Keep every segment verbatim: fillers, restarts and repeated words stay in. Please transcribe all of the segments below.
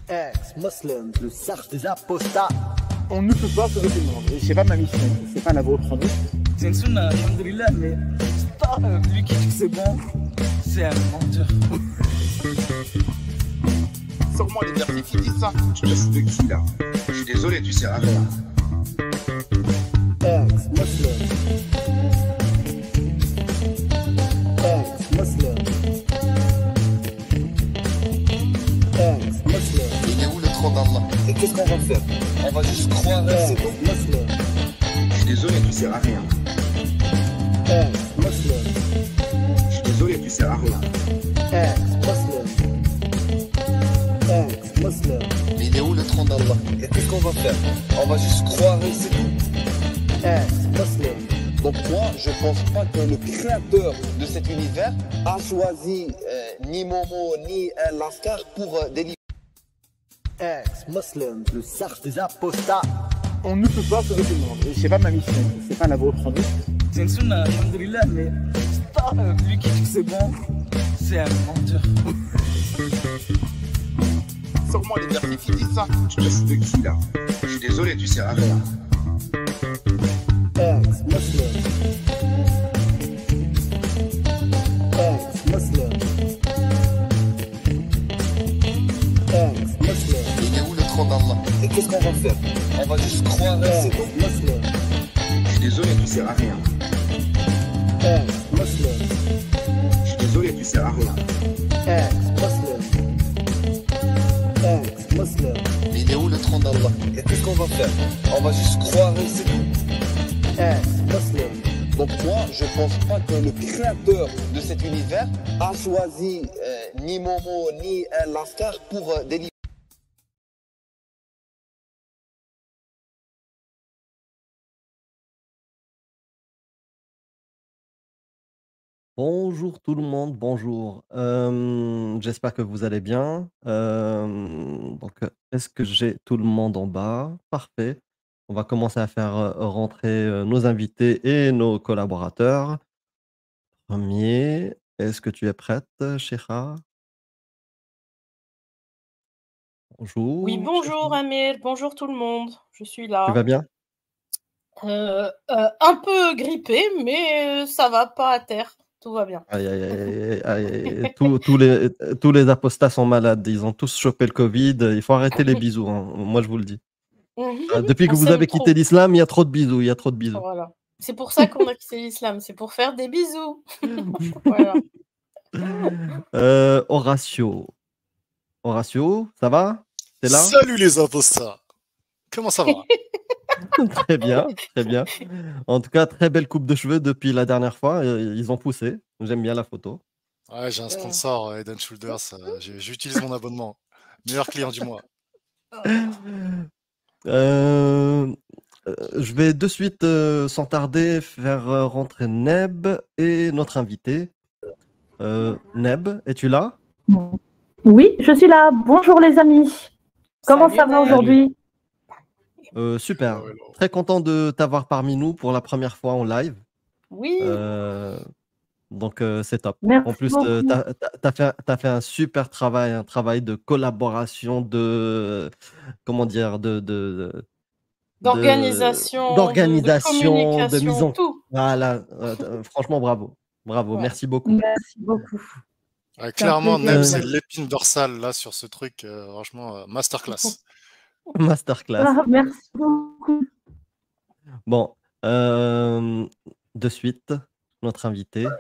Ex-Muslim, le sage des apostats. On ne peut pas sauver tout le monde. Je sais pas ma mission, c'est pas la vôtre sans doute. C'est une sunna, alhamdoulilah, mais c'est pas euh, lui qui dit que c'est bon, c'est un menteur. Sors-moi les derniers qui disent ça. Tu te fous de qui là? Je suis désolé, tu sers à rien. Ex-Muslim. Ex-Muslim. Ex-Muslim. Il est où le trône d'Allah? Et qu'est-ce qu'on va faire? On va juste croire et c'est tout. Ex-Muslim. Je suis désolé, tu sers à rien. Ex-Muslim. Je suis désolé, tu sers à rien. Ex-Muslim. Ex-Muslim. Mais il est où le trône d'Allah? Et qu'est-ce qu'on va faire? On va juste croire et c'est tout. Ex-Muslim. Donc moi, je pense pas que le créateur de cet univers a choisi euh, ni Momo ni un Lascar pour euh, délivrer. Ex-Muslim, le sage des apostats. On ne peut pas sauver tout le monde. Je sais pas ma mission, c'est pas la vôtre sans doute. C'est une sunna, alhamdoulilah, mais c'est pas euh, lui qui dit que c'est bon, c'est un menteur. Sors-moi les derniers qui disent ça. Tu te fous de qui là? Je suis désolé, tu sers à rien. Ex-Muslim. Ex-Muslim. Ex-Muslim. Il est où le trône d'Allah? Et qu'est-ce qu'on va faire? On va juste croire et c'est tout. Ex-Muslim. Je suis désolé, tu sers à rien. Ex-Muslim. Je suis désolé, tu sers à rien. Ex-Muslim. Ex-Muslim. Mais il est où le trône d'Allah? Et qu'est-ce qu'on va faire? On va juste croire et c'est tout. Ex-Muslim. Donc moi, je pense pas que le créateur de cet univers a choisi euh, ni Momo ni un Lascar pour euh, délivrer. Bonjour tout le monde, bonjour. Euh, j'espère que vous allez bien. Euh, donc, est-ce que j'ai tout le monde en bas? Parfait. On va commencer à faire euh, rentrer euh, nos invités et nos collaborateurs. Premier, est-ce que tu es prête, Sheikha? Bonjour. Oui, bonjour Sheikha. Amir, bonjour tout le monde, je suis Tu vas là. bien? Euh, euh, un peu grippée, mais euh, ça va, pas à terre, tout va bien. Aïe, aïe, aïe, aïe, aïe. Tous, tous les, tous les apostats sont malades. Ils ont tous chopé le Covid. Il faut arrêter les bisous, hein. Moi, je vous le dis. Euh, Depuis que On vous s'aime avez trop. quitté l'islam, il y a trop de bisous. Il y a trop de bisous. Voilà. C'est pour ça qu'on a quitté l'islam, c'est pour faire des bisous. Voilà. Euh, Horatio. Horatio, ça va? T'es là? Salut les apostats. Comment ça va? Très bien, très bien. En tout cas, très belle coupe de cheveux depuis la dernière fois. euh, Ils ont poussé. J'aime bien la photo. Ouais, j'ai un sponsor, euh, Head and Shoulders. euh, j'ai- J'utilise mon abonnement. Meilleur client du mois. Euh, euh, je vais de suite, euh, sans tarder, faire euh, rentrer Neb et notre invité. Euh, Neb, es-tu là? Oui, je suis là. Bonjour les amis. Comment Salut, ça va Neb. aujourd'hui? Euh, super. Ah ouais, non. Très content de t'avoir parmi nous pour la première fois en live. Oui, Euh, donc, euh, c'est top. En Merci plus, euh, beaucoup. t'as, t'as- t'as fait, t'as fait un super travail, un travail de collaboration, de, comment dire, de, de, de- d'organisation, de, de d'organisation, de mise communication, en... tout. Voilà. euh, euh, franchement, bravo. Bravo. Ouais. Merci beaucoup. Merci beaucoup. Ouais, clairement, plaisir. Neb, Euh, c'est l'épine dorsale là sur ce truc. euh, franchement, euh, masterclass. Masterclass. Ah, merci beaucoup. Bon, euh, de suite, notre invité.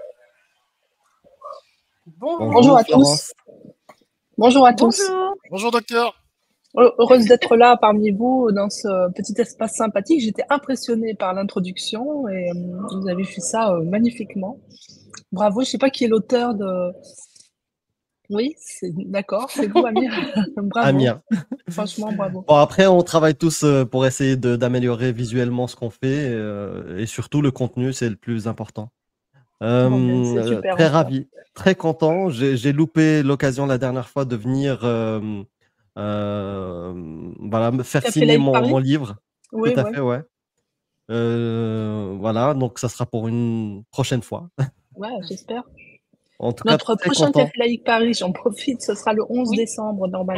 Bonjour. Bonjour à Florence. Bonjour à tous. Bonjour. Bonjour docteur. Heureuse d'être là parmi vous dans ce petit espace sympathique. J'étais impressionnée par l'introduction et euh, vous avez fait ça euh, magnifiquement. Bravo. Je sais pas qui est l'auteur de. Oui, c'est d'accord, c'est vous, Amir. Bravo. Amir. Franchement, bravo. Bon, après, on travaille tous euh, pour essayer de- d'améliorer visuellement ce qu'on fait euh, et surtout le contenu, c'est le plus important. Euh, Bon, ben, c'est euh, super. très en tout cas. ravi, très content. J'ai j'ai loupé l'occasion la dernière fois de venir euh, euh, voilà, me faire T'as fait signer Live mon, Paris? mon livre. Oui, Tout à ouais. fait, ouais. Euh, voilà, donc ça sera pour une prochaine fois. Ouais, j'espère. En tout cas, Notre très prochain content. Café Laïque Paris, j'en profite, ce sera le onze Oui. décembre normalement.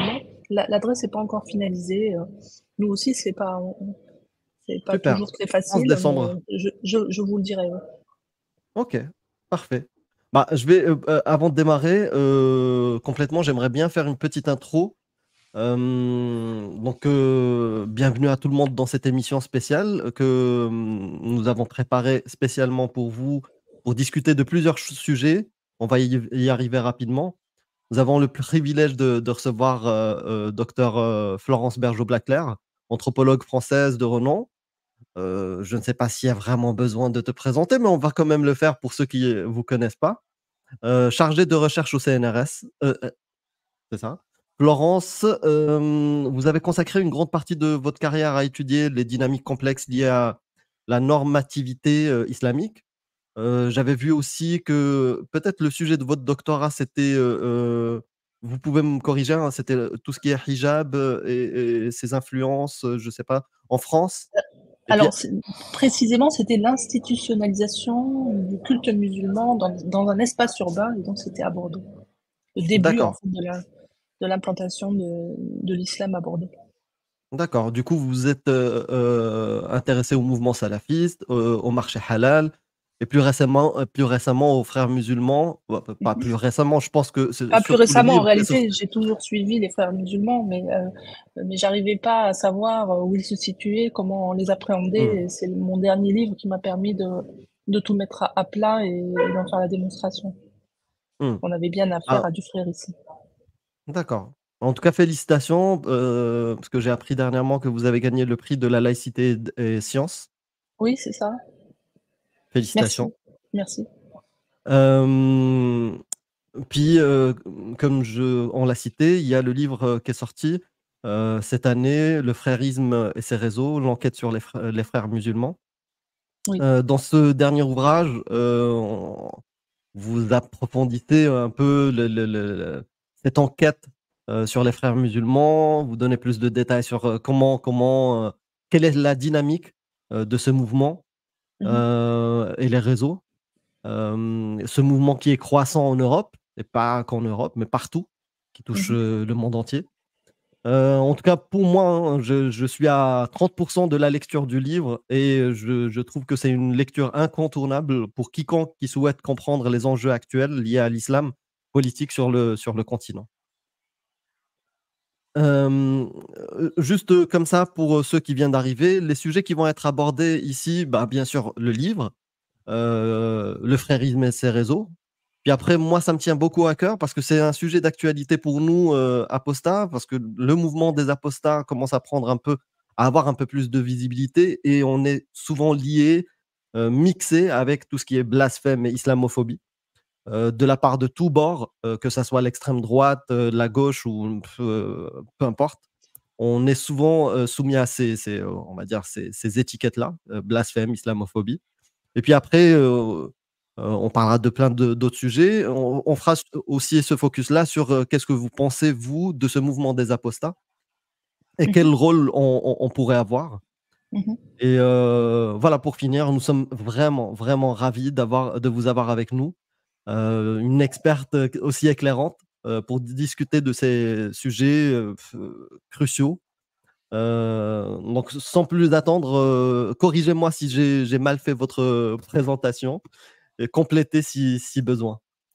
la- l'adresse n'est pas encore finalisée. euh, Nous aussi, c'est pas, on- c'est pas Super. toujours très onze facile, décembre. mais je, je, je vous le dirai. ouais. Ok, parfait. Bah, je vais, euh, euh, avant de démarrer euh, complètement, j'aimerais bien faire une petite intro. Euh, donc, euh, bienvenue à tout le monde dans cette émission spéciale que euh, nous avons préparée spécialement pour vous, pour discuter de plusieurs ch- sujets. On va y, y arriver rapidement. Nous avons le privilège de, de recevoir euh, euh, docteur euh, Florence Bergeau-Blaclair, anthropologue française de renom. Euh, je ne sais pas s'il y a vraiment besoin de te présenter, mais on va quand même le faire pour ceux qui ne vous connaissent pas. Euh, chargée de recherche au C N R S, euh, euh, c'est ça. Florence, euh, vous avez consacré une grande partie de votre carrière à étudier les dynamiques complexes liées à la normativité euh, islamique. Euh, J'avais vu aussi que peut-être le sujet de votre doctorat, c'était, euh, euh, vous pouvez me corriger, hein, c'était tout ce qui est hijab euh, et, et ses influences, euh, je ne sais pas, en France. Et puis, Alors, c'est- précisément, c'était l'institutionnalisation du culte musulman dans, dans un espace urbain, et donc c'était à Bordeaux. Le début, en d'accord. fait, de la, de l'implantation de, de l'islam à Bordeaux. D'accord. Du coup, vous vous êtes euh, euh, intéressé au mouvement salafiste, euh, au marché halal, et plus récemment, euh, plus récemment aux frères musulmans. Bah, p- Pas Mhm. plus récemment, je pense que c'est Pas plus surtout le récemment, en livre. et sur- réalité, j'ai toujours suivi les frères musulmans, mais, euh, mais j'arrivais pas à savoir euh, où ils se situaient, comment on les appréhendait. Hmm, Et c'est mon dernier livre qui m'a permis de, de tout mettre à, à plat et, et d'en faire la démonstration. hmm. On avait bien affaire Ah, à du frère ici. d'accord. En tout cas, félicitations, euh, parce que j'ai appris dernièrement que vous avez gagné le prix de la laïcité et et sciences. Oui, c'est ça. Félicitations. Merci. Merci. Euh, Puis, euh, comme je, on l'a cité, il y a le livre euh, qui est sorti euh, cette année, Le frérisme et ses réseaux, l'enquête sur les, frères- les frères musulmans. Oui. Euh, dans ce dernier ouvrage, euh, on- vous approfondissez un peu le- le- le- le- cette enquête euh, sur les frères musulmans, vous donnez plus de détails sur euh, comment, comment, euh, quelle est la dynamique euh, de ce mouvement Mhm. euh, et les réseaux. Euh, ce mouvement qui est croissant en Europe, et pas qu'en Europe, mais partout, qui touche Mhm. euh, le monde entier. Euh, en tout cas, pour moi, hein, je, je suis à trente pour cent de la lecture du livre et je, je trouve que c'est une lecture incontournable pour quiconque qui souhaite comprendre les enjeux actuels liés à l'islam politique sur le, sur le continent. Euh, euh, juste comme ça, pour ceux qui viennent d'arriver, les sujets qui vont être abordés ici, bah, bien sûr, le livre, euh, le frérisme et ses réseaux. Puis après, moi, ça me tient beaucoup à cœur parce que c'est un sujet d'actualité pour nous, euh, apostats, parce que le mouvement des apostats commence à prendre un peu, à avoir un peu plus de visibilité et on est souvent lié, euh, mixé avec tout ce qui est blasphème et islamophobie, euh, de la part de tous bords, euh, que ça soit l'extrême droite, euh, la gauche ou euh, peu importe. On est souvent euh, soumis à ces, ces, euh, on va dire, ces, ces étiquettes-là, euh, blasphème, islamophobie. Et puis après, euh, euh, on parlera de plein de- d'autres sujets. On, on fera aussi ce focus-là sur euh, qu'est-ce que vous pensez, vous, de ce mouvement des apostats et quel Mhm. rôle on, on- on pourrait avoir. Mhm. Et euh, voilà, pour finir, nous sommes vraiment, vraiment ravis d'avoir, de vous avoir avec nous, euh, une experte aussi éclairante euh, pour discuter de ces sujets euh, f- cruciaux. Euh, donc, sans plus attendre, euh, corrigez-moi si j'ai j'ai mal fait votre présentation et complétez si, si besoin.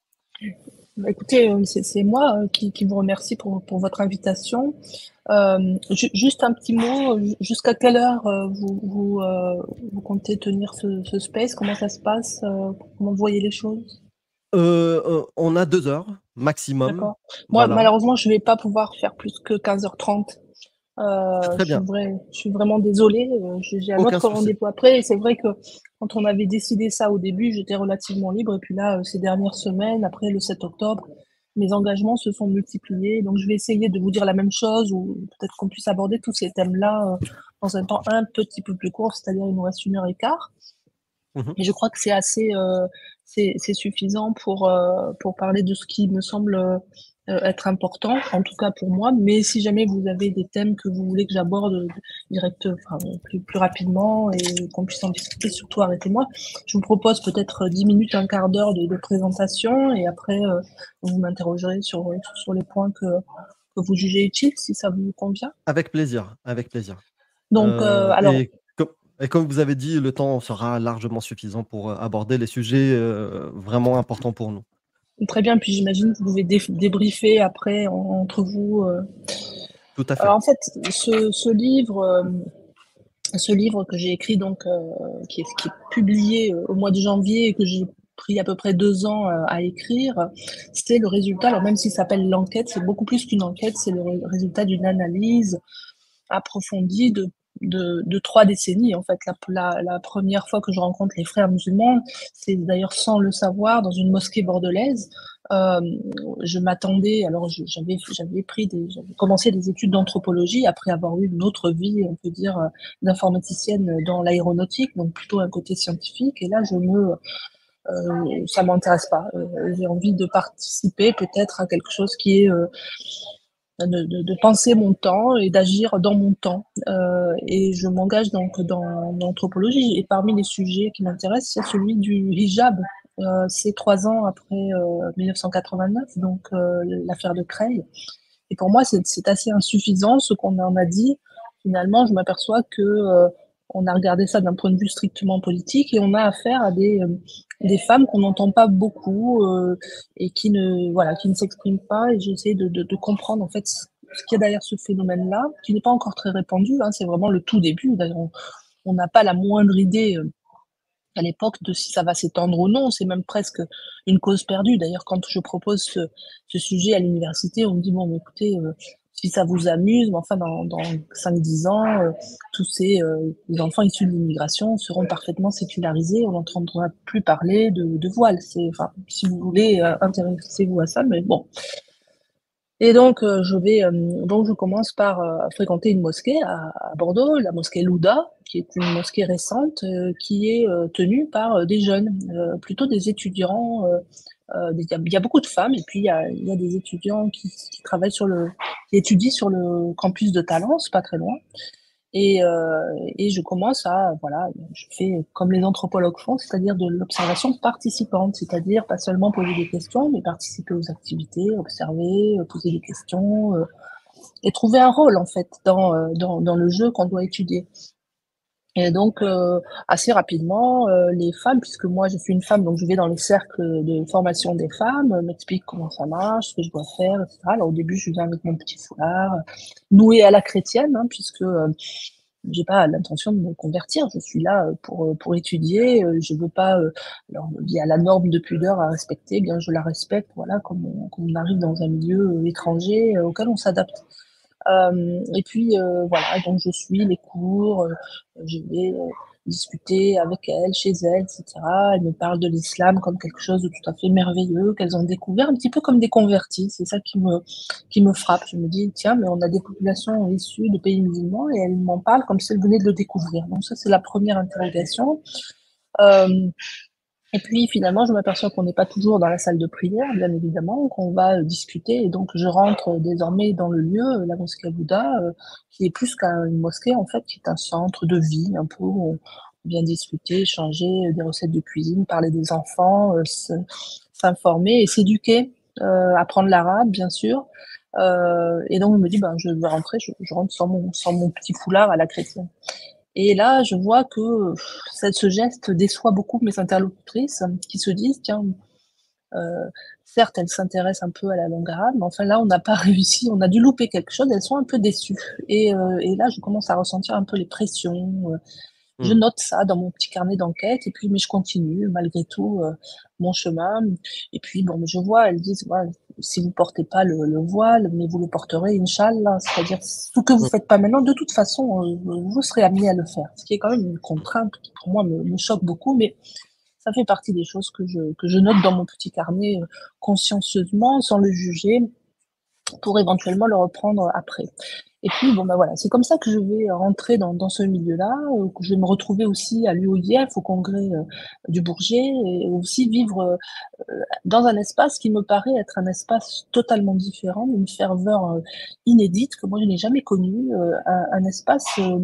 Bah, écoutez, euh, c'est c'est moi euh, qui, qui vous remercie pour, pour votre invitation. Euh, ju- juste un petit mot, euh, jusqu'à quelle heure euh, vous, vous, euh, vous comptez tenir ce, ce space? Comment ça se passe? euh, Comment vous voyez les choses? Euh, euh, on a deux heures maximum. D'accord. Moi, Voilà, malheureusement, je vais pas pouvoir faire plus que quinze heures trente. c'est Euh, très je suis bien. vrai, je suis vraiment désolée. euh, J'ai j'ai un Aucun autre souci. rendez-vous après. Et c'est vrai que quand on avait décidé ça au début, j'étais relativement libre. Et puis là, euh, ces dernières semaines, après le sept octobre, mes engagements se sont multipliés. Donc, je vais essayer de vous dire la même chose ou peut-être qu'on puisse aborder tous ces thèmes-là euh, dans un temps un petit peu plus court, c'est-à-dire il nous reste une heure et quart. Mhm. Mais je crois que c'est assez, euh, c'est c'est suffisant pour, euh, pour parler de ce qui me semble euh, être important, en tout cas pour moi. Mais si jamais vous avez des thèmes que vous voulez que j'aborde direct, enfin, plus, plus rapidement et qu'on puisse en discuter, surtout arrêtez-moi. Je vous propose peut-être dix minutes, un quart d'heure de, de présentation et après, euh, vous m'interrogerez sur, sur les points que, que vous jugez utile, si ça vous convient. Avec plaisir, avec plaisir. Donc, euh, Euh, alors, et, com- et comme vous avez dit, le temps sera largement suffisant pour euh, aborder les sujets euh, vraiment importants pour nous. très bien, puis j'imagine que vous pouvez dé- débriefer après en- entre vous. euh. Tout à fait. Alors, en fait, ce, ce livre, euh, ce livre que j'ai écrit, donc, euh, qui, est, qui est publié euh, au mois de janvier et que j'ai pris à peu près deux ans euh, à écrire, c'est le résultat, alors même s'il s'appelle l'enquête, c'est beaucoup plus qu'une enquête, c'est le ré- résultat d'une analyse approfondie de, de, de trois décennies. En fait, la, la, la première fois que je rencontre les frères musulmans, c'est d'ailleurs sans le savoir, dans une mosquée bordelaise. Euh, je m'attendais, alors je- j'avais j'avais pris des, j'avais commencé des études d'anthropologie après avoir eu une autre vie, on peut dire, euh, d'informaticienne dans l'aéronautique, donc plutôt un côté scientifique. Et là, je me, euh, ça m'intéresse pas. Euh, j'ai envie de participer peut-être à quelque chose qui est euh, de, de, de penser mon temps et d'agir dans mon temps. Euh, et je m'engage donc dans l'anthropologie. Et parmi les sujets qui m'intéressent, c'est celui du hijab. Euh, c'est trois ans après euh, mille neuf cent quatre-vingt-neuf, donc euh, l'affaire de Creil. Et pour moi, c'est c'est assez insuffisant ce qu'on en a dit. Finalement, je m'aperçois que euh, on a regardé ça d'un point de vue strictement politique et on a affaire à des, euh, des femmes qu'on n'entend pas beaucoup euh, et qui ne voilà qui ne s'expriment pas. Et j'essaie de, de, de comprendre en fait ce ce qu'il y a derrière ce phénomène-là, qui n'est pas encore très répandu. Hein, c'est vraiment le tout début. D'ailleurs, on on n'a pas la moindre idée euh, à l'époque de si ça va s'étendre ou non. C'est même presque une cause perdue. D'ailleurs, quand je propose ce, ce sujet à l'université, on me dit, bon, mais écoutez, euh, si ça vous amuse, mais enfin, dans, dans cinq dix ans, euh, tous ces euh, les enfants issus de l'immigration seront parfaitement sécularisés. On n'entendra plus parler de, de voile. C'est, enfin, si vous voulez, euh, intéressez-vous à ça, mais bon. Et donc, euh, je vais, euh, donc je commence par euh, fréquenter une mosquée à, à Bordeaux, la mosquée Louda, qui est une mosquée récente, euh, qui est euh, tenue par euh, des jeunes, euh, plutôt des étudiants. Euh, euh, des- il y, a, il y a beaucoup de femmes, et puis il y a, il y a des étudiants qui, qui travaillent sur le, qui étudient sur le campus de Talence, pas très loin. Et, euh, et je commence à, voilà, je fais comme les anthropologues font, c'est-à-dire de l'observation participante, c'est-à-dire pas seulement poser des questions, mais participer aux activités, observer, euh, poser des questions, euh, et trouver un rôle, en fait, dans, euh, dans, dans le jeu qu'on doit étudier. Et donc, euh, assez rapidement, euh, les femmes, puisque moi je suis une femme, donc je vais dans les cercles de formation des femmes, euh, m'expliquent comment ça marche, ce que je dois faire, et cetera. Alors au début, je viens avec mon petit foulard, euh, noué à la chrétienne, hein, puisque euh, j'ai pas l'intention de me convertir. Je suis là euh, pour euh, pour étudier. euh, Je veux pas. euh, alors il y a la norme de pudeur à respecter. Eh bien, je la respecte. Voilà, comme on, comme on arrive dans un milieu euh, étranger euh, auquel on s'adapte. Euh, et puis euh, voilà, donc je suis les cours, euh, je vais euh, discuter avec elles, chez elles, et cetera. Elles me parlent de l'islam comme quelque chose de tout à fait merveilleux, qu'elles ont découvert un petit peu comme des convertis. C'est ça qui me, qui me frappe. Je me dis, tiens, mais on a des populations issues de pays musulmans et elles m'en parlent comme si elles venaient de le découvrir. Donc ça, c'est la première interrogation. Euh, et puis finalement, je m'aperçois qu'on n'est pas toujours dans la salle de prière, bien évidemment, qu'on va euh, discuter. Et donc je rentre euh, désormais dans le lieu, euh, la mosquée Bouddha, euh, qui est plus qu'une mosquée en fait, qui est un centre de vie, un peu où on vient discuter, échanger euh, des recettes de cuisine, parler des enfants, euh, se- s'informer et s'éduquer, euh, apprendre l'arabe bien sûr. Euh, et donc je me dis, ben je vais rentrer, je, je rentre sans mon, sans mon petit foulard à la chrétienne. Et là, je vois que pff, ça- ce geste déçoit beaucoup mes interlocutrices euh, qui se disent, tiens, euh, certes, elles s'intéressent un peu à la langue arabe, mais enfin là, on n'a pas réussi, on a dû louper quelque chose, elles sont un peu déçues. Et, euh, et là, je commence à ressentir un peu les pressions. euh, Je Hmm. note ça dans mon petit carnet d'enquête, et puis, mais je continue malgré tout euh, mon chemin. Et puis, bon, je vois, elles disent, voilà, si vous portez pas le, le voile, mais vous le porterez, Inch'Allah. C'est-à-dire, tout que vous Hmm. faites pas maintenant, de toute façon, euh, vous serez amené à le faire. Ce qui est quand même une contrainte qui, pour moi, me, me choque beaucoup, mais ça fait partie des choses que je, que je note dans mon petit carnet euh, consciencieusement, sans le juger, pour éventuellement le reprendre après. Et puis, bon, ben voilà, c'est comme ça que je vais rentrer dans, dans ce milieu-là, euh, que je vais me retrouver aussi à l'U O I F, au congrès euh, du Bourget, et aussi vivre euh, dans un espace qui me paraît être un espace totalement différent, une ferveur euh, inédite que moi je n'ai jamais connue, euh, un, un espace euh,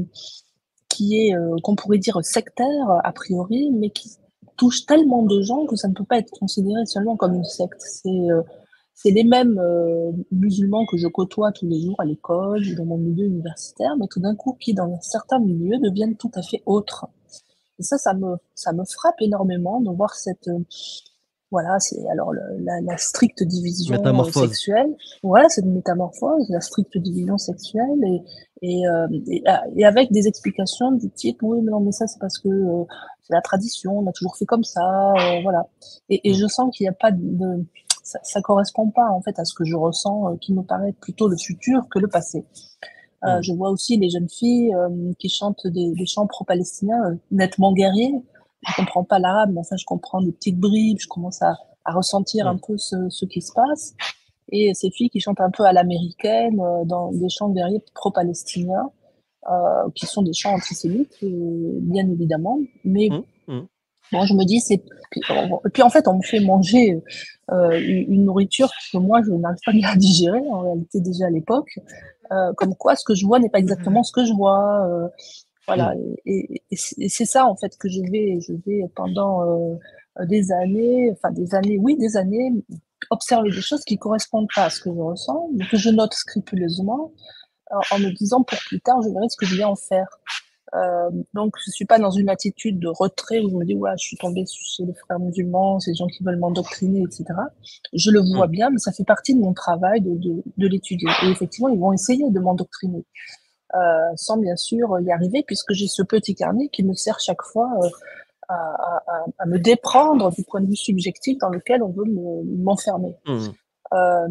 qui est, euh, qu'on pourrait dire sectaire a priori, mais qui touche tellement de gens que ça ne peut pas être considéré seulement comme une secte. C'est euh, c'est les mêmes euh, musulmans que je côtoie tous les jours à l'école, dans mon milieu universitaire, mais tout d'un coup qui, dans certains milieux, deviennent tout à fait autres. Et ça, ça me, ça me frappe énormément de voir cette, euh, voilà, c'est alors le- la, la stricte division euh, Métamorphose. sexuelle. Voilà, c'est une métamorphose, la stricte division sexuelle et, et, euh, et, ah, et avec des explications du type, oui, mais non, mais ça, c'est parce que euh, c'est la tradition, on a toujours fait comme ça, euh, voilà. Et, et Mm. je sens qu'il n'y a pas de, de- ça, ça correspond pas en fait à ce que je ressens, euh, qui me paraît plutôt le futur que le passé. Euh, Mm. je vois aussi les jeunes filles euh, qui chantent des, des chants pro-palestiniens euh, nettement guerriers. Je comprends pas l'arabe, mais enfin, je comprends des petites bribes, je commence à, à ressentir un Mm. peu ce, ce qui se passe. Et ces filles qui chantent un peu à l'américaine, euh, dans des chants guerriers pro-palestiniens, euh, qui sont des chants antisémites, euh, bien évidemment. Mais Mm. Mm. bon, je me dis, c'est. Puis, on- puis en fait, on me fait manger euh, une une nourriture que moi, je n'arrive pas bien à digérer, en réalité, déjà à l'époque. Euh, comme quoi, ce que je vois n'est pas exactement ce que je vois. euh, voilà. Mm. Et, et- et c'est et c'est ça, en fait, que je vais, je vais pendant euh, des années, enfin des années, oui, des années, observer des choses qui correspondent pas à ce que je ressens, mais que je note scrupuleusement, en, en me disant pour plus tard, je verrai ce que je vais en faire. Euh, donc, je suis pas dans une attitude de retrait où je me dis, ouais, je suis tombée chez les frères musulmans, ces gens qui veulent m'endoctriner, et cetera. Je le vois Mm. bien, mais ça fait partie de mon travail de, de, de l'étudier. Et effectivement, ils vont essayer de m'endoctriner, euh, sans bien sûr y arriver, puisque j'ai ce petit carnet qui me sert chaque fois euh, à, à, à, à me déprendre du point de vue subjectif dans lequel on veut me- m'enfermer. Mm. Euh,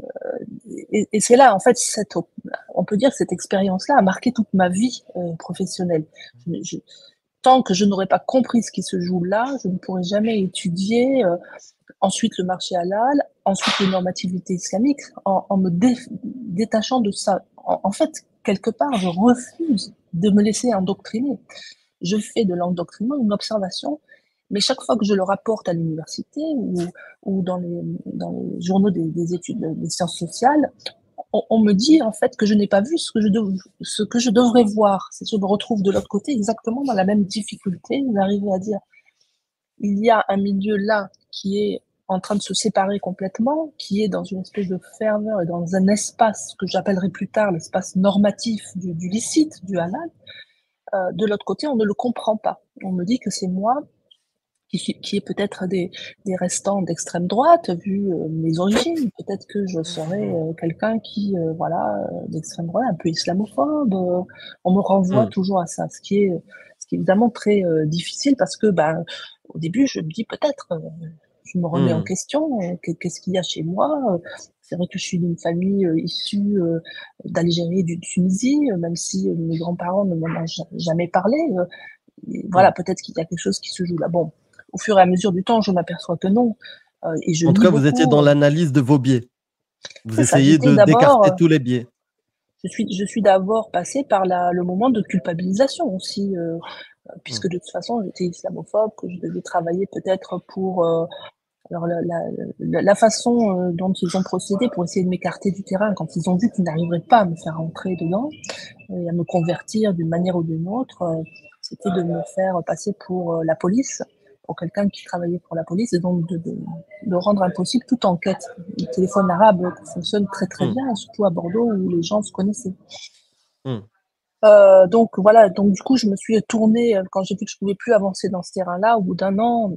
et, et c'est là, en fait, cette, on peut dire que cette expérience-là a marqué toute ma vie euh, professionnelle. Je, je, tant que je n'aurais pas compris ce qui se joue là, je ne pourrais jamais étudier euh, ensuite le marché halal, ensuite les normativités islamiques, en, en me dé, détachant de ça. En, en fait, quelque part, je refuse de me laisser endoctriner. Je fais de l'endoctrinement une observation, mais chaque fois que je le rapporte à l'université ou, ou dans, les, dans les journaux des, des études des sciences sociales, on, on me dit en fait que je n'ai pas vu ce que je, dev, ce que je devrais voir. Je me retrouve de l'autre côté exactement dans la même difficulté, d'arriver à dire il y a un milieu là qui est en train de se séparer complètement, qui est dans une espèce de ferveur et dans un espace que j'appellerai plus tard l'espace normatif du, du licite, du halal. Euh, de l'autre côté, on ne le comprend pas. On me dit que c'est moi qui, suis, qui est peut-être des, des restants d'extrême droite, vu euh, mes origines. Peut-être que je serais euh, quelqu'un qui, euh, voilà, euh, d'extrême droite, un peu islamophobe. Euh, on me renvoie Mm. toujours à ça, ce qui est, ce qui est évidemment très euh, difficile parce que, ben, au début, je me dis peut-être, euh, je me remets en Mm. question, euh, qu'est-ce qu'il y a chez moi. euh, C'est vrai que je suis d'une famille euh, issue euh, d'Algérie et du Tunisie, euh, même si euh, mes grands-parents ne m'en ont ja- jamais parlé. euh, et voilà, Mm. peut-être qu'il y a quelque chose qui se joue là. Bon, au fur et à mesure du temps, je m'aperçois que non. Euh, et je En tout lis cas, vous étiez dans beaucoup. euh, l'analyse de vos biais. Vous C'est ça, essayez j'étais de d'abord, d'écarter euh, tous les biais. je suis, je suis d'abord passée par la, le moment de culpabilisation aussi, euh, Mm. puisque de toute façon, j'étais islamophobe, que je devais travailler peut-être pour euh, alors la, la, la, la façon euh, dont ils ont procédé pour essayer de m'écarter du terrain quand ils ont vu qu'ils n'arriveraient pas à me faire entrer dedans et à me convertir d'une manière ou d'une autre, euh, c'était de me faire passer pour euh, la police, pour quelqu'un qui travaillait pour la police, et donc de, de, de rendre impossible toute enquête. Le téléphone arabe fonctionne très très Mm. bien, surtout à Bordeaux où les gens se connaissaient. Mm. Euh, donc voilà, donc du coup je me suis tournée, euh, quand j'ai vu que je pouvais plus avancer dans ce terrain-là, au bout d'un an,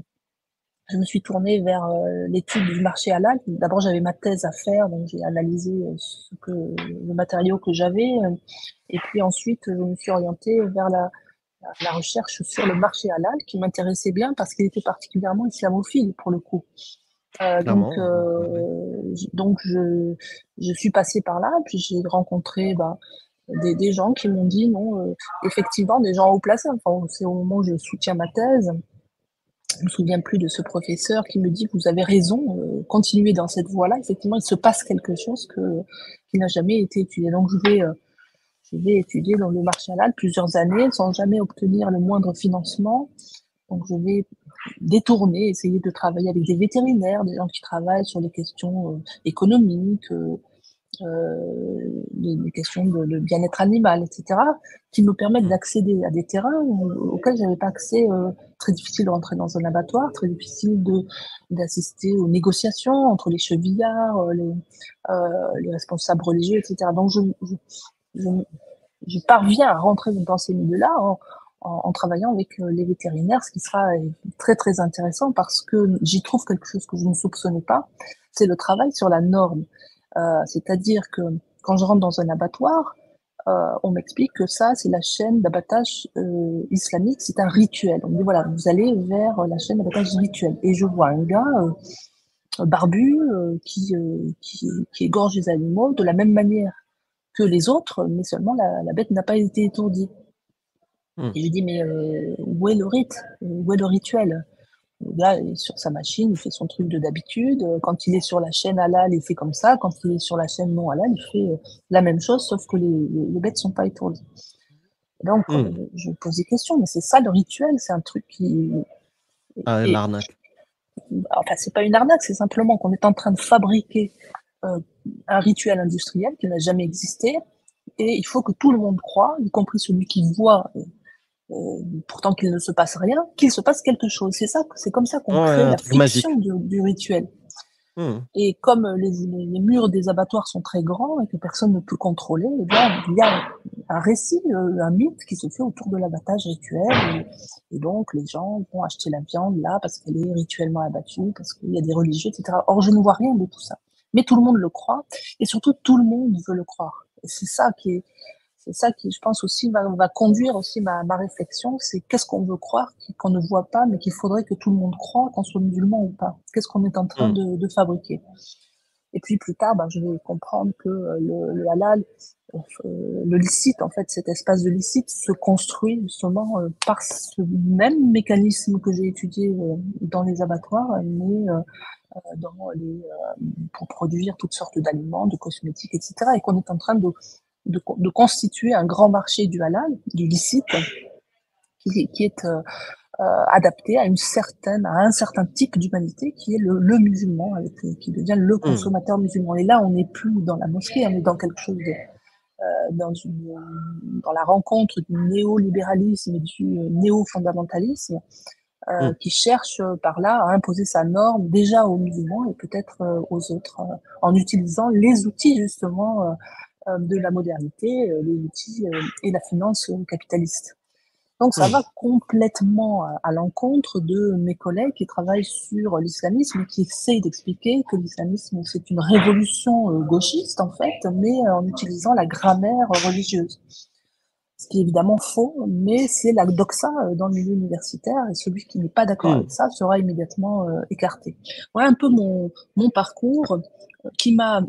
je me suis tournée vers euh, l'étude du marché halal. D'abord, j'avais ma thèse à faire, donc j'ai analysé euh, ce que, le matériau que j'avais. euh, et puis ensuite, je me suis orientée vers la, la, la recherche sur le marché halal, qui m'intéressait bien parce qu'il était particulièrement islamophile pour le coup. Euh, donc, Clairement. Ouais, ouais. euh, j- donc je, je suis passée par là, puis j'ai rencontré bah, des, des gens qui m'ont dit non, euh, effectivement, des gens haut placés. Enfin, c'est au moment où je soutiens ma thèse. Je me souviens plus de ce professeur qui me dit vous avez raison, euh, continuez dans cette voie-là. Effectivement, il se passe quelque chose que qui n'a jamais été étudié. Donc je vais euh, je vais étudier dans le marché halal plusieurs années sans jamais obtenir le moindre financement. Donc je vais détourner, essayer de travailler avec des vétérinaires, des gens qui travaillent sur les questions euh, économiques, euh, euh, des, des questions de, de bien-être animal, et cetera, qui me permettent d'accéder à des terrains auxquels j'avais pas accès. Euh, très difficile de rentrer dans un abattoir, très difficile de d'assister aux négociations entre les chevillards, les, euh, les responsables religieux, et cetera. Donc je, je, je, je parviens à rentrer dans ces milieux-là en, en, en travaillant avec les vétérinaires, ce qui sera très très intéressant parce que j'y trouve quelque chose que je ne soupçonnais pas, c'est le travail sur la norme. Euh, c'est-à-dire que quand je rentre dans un abattoir, euh, on m'explique que ça, c'est la chaîne d'abattage euh, islamique, c'est un rituel. On me dit, voilà, vous allez vers la chaîne d'abattage rituel. Et je vois un gars euh, barbu euh, qui, euh, qui, qui égorge les animaux de la même manière que les autres, mais seulement la, la bête n'a pas été étourdie. Mmh. Et je dis, mais euh, où est le rite? Où est le rituel? Le gars est sur sa machine, il fait son truc de d'habitude. Quand il est sur la chaîne halal, il fait comme ça. Quand il est sur la chaîne non halal, il fait la même chose, sauf que les, les, les bêtes sont pas étourdies. Donc, mmh. euh, je me pose des questions, mais c'est ça le rituel, c'est un truc qui... Ah, et, l'arnaque. Enfin, c'est pas une arnaque, c'est simplement qu'on est en train de fabriquer euh, un rituel industriel qui n'a jamais existé, et il faut que tout le monde croit, y compris celui qui voit... Euh, pourtant qu'il ne se passe rien, qu'il se passe quelque chose. C'est ça, c'est comme ça qu'on ouais, crée la fiction du, du rituel. Mmh. Et comme les, les, les murs des abattoirs sont très grands et que personne ne peut contrôler, eh bien, il y a un récit, un mythe qui se fait autour de l'abattage rituel. Et, et donc, les gens vont acheter la viande là parce qu'elle est rituellement abattue, parce qu'il y a des religieux, et cetera. Or, je ne vois rien de tout ça. Mais tout le monde le croit et surtout, tout le monde veut le croire. Et c'est ça qui est... C'est ça qui, je pense aussi, va, va conduire aussi ma, ma réflexion, c'est qu'est-ce qu'on veut croire, qu'on ne voit pas, mais qu'il faudrait que tout le monde croie, qu'on soit musulman ou pas. Qu'est-ce qu'on est en train mmh. de, de fabriquer. Et puis plus tard, ben, je vais comprendre que le, le halal, euh, le licite, en fait, cet espace de licite se construit justement euh, par ce même mécanisme que j'ai étudié euh, dans les abattoirs, mais euh, dans les, euh, pour produire toutes sortes d'aliments, de cosmétiques, et cetera. Et qu'on est en train de De, de constituer un grand marché du halal, du licite, qui, qui est euh, euh, adapté à une certaine, à un certain type d'humanité qui est le, le musulman, avec, qui devient le consommateur mmh. musulman. Et là, on n'est plus dans la mosquée, on est dans quelque chose de, euh, dans une, dans la rencontre du néolibéralisme et du néo-fondamentalisme, euh, mmh. qui cherche par là à imposer sa norme déjà aux musulmans et peut-être euh, aux autres, euh, en utilisant les outils justement euh, de la modernité, les outils et la finance capitaliste. Donc ça mmh. va complètement à l'encontre de mes collègues qui travaillent sur l'islamisme, qui essayent d'expliquer que l'islamisme c'est une révolution gauchiste en fait, mais en utilisant la grammaire religieuse. Ce qui est évidemment faux, mais c'est la doxa dans le milieu universitaire et celui qui n'est pas d'accord mmh. avec ça sera immédiatement écarté. Voilà un peu mon, mon parcours qui m'a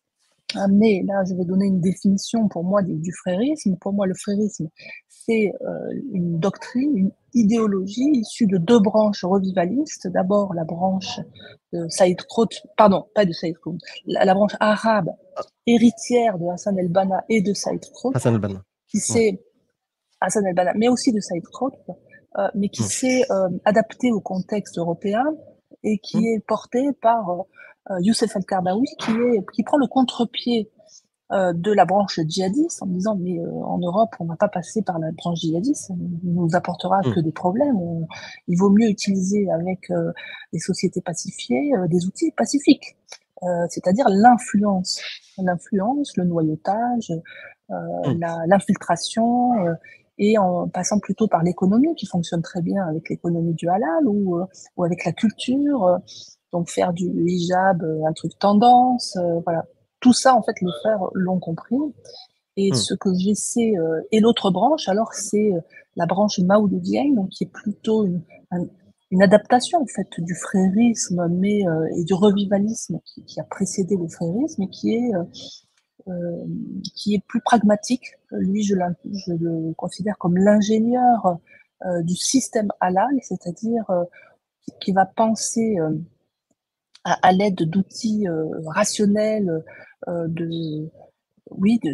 amené, là je vais donner une définition pour moi du, du frérisme. Pour moi le frérisme c'est euh, une doctrine, une idéologie issue de deux branches revivalistes. D'abord la branche de Saïd Qutb, pardon, pas de Saïd Qutb, la, la branche arabe héritière de Hassan el-Banna et de Saïd Qutb, Hassan el-Banna. qui s'est ouais. Hassan el-Banna, mais aussi de Saïd Qutb, euh, mais qui mmh. s'est euh, adapté au contexte européen et qui mmh. est porté par euh, Youssef El-Kardaoui, qui, est, qui prend le contre-pied euh, de la branche djihadiste en disant mais euh, en Europe on ne va pas passer par la branche djihadiste, ça ne nous apportera mmh. que des problèmes, on, il vaut mieux utiliser avec euh, les sociétés pacifiées euh, des outils pacifiques, euh, c'est-à-dire l'influence, l'influence, le noyautage, euh, mmh. la, l'infiltration, euh, et en passant plutôt par l'économie qui fonctionne très bien avec l'économie du halal ou, euh, ou avec la culture, euh, donc faire du hijab, euh, un truc tendance, euh, voilà. Tout ça, en fait, les frères l'ont compris. Et mmh. ce que j'essaie, euh, et l'autre branche, alors, c'est euh, la branche maouloudienne, donc qui est plutôt une, un, une adaptation, en fait, du frérisme, mais, euh, et du revivalisme qui, qui a précédé le frérisme et qui est, euh, euh, qui est plus pragmatique. Lui, je, je le considère comme l'ingénieur euh, du système halal, c'est-à-dire euh, qui, qui va penser euh, à, à l'aide d'outils euh, rationnels, euh, de, oui, de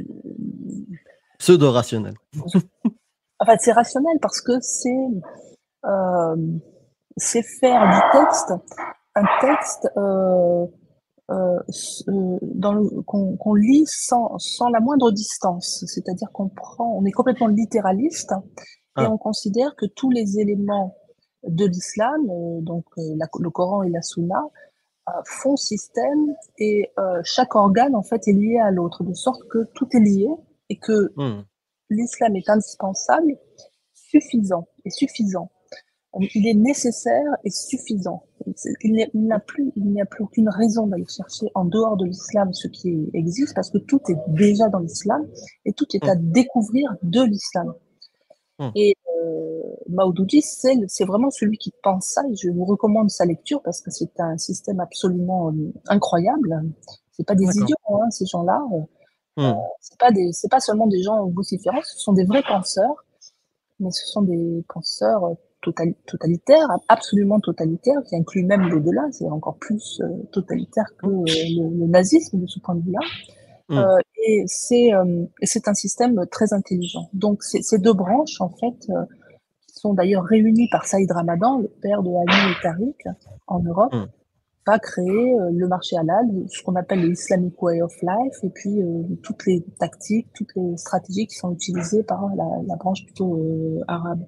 pseudo-rationnel. Enfin, c'est rationnel parce que c'est euh, c'est faire du texte un texte euh, euh, euh, dans le- qu'on qu'on lit sans, sans la moindre distance. C'est-à-dire qu'on prend, on est complètement littéraliste et Ah, on considère que tous les éléments de l'islam, euh, donc euh, la- le Coran et la Sunna, euh, font système et euh, chaque organe en fait est lié à l'autre, de sorte que tout est lié et que hmm, l'islam est indispensable, suffisant et suffisant. Il est nécessaire et suffisant. C'est- Il n'y a, il n'a plus, il n'y a plus aucune raison d'aller chercher en dehors de l'islam ce qui existe parce que tout est déjà dans l'islam et tout est hmm, à découvrir de l'islam. hmm. Et euh, Maududi, c'est le- c'est vraiment celui qui pense ça et je vous recommande sa lecture parce que c'est un système absolument euh, incroyable. C'est pas des D'accord. idiots, hein, ces gens-là. Euh, Hmm, c'est pas des, c'est pas seulement des gens vociférants, ce sont des vrais penseurs, mais ce sont des penseurs euh, totali- totalitaires, absolument totalitaires, qui incluent même l'au-delà, c'est encore plus euh, totalitaire que hmm, euh, le, le nazisme de ce point de vue-là. hmm. Euh, et c'est euh, et c'est un système très intelligent. Donc ces ces deux branches, en fait, euh, qui sont d'ailleurs réunies par Saïd Ramadan, le père de Ali et Tariq, en Europe, Hmm. va créer euh, le marché halal, ce qu'on appelle le Islamic Way of Life, et puis euh, toutes les tactiques, toutes les stratégies qui sont utilisées par la, la branche plutôt euh, arabe.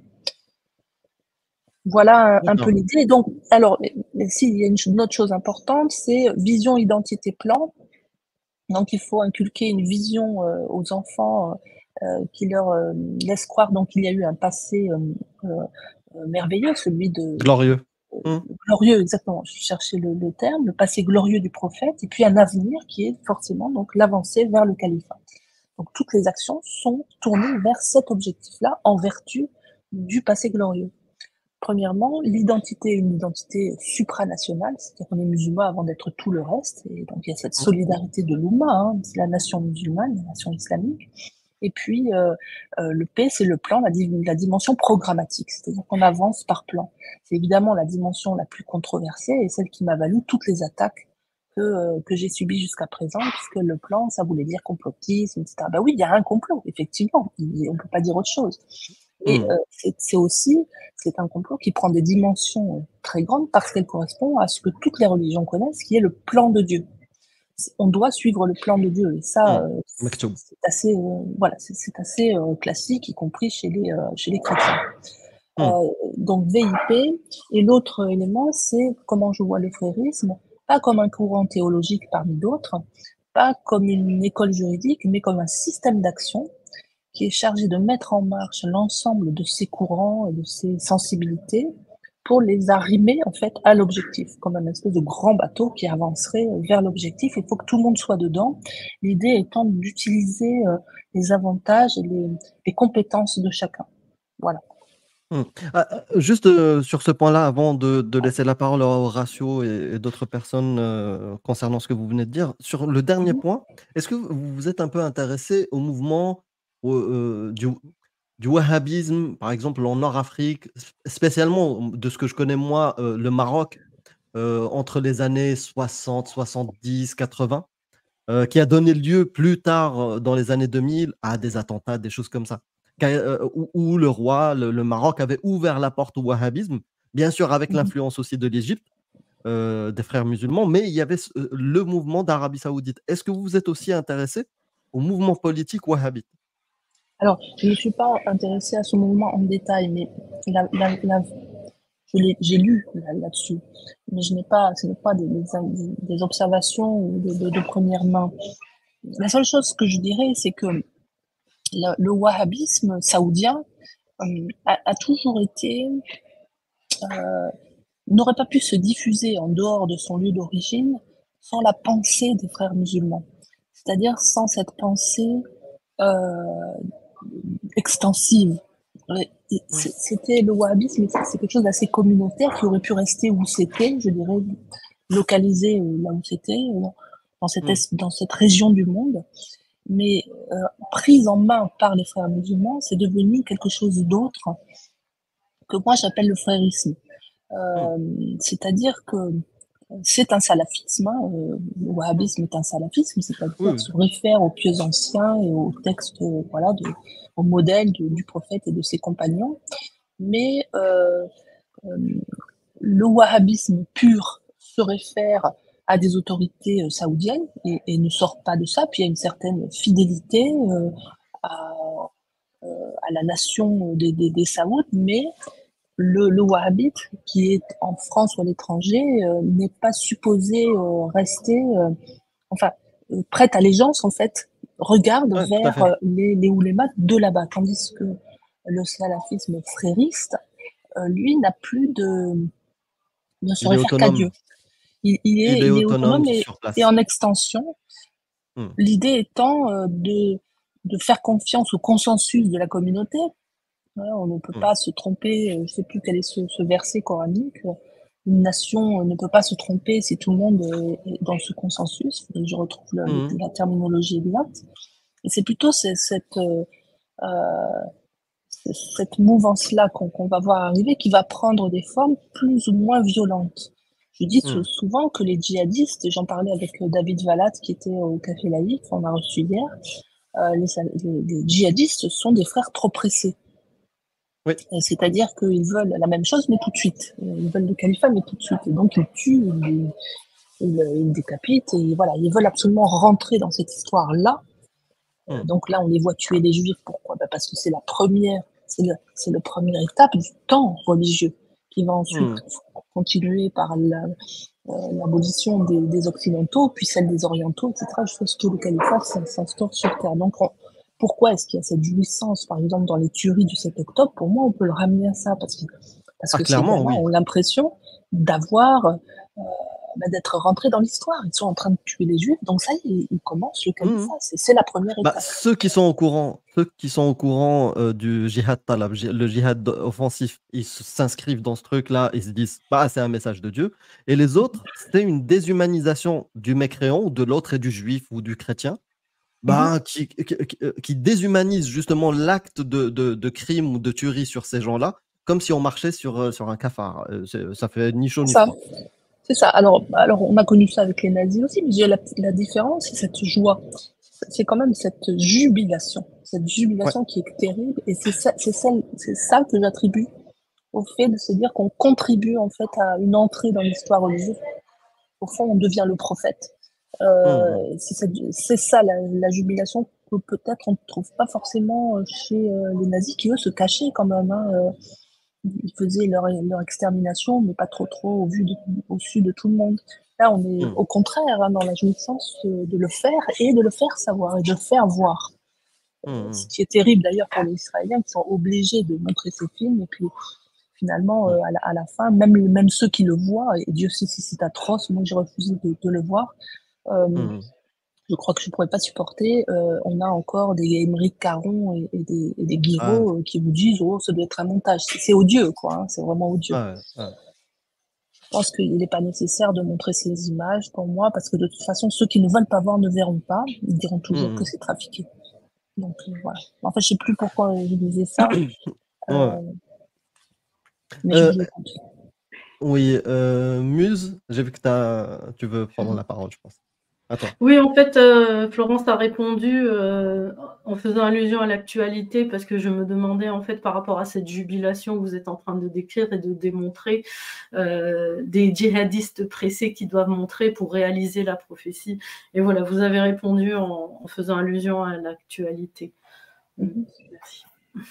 Voilà un, un peu D'accord. l'idée. Donc, alors, mais- mais s'il y a une, ch- une autre chose importante, c'est vision, identité, plan. Donc, il faut inculquer une vision euh, aux enfants euh, qui leur euh, laisse croire donc qu'il y a eu un passé euh, euh, euh, merveilleux, celui de Glorieux. euh, Hmm, glorieux, exactement. Je cherchais le, le terme, le passé glorieux du prophète, et puis un avenir qui est forcément donc l'avancée vers le califat. Donc, toutes les actions sont tournées vers cet objectif-là en vertu du passé glorieux. Premièrement, l'identité est une identité supranationale, c'est-à-dire qu'on est musulman avant d'être tout le reste, et donc il y a cette hmm, solidarité de l'Oumma, hein, c'est la nation musulmane, la nation islamique. Et puis, euh, euh, le P, c'est le plan, la, di- la dimension programmatique, c'est-à-dire qu'on avance par plan. C'est évidemment la dimension la plus controversée et celle qui m'a valu toutes les attaques que, euh, que j'ai subies jusqu'à présent, puisque le plan, ça voulait dire complotisme, et cetera. Ben oui, il y a un complot, effectivement, il- on ne peut pas dire autre chose. Et hmm. euh, c'est c'est aussi, c'est un complot qui prend des dimensions euh, très grandes parce qu'elle correspond à ce que toutes les religions connaissent, qui est le plan de Dieu. C'est- On doit suivre le plan de Dieu, et ça, Hmm. euh, Maktoub. c'est assez, euh, voilà, c'est c'est assez euh, classique, y compris chez les, euh, chez les chrétiens. Hmm. Euh, donc V I P, et l'autre élément, c'est comment je vois le frérisme, pas comme un courant théologique parmi d'autres, pas comme une école juridique, mais comme un système d'action qui est chargé de mettre en marche l'ensemble de ces courants et de ces sensibilités pour les arrimer en fait à l'objectif, comme un espèce de grand bateau qui avancerait vers l'objectif. Il faut que tout le monde soit dedans. L'idée étant d'utiliser euh, les avantages et les, les compétences de chacun. Voilà. Hmm. Ah, ah, juste euh, sur ce point-là, avant de, de laisser la parole à Horatio et, et d'autres personnes euh, concernant ce que vous venez de dire, sur le dernier Mhm. point, est-ce que vous vous êtes un peu intéressé au mouvement au- euh, du, du wahhabisme, par exemple en Nord-Afrique, s- spécialement de ce que je connais moi, euh, le Maroc, euh, entre les années soixante, soixante-dix, quatre-vingts, euh, qui a donné lieu plus tard, euh, dans les années deux mille, à des attentats, des choses comme ça. Qu'a- euh, où, où le roi, le, le Maroc avait ouvert la porte au wahhabisme, bien sûr avec Mhm. l'influence aussi de l'Égypte, euh, des frères musulmans, mais il y avait ce- euh, le mouvement d'Arabie Saoudite. Est-ce que vous vous êtes aussi intéressé au mouvement politique wahhabite? Alors, je ne me suis pas intéressée à ce mouvement en détail, mais la, la, la, je l'ai- j'ai lu là- là-dessus, mais je n'ai pas, ce n'est pas des, des, des observations ou de, de, de première main. La seule chose que je dirais, c'est que le, le wahhabisme saoudien euh, a, a toujours été, euh, n'aurait pas pu se diffuser en dehors de son lieu d'origine sans la pensée des frères musulmans, c'est-à-dire sans cette pensée euh, extensive. Ouais, et Oui. c'est- C'était le wahhabisme, c'est c'est quelque chose d'assez communautaire qui aurait pu rester où c'était, je dirais, localisé euh, là où c'était, euh, dans cette, Hmm. es- dans cette région du monde. Mais euh, prise en main par les frères musulmans, c'est devenu quelque chose d'autre que moi j'appelle le frérisme. Hmm. Euh, C'est-à-dire que c'est un salafisme, hein, euh, le Hmm. wahhabisme est un salafisme, Oui, c'est-à-dire oui. se réfère aux pieux anciens et aux textes, euh, voilà, de, au modèle du, du prophète et de ses compagnons. Mais euh, euh, le wahhabisme pur se réfère à des autorités euh, saoudiennes et, et ne sort pas de ça. Puis il y a une certaine fidélité euh, à, euh, à la nation des, des, des Saouds, mais le, le wahhabite qui est en France ou à l'étranger euh, n'est pas supposé euh, rester, euh, enfin, euh, prête allégeance en fait, regarde Ouais, tout à vers fait. euh, les, les oulémas de là-bas, tandis que le salafisme frériste, euh, lui, n'a plus de, ne se Il est réfère qu'à Dieu. autonome. Il, il est, Il est il est autonome autonome et, sur et place. en extension, Hmm. l'idée étant euh, de, de faire confiance au consensus de la communauté. Ouais, on ne peut Hmm. pas se tromper, euh, je ne sais plus quel est ce, ce verset coranique. euh, Une nation euh, ne peut pas se tromper si tout le monde est, est dans ce consensus. Faudrait que je retrouve le- le- Hmm. la terminologie exacte. Et c'est plutôt ce- cette, euh, euh, c'est cette mouvance-là qu'on qu'on va voir arriver qui va prendre des formes plus ou moins violentes. Je dis sou- Hmm. souvent que les djihadistes, et j'en parlais avec euh, David Valat qui était au Café Laïc, qu'on a reçu hier, euh, les, les- les djihadistes sont des frères trop pressés. Oui. Euh, C'est-à-dire qu'ils veulent la même chose, mais tout de suite. Euh, Ils veulent le califat, mais tout de suite. Et donc, ils tuent, ils, ils, ils décapitent, et voilà, ils veulent absolument rentrer dans cette histoire-là. Euh, Hmm. donc là, on les voit tuer les juifs. Pourquoi? Bah parce que c'est la première, c'est le, c'est le première étape du temps religieux qui va ensuite Hmm. continuer par la, euh, l'abolition des, des occidentaux, puis celle des orientaux, et cetera, jusqu'à ce que le califat s'in- s'instaure sur terre. Donc, on- pourquoi est-ce qu'il y a cette jouissance, par exemple, dans les tueries du sept octobre? Pour moi, on peut le ramener à ça, parce que, parce Ah, que ces clairement, gamins oui. ont l'impression d'avoir, euh, bah, d'être rentrés dans l'histoire. Ils sont en train de tuer les juifs, donc ça y est, ils commencent le Hmm. califat. C'est c'est la première Bah, étape. ceux qui sont au courant, ceux qui sont au courant euh, du jihad talab, ji- le jihad offensif, ils s- s'inscrivent dans ce truc-là, ils se disent, bah, c'est un message de Dieu. Et les autres, c'est une déshumanisation du mécréant ou de l'autre et du juif ou du chrétien, Mhm. bah, qui, qui, qui- euh, qui déshumanise justement l'acte de, de, de crime ou de tuerie sur ces gens-là, comme si on marchait sur, euh, sur un cafard. Euh, c'est- Ça fait ni chaud C'est ni ça. froid. C'est ça. Alors, alors, on a connu ça avec les nazis aussi, mais j'ai la, la différence, c'est cette joie. C'est quand même cette jubilation. Cette Ouais. jubilation qui est terrible. Et c'est ça, c'est celle, c'est ça que j'attribue au fait de se dire qu'on contribue, en fait, à une entrée dans l'histoire religieuse. Au fond, on devient le prophète. Euh, Hmm. c'est cette- c'est ça, la, la jubilation que peut-être on ne trouve pas forcément euh, chez euh, les nazis, qui eux se cachaient quand même, hein, euh, ils faisaient leur, leur extermination, mais pas trop trop au, vu de, au su de tout le monde. Là, on est Hmm. au contraire hein, dans la jouissance de, de le faire et de le faire savoir et de le faire voir. Hmm. Ce qui est terrible d'ailleurs pour les Israéliens qui sont obligés de montrer ces films et puis finalement Hmm. euh, à, la, à la fin, même, même ceux qui le voient, et Dieu sait si c'est atroce, moi j'ai refusé de, de le voir, euh, Hmm. je crois que je ne pourrais pas supporter. Euh, on a encore des Émeric Caron et, et des, et des Ah, Guiraud euh, qui vous disent oh, ça doit être un montage. C'est c'est odieux, quoi. Hein, c'est vraiment odieux. ouais, ouais. Je pense qu'il n'est pas nécessaire de montrer ces images pour moi, parce que de toute façon, ceux qui ne veulent pas voir ne verront pas. Ils diront toujours que Hmm. c'est trafiqué. Donc euh, voilà. En fait, je sais plus pourquoi je disais ça, Ouais. euh, mais je Euh, vous écoute. oui, euh, Muse, j'ai vu que t'as- tu veux prendre la parole, je pense. À toi. Oui, en fait, euh, Florence a répondu euh, en faisant allusion à l'actualité parce que je me demandais en fait par rapport à cette jubilation que vous êtes en train de décrire et de démontrer euh, des djihadistes pressés qui doivent montrer pour réaliser la prophétie. Et voilà, vous avez répondu en, en faisant allusion à l'actualité. Mhm. Merci.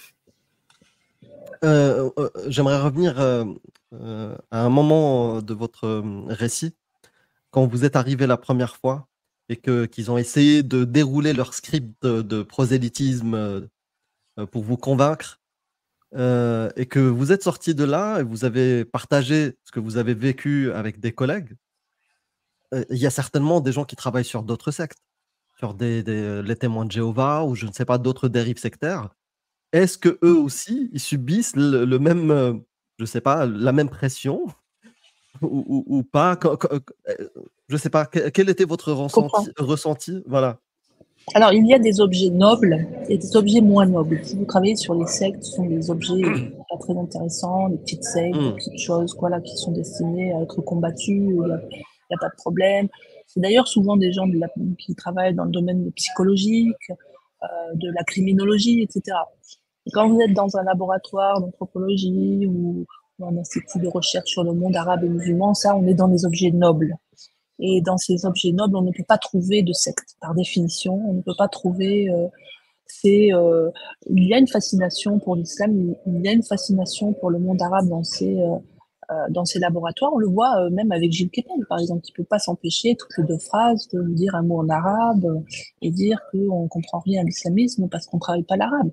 Euh, euh, j'aimerais revenir euh, euh, à un moment de votre euh, récit, quand vous êtes arrivé la première fois et que, qu'ils ont essayé de dérouler leur script de, de prosélytisme euh, pour vous convaincre, euh, et que vous êtes sorti de là et vous avez partagé ce que vous avez vécu avec des collègues. Euh, Il y a certainement des gens qui travaillent sur d'autres sectes, sur des, des- les témoins de Jéhovah ou je ne sais pas, d'autres dérives sectaires. Est-ce que eux aussi, ils subissent le, le même, euh, je sais pas, la même pression ou, ou- ou pas? Co- co- euh, Je sais pas, que- quel était votre Je comprends. ressenti, ressenti? Voilà. Alors, il y a des objets nobles et des objets moins nobles. Si vous travaillez sur les sectes, ce sont des objets pas très intéressants, des petites sectes, des Hmm. petites choses voilà, qui sont destinées à être combattues, il n'y a, il y a pas de problème. C'est d'ailleurs souvent des gens de la- qui travaillent dans le domaine psychologique, euh, de la criminologie, et cetera. Et quand vous êtes dans un laboratoire d'anthropologie ou, ou un institut de recherche sur le monde arabe et musulman, ça, on est dans des objets nobles. Et dans ces objets nobles, on ne peut pas trouver de secte, par définition. On ne peut pas trouver... Euh, c'est, euh, il y a une fascination pour l'islam, il y a une fascination pour le monde arabe dans ces, euh, euh, dans ces laboratoires. On le voit euh, même avec Gilles Kepel, par exemple, qui ne peut pas s'empêcher, toutes les deux phrases, de dire un mot en arabe euh, et dire qu'on ne comprend rien à l'islamisme parce qu'on ne travaille pas l'arabe.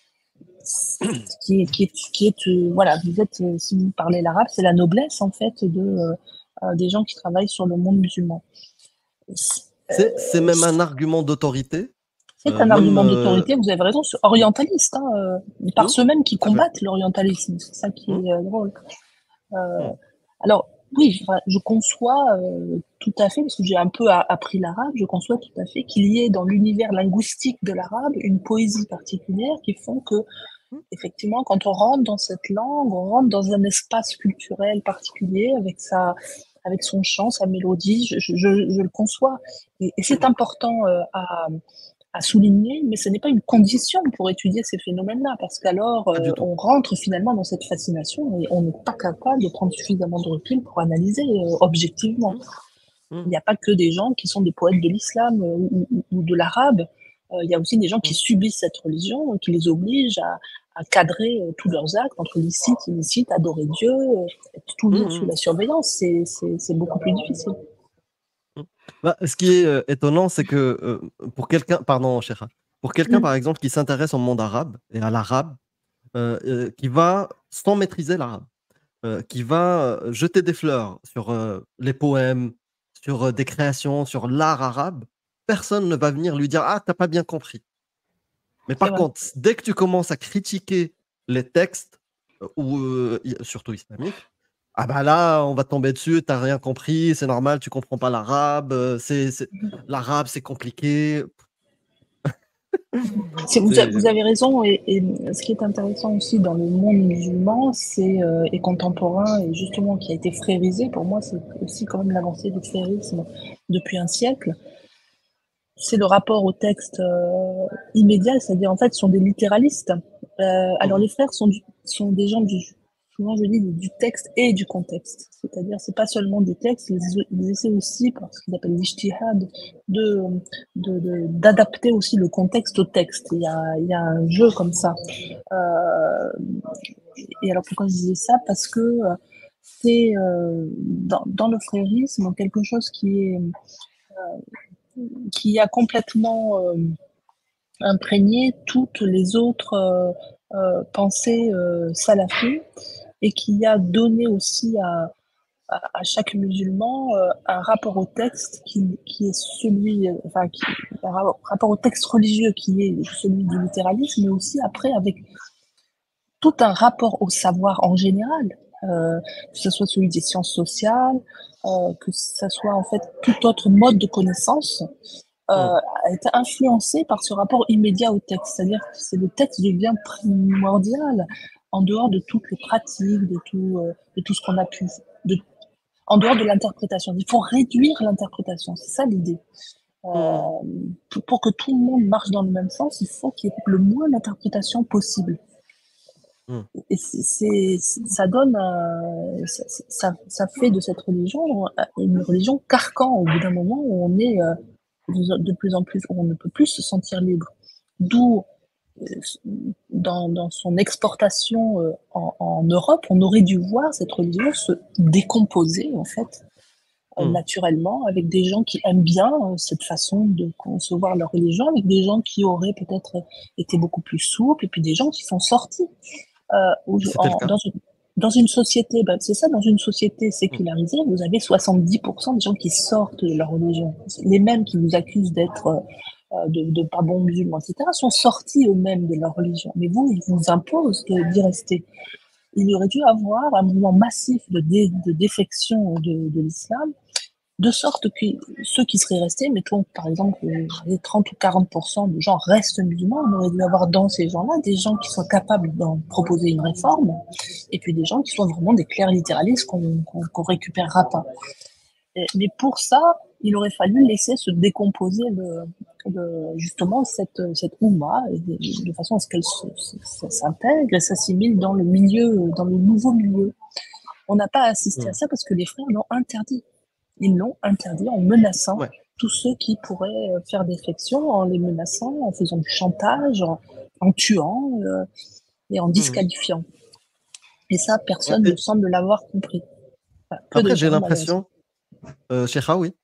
Qui est, qui est, qui est euh, voilà, vous êtes, euh, si vous parlez l'arabe, c'est la noblesse, en fait, de, euh, des gens qui travaillent sur le monde musulman. C'est c'est même un argument d'autorité. C'est Euh, un même, argument euh, d'autorité, vous avez raison, c'est orientaliste, hein, euh, par Hum, ceux-mêmes qui tout à fait. combattent l'orientalisme, c'est ça qui Hum, est euh, drôle. Euh, hum, alors, oui, enfin, je conçois euh, tout à fait, parce que j'ai un peu a- appris l'arabe, je conçois tout à fait qu'il y ait dans l'univers linguistique de l'arabe une poésie particulière qui font que, hum, effectivement, quand on rentre dans cette langue, on rentre dans un espace culturel particulier avec sa, avec son chant, sa mélodie, je, je, je, je le conçois. Et, et c'est important euh, à, à souligner, mais ce n'est pas une condition pour étudier ces phénomènes-là, parce qu'alors Pas euh, du tout. on rentre finalement dans cette fascination et on n'est pas capable de prendre suffisamment de recul pour analyser euh, objectivement. Hum, Il hum, n'y a pas que des gens qui sont des poètes de l'islam euh, ou, ou- ou de l'arabe. Euh, il y a aussi des gens qui hum, subissent cette religion, euh, qui les obligent à, à cadrer euh, tous leurs actes entre licite, illicite, adorer Dieu, euh, être toujours hum, sous hum, la surveillance. C'est c'est- c'est beaucoup plus difficile. hum. Bah, ce qui est euh, étonnant, c'est que euh, pour quelqu'un, pardon, Cheikha, pour quelqu'un, Mm. par exemple, qui s'intéresse au monde arabe et à l'arabe, euh, euh, qui va, sans maîtriser l'arabe, euh, qui va euh, jeter des fleurs sur euh, les poèmes, sur euh, des créations, sur l'art arabe, personne ne va venir lui dire: «Ah, t'as pas bien compris». Mais C'est par vrai. contre, dès que tu commences à critiquer les textes, euh, ou euh, i- surtout islamiques, ah bah là, on va te tomber dessus, t'as rien compris, c'est normal, tu comprends pas l'arabe, euh, c'est, c'est- l'arabe c'est compliqué. C'est- Vous, a- C'est... vous avez raison, et, et ce qui est intéressant aussi dans le monde musulman, c'est euh, et contemporain, et justement qui a été frérisé, pour moi c'est aussi quand même l'avancée du frérisme depuis un siècle, c'est le rapport au texte euh, immédiat, c'est-à-dire en fait ce sont des littéralistes. Euh, alors Mhm, les frères sont, du- sont des gens du, souvent je dis du texte et du contexte, c'est-à-dire c'est pas seulement du texte, ils, ils essaient aussi par ce qu'ils appellent l'ijtihad de, de, de- d'adapter aussi le contexte au texte. Il y a, il y a un jeu comme ça. Euh, et alors pourquoi je disais ça? Parce que euh, c'est euh, dans, dans le frérisme quelque chose qui est qui a complètement euh, imprégné toutes les autres euh, euh, pensées euh, salafis et qui a donné aussi à, à, à chaque musulman euh, un rapport au texte qui, qui est celui, euh, enfin, qui, un rapport au texte religieux qui est celui du littéralisme, mais aussi après avec tout un rapport au savoir en général, euh, que ce soit celui des sciences sociales, euh, que ce soit en fait tout autre mode de connaissance, euh, mhm, a été influencé par ce rapport immédiat au texte. C'est-à-dire que c'est le texte devient primordial en dehors de toutes les pratiques, de tout, euh, de tout ce qu'on a pu, de, en dehors de l'interprétation. Il faut réduire l'interprétation, c'est ça l'idée. Euh, mhm, pour, pour que tout le monde marche dans le même sens, il faut qu'il y ait le moins d'interprétation possible. mhm, Et c'est, c'est, ça donne, euh, ça, ça, ça fait de cette religion une religion carcan au bout d'un moment où on est euh, de plus en plus, où on ne peut plus se sentir libre. D'où, euh, dans, dans son exportation euh, en, en Europe, on aurait dû voir cette religion se décomposer, en fait, euh, mhm. naturellement, avec des gens qui aiment bien euh, cette façon de concevoir leur religion, avec des gens qui auraient peut-être été beaucoup plus souples, et puis des gens qui sont sortis euh, où je- C'était le en- cas. dans, une, dans une société, ben, c'est ça, dans une société Mhm, sécularisée, vous avez soixante-dix pour cent des gens qui sortent de leur religion. Les mêmes qui vous accusent d'être euh, de, de pas bons musulmans, et cetera, sont sortis eux-mêmes de leur religion. Mais vous, ils vous imposent de- d'y rester. Il y aurait dû avoir un mouvement massif de, dé, de défection de, de l'islam, de sorte que ceux qui seraient restés, mettons par exemple les trente ou quarante pour cent de gens restent musulmans, on aurait dû avoir dans ces gens-là des gens qui soient capables d'en proposer une réforme, et puis des gens qui soient vraiment des clercs littéralistes qu'on qu'on, qu'on récupérera pas. Et, mais pour ça, il aurait fallu laisser se décomposer le, le, justement cette, cette oumma, et de, de façon à ce qu'elle se- se- s'intègre et s'assimile dans le milieu, dans le nouveau milieu. On n'a pas assisté à mhm, ça parce que les frères l'ont interdit. Ils l'ont interdit en menaçant Ouais. tous ceux qui pourraient faire défection, en les menaçant, en faisant du chantage, en, en tuant euh, et en Mhm. disqualifiant. Et ça, Ouais, personne et ne semble l'avoir compris. Enfin, peu de après, j'ai gens, malheureusement. l'impression, euh, Sheikha, oui.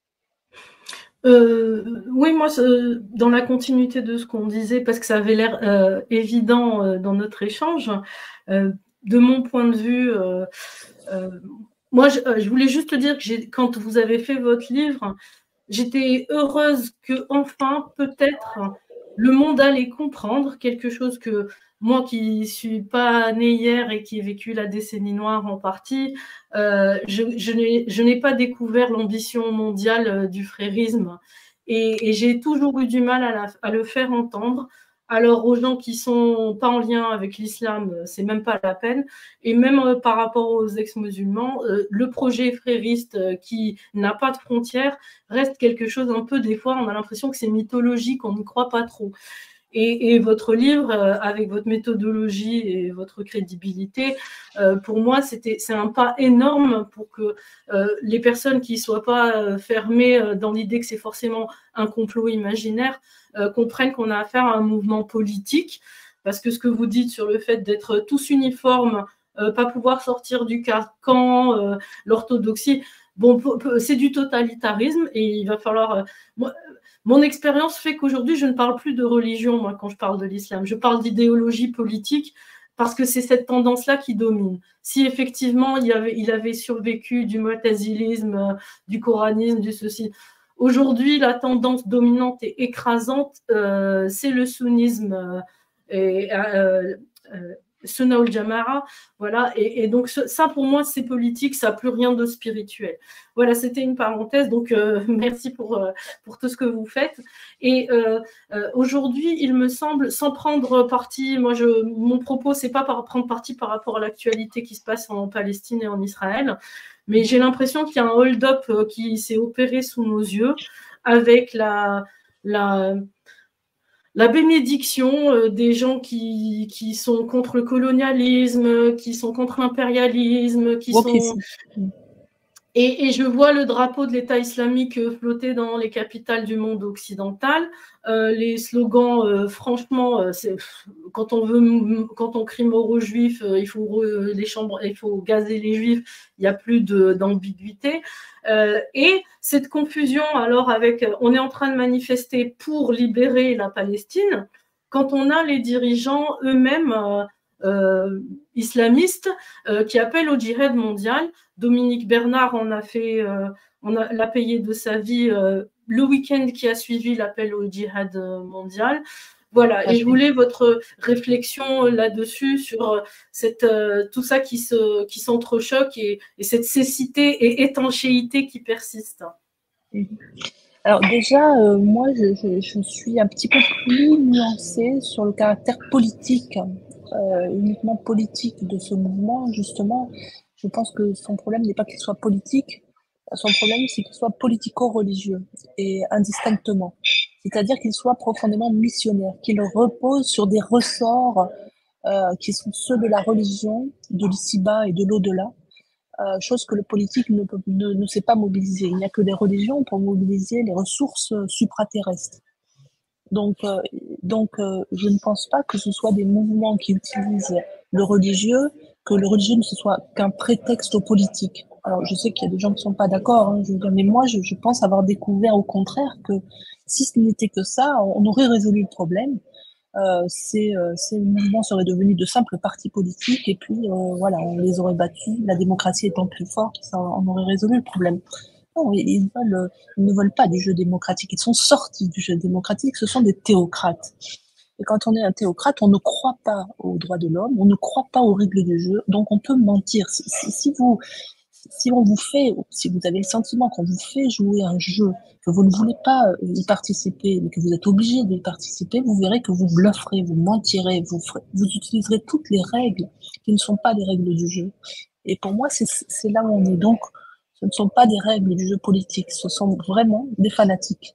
Euh, oui, moi, ce- dans la continuité de ce qu'on disait, parce que ça avait l'air euh, évident euh, dans notre échange, euh, de mon point de vue, euh, euh, moi, je, euh, je voulais juste dire que j'ai- quand vous avez fait votre livre, j'étais heureuse que enfin, peut-être, le monde allait comprendre quelque chose que moi, qui suis pas née hier et qui ai vécu la décennie noire en partie, euh, je, je n'ai je n'ai pas découvert l'ambition mondiale euh, du frérisme. Et, et j'ai toujours eu du mal à, la- à le faire entendre. Alors aux gens qui sont pas en lien avec l'islam, euh, c'est même pas la peine. Et même euh, par rapport aux ex-musulmans, euh, le projet frériste euh, qui n'a pas de frontières reste quelque chose un peu, des fois, on a l'impression que c'est mythologique, on n'y croit pas trop. Et, et votre livre, euh, avec votre méthodologie et votre crédibilité, euh, pour moi, c'était, c'est un pas énorme pour que euh, les personnes qui ne soient pas euh, fermées euh, dans l'idée que c'est forcément un complot imaginaire euh, comprennent qu'on a affaire à un mouvement politique. Parce que ce que vous dites sur le fait d'être tous uniformes, euh, pas pouvoir sortir du carcan, euh, l'orthodoxie, bon, c'est du totalitarisme et il va falloir... Euh, moi, mon expérience fait qu'aujourd'hui, je ne parle plus de religion, moi, quand je parle de l'islam. Je parle d'idéologie politique parce que c'est cette tendance-là qui domine. Si effectivement, il avait, il avait survécu du mu'tazilisme, euh, du coranisme, du ceci, aujourd'hui, la tendance dominante et écrasante, euh, c'est le sunnisme euh, et euh, euh, Sunna ul Jama'a, voilà, et, et donc ça pour moi c'est politique, ça n'a plus rien de spirituel. Voilà, c'était une parenthèse, donc euh, merci pour, euh, pour tout ce que vous faites. Et euh, euh, aujourd'hui, il me semble, sans prendre parti, moi je, mon propos c'est pas par prendre parti par rapport à l'actualité qui se passe en Palestine et en Israël, mais j'ai l'impression qu'il y a un hold-up euh, qui s'est opéré sous nos yeux avec la... la la bénédiction euh, des gens qui, qui sont contre le colonialisme, qui sont contre l'impérialisme, qui sont... Et, et je vois le drapeau de l'État islamique flotter dans les capitales du monde occidental. Euh, les slogans, euh, franchement, euh, c'est, quand on veut, quand on crie mort aux juifs, euh, il faut euh, les chambres, il faut gazer les juifs. Il n'y a plus de, d'ambiguïté. Euh, et cette confusion, alors avec, on est en train de manifester pour libérer la Palestine, quand on a les dirigeants eux-mêmes euh, euh, islamistes euh, qui appellent au djihad mondial. Dominique Bernard en a fait, euh, on a, l'a payé de sa vie euh, le week-end qui a suivi l'appel au djihad mondial. Voilà, et je voulais votre réflexion là-dessus sur cette, euh, tout ça qui, se, qui s'entrechoque et, et cette cécité et étanchéité qui persiste. Alors déjà, euh, moi, je, je, je suis un petit peu plus nuancée sur le caractère politique, euh, uniquement politique de ce mouvement, justement. Je pense que son problème n'est pas qu'il soit politique, son problème c'est qu'il soit politico-religieux et indistinctement. C'est-à-dire qu'il soit profondément missionnaire, qu'il repose sur des ressorts euh, qui sont ceux de la religion, de l'ici-bas et de l'au-delà, euh, chose que le politique ne, peut, ne, ne sait pas mobiliser. Il n'y a que les religions pour mobiliser les ressources supraterrestres. Donc, euh, donc euh, je ne pense pas que ce soit des mouvements qui utilisent le religieux, que le religieux ne soit qu'un prétexte au politique. Alors, je sais qu'il y a des gens qui ne sont pas d'accord, hein, je veux dire, mais moi, je, je pense avoir découvert au contraire que si ce n'était que ça, on aurait résolu le problème. Euh, ces, euh, ces mouvements seraient devenus de simples partis politiques et puis euh, voilà, on les aurait battus, la démocratie étant plus forte, ça, on aurait résolu le problème. Non, ils, ils, veulent, ils ne veulent pas du jeu démocratique, ils sont sortis du jeu démocratique, ce sont des théocrates. Et quand on est un théocrate, on ne croit pas aux droits de l'homme, on ne croit pas aux règles du jeu, donc on peut mentir. Si, si, si vous, si on vous fait, si vous avez le sentiment qu'on vous fait jouer un jeu, que vous ne voulez pas y participer, mais que vous êtes obligé d'y participer, vous verrez que vous blufferez, vous mentirez, vous, ferez, vous utiliserez toutes les règles qui ne sont pas les règles du jeu. Et pour moi, c'est, c'est là où on est. Donc, ce ne sont pas des règles du jeu politique, ce sont vraiment des fanatiques.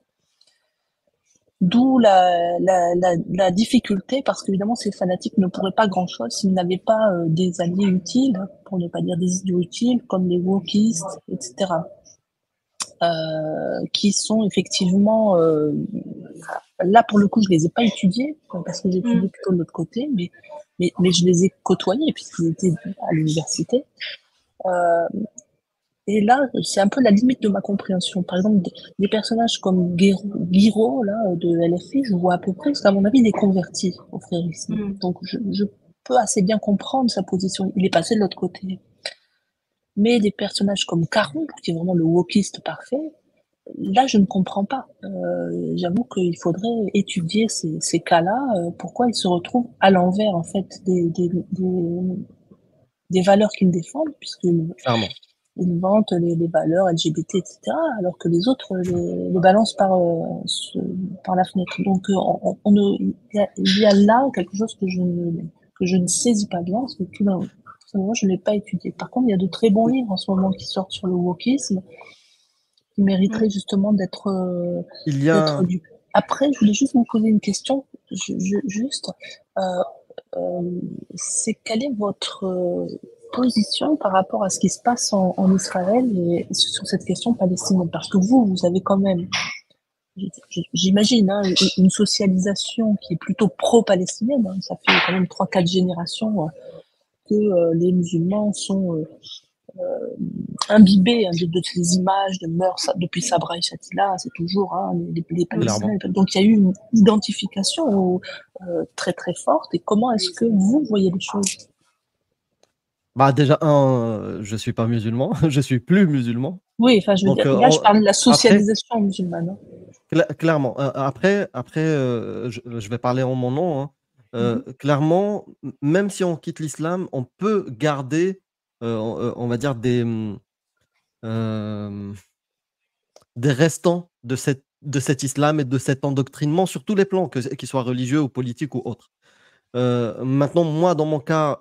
D'où la, la, la, la difficulté, parce qu'évidemment, ces fanatiques ne pourraient pas grand-chose s'ils n'avaient pas euh, des alliés utiles, pour ne pas dire des idiots utiles, comme les wokistes, et cetera. euh, qui sont effectivement, euh, là pour le coup, je les ai pas étudiés, parce que j'ai étudié Mm. plutôt de l'autre côté, mais, mais, mais je les ai côtoyés puisqu'ils étaient à l'université. Euh, et là, c'est un peu la limite de ma compréhension. Par exemple, des, des personnages comme Guiraud, là, de L F I, je vois à peu près, c'est à mon avis, des convertis au frérisme. Mm. Donc, je, je peux assez bien comprendre sa position. Il est passé de l'autre côté. Mais des personnages comme Caron, qui est vraiment le wokiste parfait, là, je ne comprends pas. Euh, j'avoue qu'il faudrait étudier ces, ces cas-là, euh, pourquoi ils se retrouvent à l'envers, en fait, des, des, des, des valeurs qu'ils défendent, puisqu'ils Clairement. ils vantent les, les valeurs L G B T, et cetera, alors que les autres les, les balancent par, euh, ce, par la fenêtre. Donc, euh, on, on, on, il, y a, il y a là quelque chose que je ne, que je ne saisis pas bien, parce que tout d'un moi, je ne l'ai pas étudié. Par contre, il y a de très bons livres en ce moment qui sortent sur le wokisme, qui mériteraient justement d'être euh, Il y a... lus. Après, je voulais juste vous poser une question, je, je, juste, euh, euh, c'est quelle est votre euh, position par rapport à ce qui se passe en, en Israël et sur cette question palestinienne? Parce que vous, vous avez quand même, j'imagine, hein, une socialisation qui est plutôt pro-palestinienne, hein, ça fait quand même trois quatre générations que euh, les musulmans sont euh, euh, imbibés hein, de, de ces images de mœurs depuis Sabra et Shatila, c'est toujours hein, les, les Palestiniens. Donc il y a eu une identification euh, très très forte. Et comment est-ce que vous voyez les choses? Bah déjà, un, je suis pas musulman, je suis plus musulman. Oui, enfin je veux Donc, dire, euh, là on, je parle de la socialisation après, musulmane. Hein. Cla clairement. Euh, après, après euh, je, je vais parler en mon nom. Hein. Euh, Mm-hmm. Clairement, même si on quitte l'islam, on peut garder, euh, on, on va dire, des, euh, des restants de, cette, de cet islam et de cet endoctrinement sur tous les plans, qu'ils soient religieux ou politiques ou autres. Euh, maintenant, moi, dans mon cas,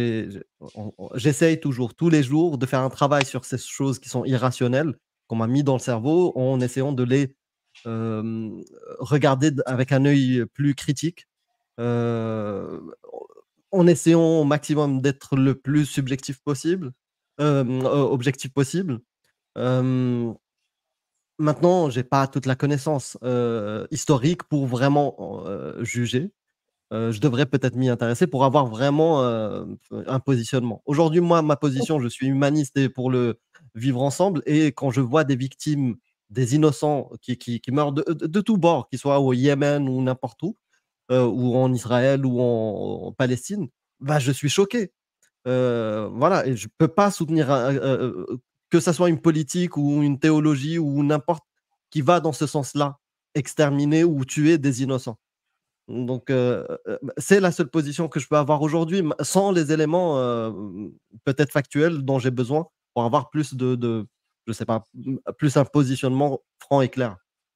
j'essaye toujours, tous les jours, de faire un travail sur ces choses qui sont irrationnelles, qu'on m'a mis dans le cerveau, en essayant de les euh, regarder avec un œil plus critique, euh, en essayant au maximum d'être le plus subjectif possible, euh, objectif possible. Euh, maintenant, j'ai pas toute la connaissance euh, historique pour vraiment euh, juger. Euh, je devrais peut-être m'y intéresser pour avoir vraiment euh, un positionnement. Aujourd'hui, moi, ma position, je suis humaniste et pour le vivre ensemble. Et quand je vois des victimes, des innocents qui, qui, qui meurent de, de, de tous bords, qu'ils soient au Yémen ou n'importe où, euh, ou en Israël ou en, en Palestine, bah, je suis choqué. Euh, voilà, et je ne peux pas soutenir euh, euh, que ce soit une politique ou une théologie ou n'importe qui va dans ce sens-là, exterminer ou tuer des innocents. Donc, euh, c'est la seule position que je peux avoir aujourd'hui, sans les éléments euh, peut-être factuels dont j'ai besoin pour avoir plus de, de, je sais pas, plus un positionnement franc et clair.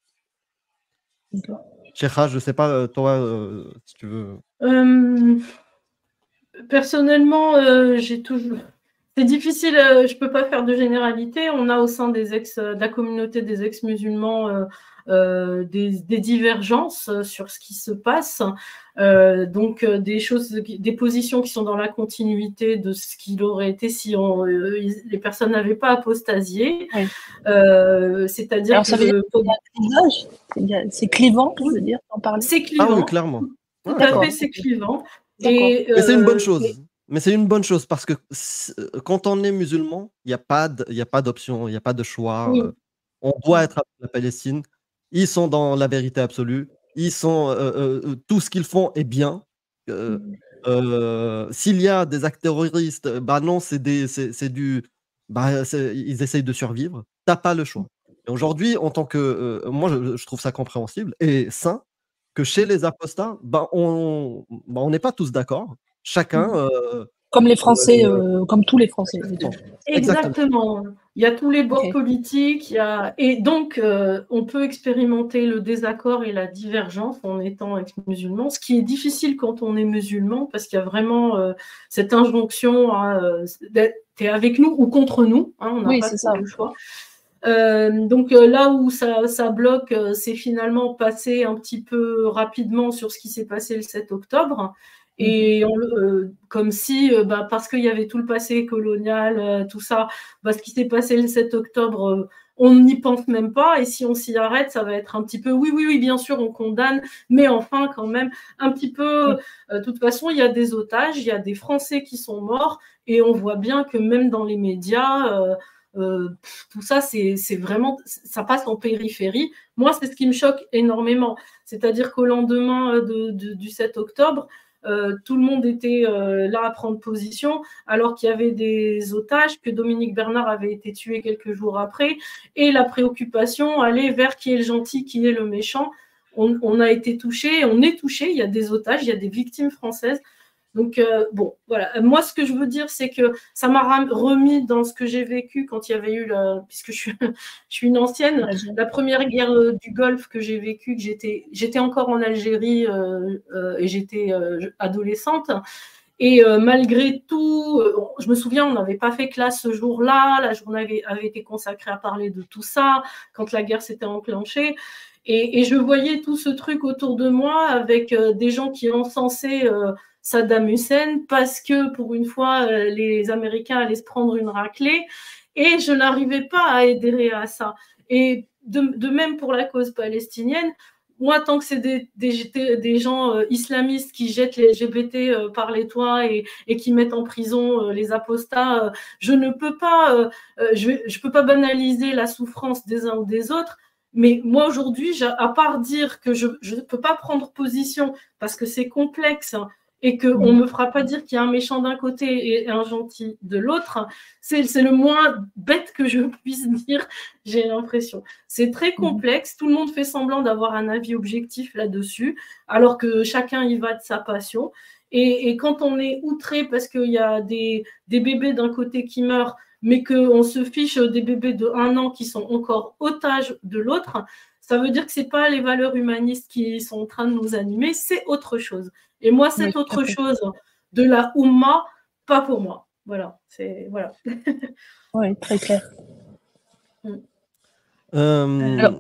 Cheikha, je sais pas, toi, euh, si tu veux. Euh, personnellement, euh, j'ai toujours. C'est difficile, euh, je peux pas faire de généralité. On a au sein des ex, de la communauté des ex-musulmans euh, euh, des, des divergences sur ce qui se passe. Euh, donc euh, des choses, des positions qui sont dans la continuité de ce qu'il aurait été si on, euh, les personnes n'avaient pas apostasié. Oui. Euh, C'est-à-dire que ça veut dire c'est clivant, je veux dire, en parler. C'est clivant. Ah oui, clairement. Tout ah, à fait, c'est clivant. Et, Mais euh, c'est une bonne chose. Et... Mais c'est une bonne chose parce que quand on est musulman, il n'y a pas d'option, il n'y a pas de choix. Oui. On doit être avec la Palestine. Ils sont dans la vérité absolue. Ils sont, euh, euh, tout ce qu'ils font est bien. Euh, euh, S'il y a des actes terroristes, bah non, c'est du. Bah, ils essayent de survivre. Tu n'as pas le choix. Aujourd'hui, en tant que. Euh, moi, je, je trouve ça compréhensible et sain que chez les apostats, bah, on bah, on n'est pas tous d'accord. Chacun. Euh, comme les Français, euh, euh, comme tous les Français. Exactement. Exactement. Il y a tous les bords okay. politiques, il y a... et donc euh, on peut expérimenter le désaccord et la divergence en étant ex-musulman, ce qui est difficile quand on est musulman, parce qu'il y a vraiment euh, cette injonction à euh, t'es avec nous ou contre nous, hein, on n'a oui, pas ça. le choix. Euh, donc euh, là où ça, ça bloque, euh, c'est finalement passer un petit peu rapidement sur ce qui s'est passé le sept octobre. Et on, euh, comme si, euh, bah, parce qu'il y avait tout le passé colonial, euh, tout ça, bah, ce qui s'est passé le sept octobre, euh, on n'y pense même pas, et si on s'y arrête, ça va être un petit peu, oui, oui, oui, bien sûr, on condamne, mais enfin, quand même, un petit peu, euh, de toute façon, il y a des otages, il y a des Français qui sont morts, et on voit bien que même dans les médias, euh, euh, pff, tout ça, c'est vraiment, ça passe en périphérie. Moi, c'est ce qui me choque énormément. C'est-à-dire qu'au lendemain de, de, du sept octobre, euh, tout le monde était euh, là à prendre position, alors qu'il y avait des otages, que Dominique Bernard avait été tué quelques jours après, et la préoccupation allait vers qui est le gentil, qui est le méchant. On, on a été touché, on est touché, il y a des otages, il y a des victimes françaises. Donc, euh, bon, voilà. Moi, ce que je veux dire, c'est que ça m'a remis dans ce que j'ai vécu quand il y avait eu, la, puisque je suis, je suis une ancienne, la première guerre du Golfe que j'ai vécue, que j'étais j'étais encore en Algérie euh, euh, et j'étais euh, adolescente. Et euh, malgré tout, euh, je me souviens, on n'avait pas fait classe ce jour-là, la journée avait, avait été consacrée à parler de tout ça, quand la guerre s'était enclenchée. Et, et je voyais tout ce truc autour de moi avec euh, des gens qui encensaient euh, Saddam Hussein parce que pour une fois, euh, les Américains allaient se prendre une raclée, et je n'arrivais pas à adhérer à ça. Et de, de même pour la cause palestinienne, moi, tant que c'est des, des, des gens euh, islamistes qui jettent les L G B T euh, par les toits et, et qui mettent en prison euh, les apostats, euh, je ne peux pas, euh, je, je peux pas banaliser la souffrance des uns ou des autres. Mais moi, aujourd'hui, à part dire que je ne peux pas prendre position parce que c'est complexe, hein, et qu'on ne me fera pas dire qu'il y a un méchant d'un côté et un gentil de l'autre, c'est le moins bête que je puisse dire, j'ai l'impression. C'est très complexe, tout le monde fait semblant d'avoir un avis objectif là-dessus, alors que chacun y va de sa passion. Et, et quand on est outré parce qu'il y a des, des bébés d'un côté qui meurent, mais qu'on se fiche des bébés de un an qui sont encore otages de l'autre, ça veut dire que ce n'est pas les valeurs humanistes qui sont en train de nous animer, c'est autre chose. Et moi, cette oui, autre chose de la Oumma, pas pour moi. Voilà, c'est voilà. Oui, très clair. Mm. Euh... Alors,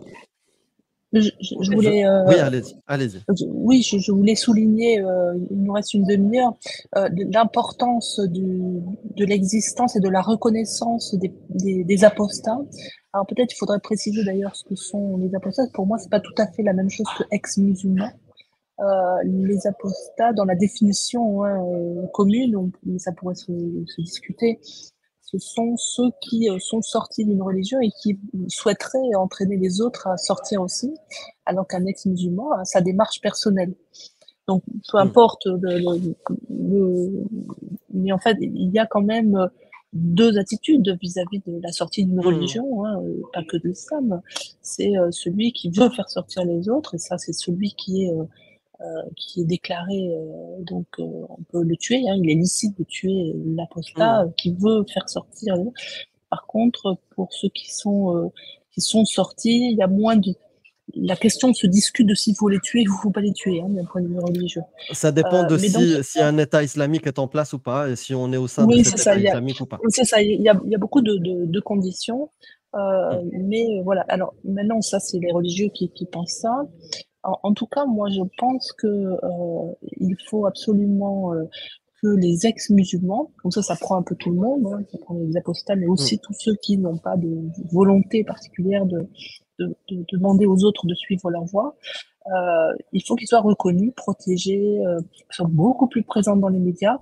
je, je, je voulais. Euh, oui, allez-y. Allez oui, je, je, voulais souligner, euh, il nous reste une demi-heure, euh, l'importance de l'existence et de la reconnaissance des, des, des apostats. Alors peut-être il faudrait préciser d'ailleurs ce que sont les apostats. Pour moi, c'est pas tout à fait la même chose que ex-musulmans. Euh, les apostats, dans la définition hein, euh, commune, on, ça pourrait se, se discuter, ce sont ceux qui euh, sont sortis d'une religion et qui souhaiteraient entraîner les autres à sortir aussi, alors qu'un ex-musulman a sa démarche personnelle. Donc, peu importe le, le, le, mais en fait, il y a quand même deux attitudes vis-à-vis -vis de la sortie d'une religion, hein, pas que de l'islam. C'est euh, celui qui veut faire sortir les autres, et ça, c'est celui qui est euh, Euh, qui est déclaré, euh, donc euh, on peut le tuer, hein, il est licite de tuer l'apostat mmh. qui veut faire sortir. Par contre, pour ceux qui sont, euh, qui sont sortis, il y a moins de... La question se discute de s'il faut les tuer ou il ne faut pas les tuer, hein, d'un point de vue religieux. Ça dépend de euh, si, donc, si un État islamique est en place ou pas, et si on est au sein oui, de cet État ça, islamique a, ou pas. C'est ça, il y a, il y a beaucoup de, de, de conditions, euh, mmh. mais voilà. Alors maintenant, ça, c'est les religieux qui, qui pensent ça. En, en tout cas, moi, je pense que euh, il faut absolument euh, que les ex-musulmans, comme ça, ça prend un peu tout le monde, hein, ça prend les apostats, mais aussi mmh. tous ceux qui n'ont pas de volonté particulière de, de, de, de demander aux autres de suivre leur voie. Euh, il faut qu'ils soient reconnus, protégés, euh, qu'ils soient beaucoup plus présents dans les médias.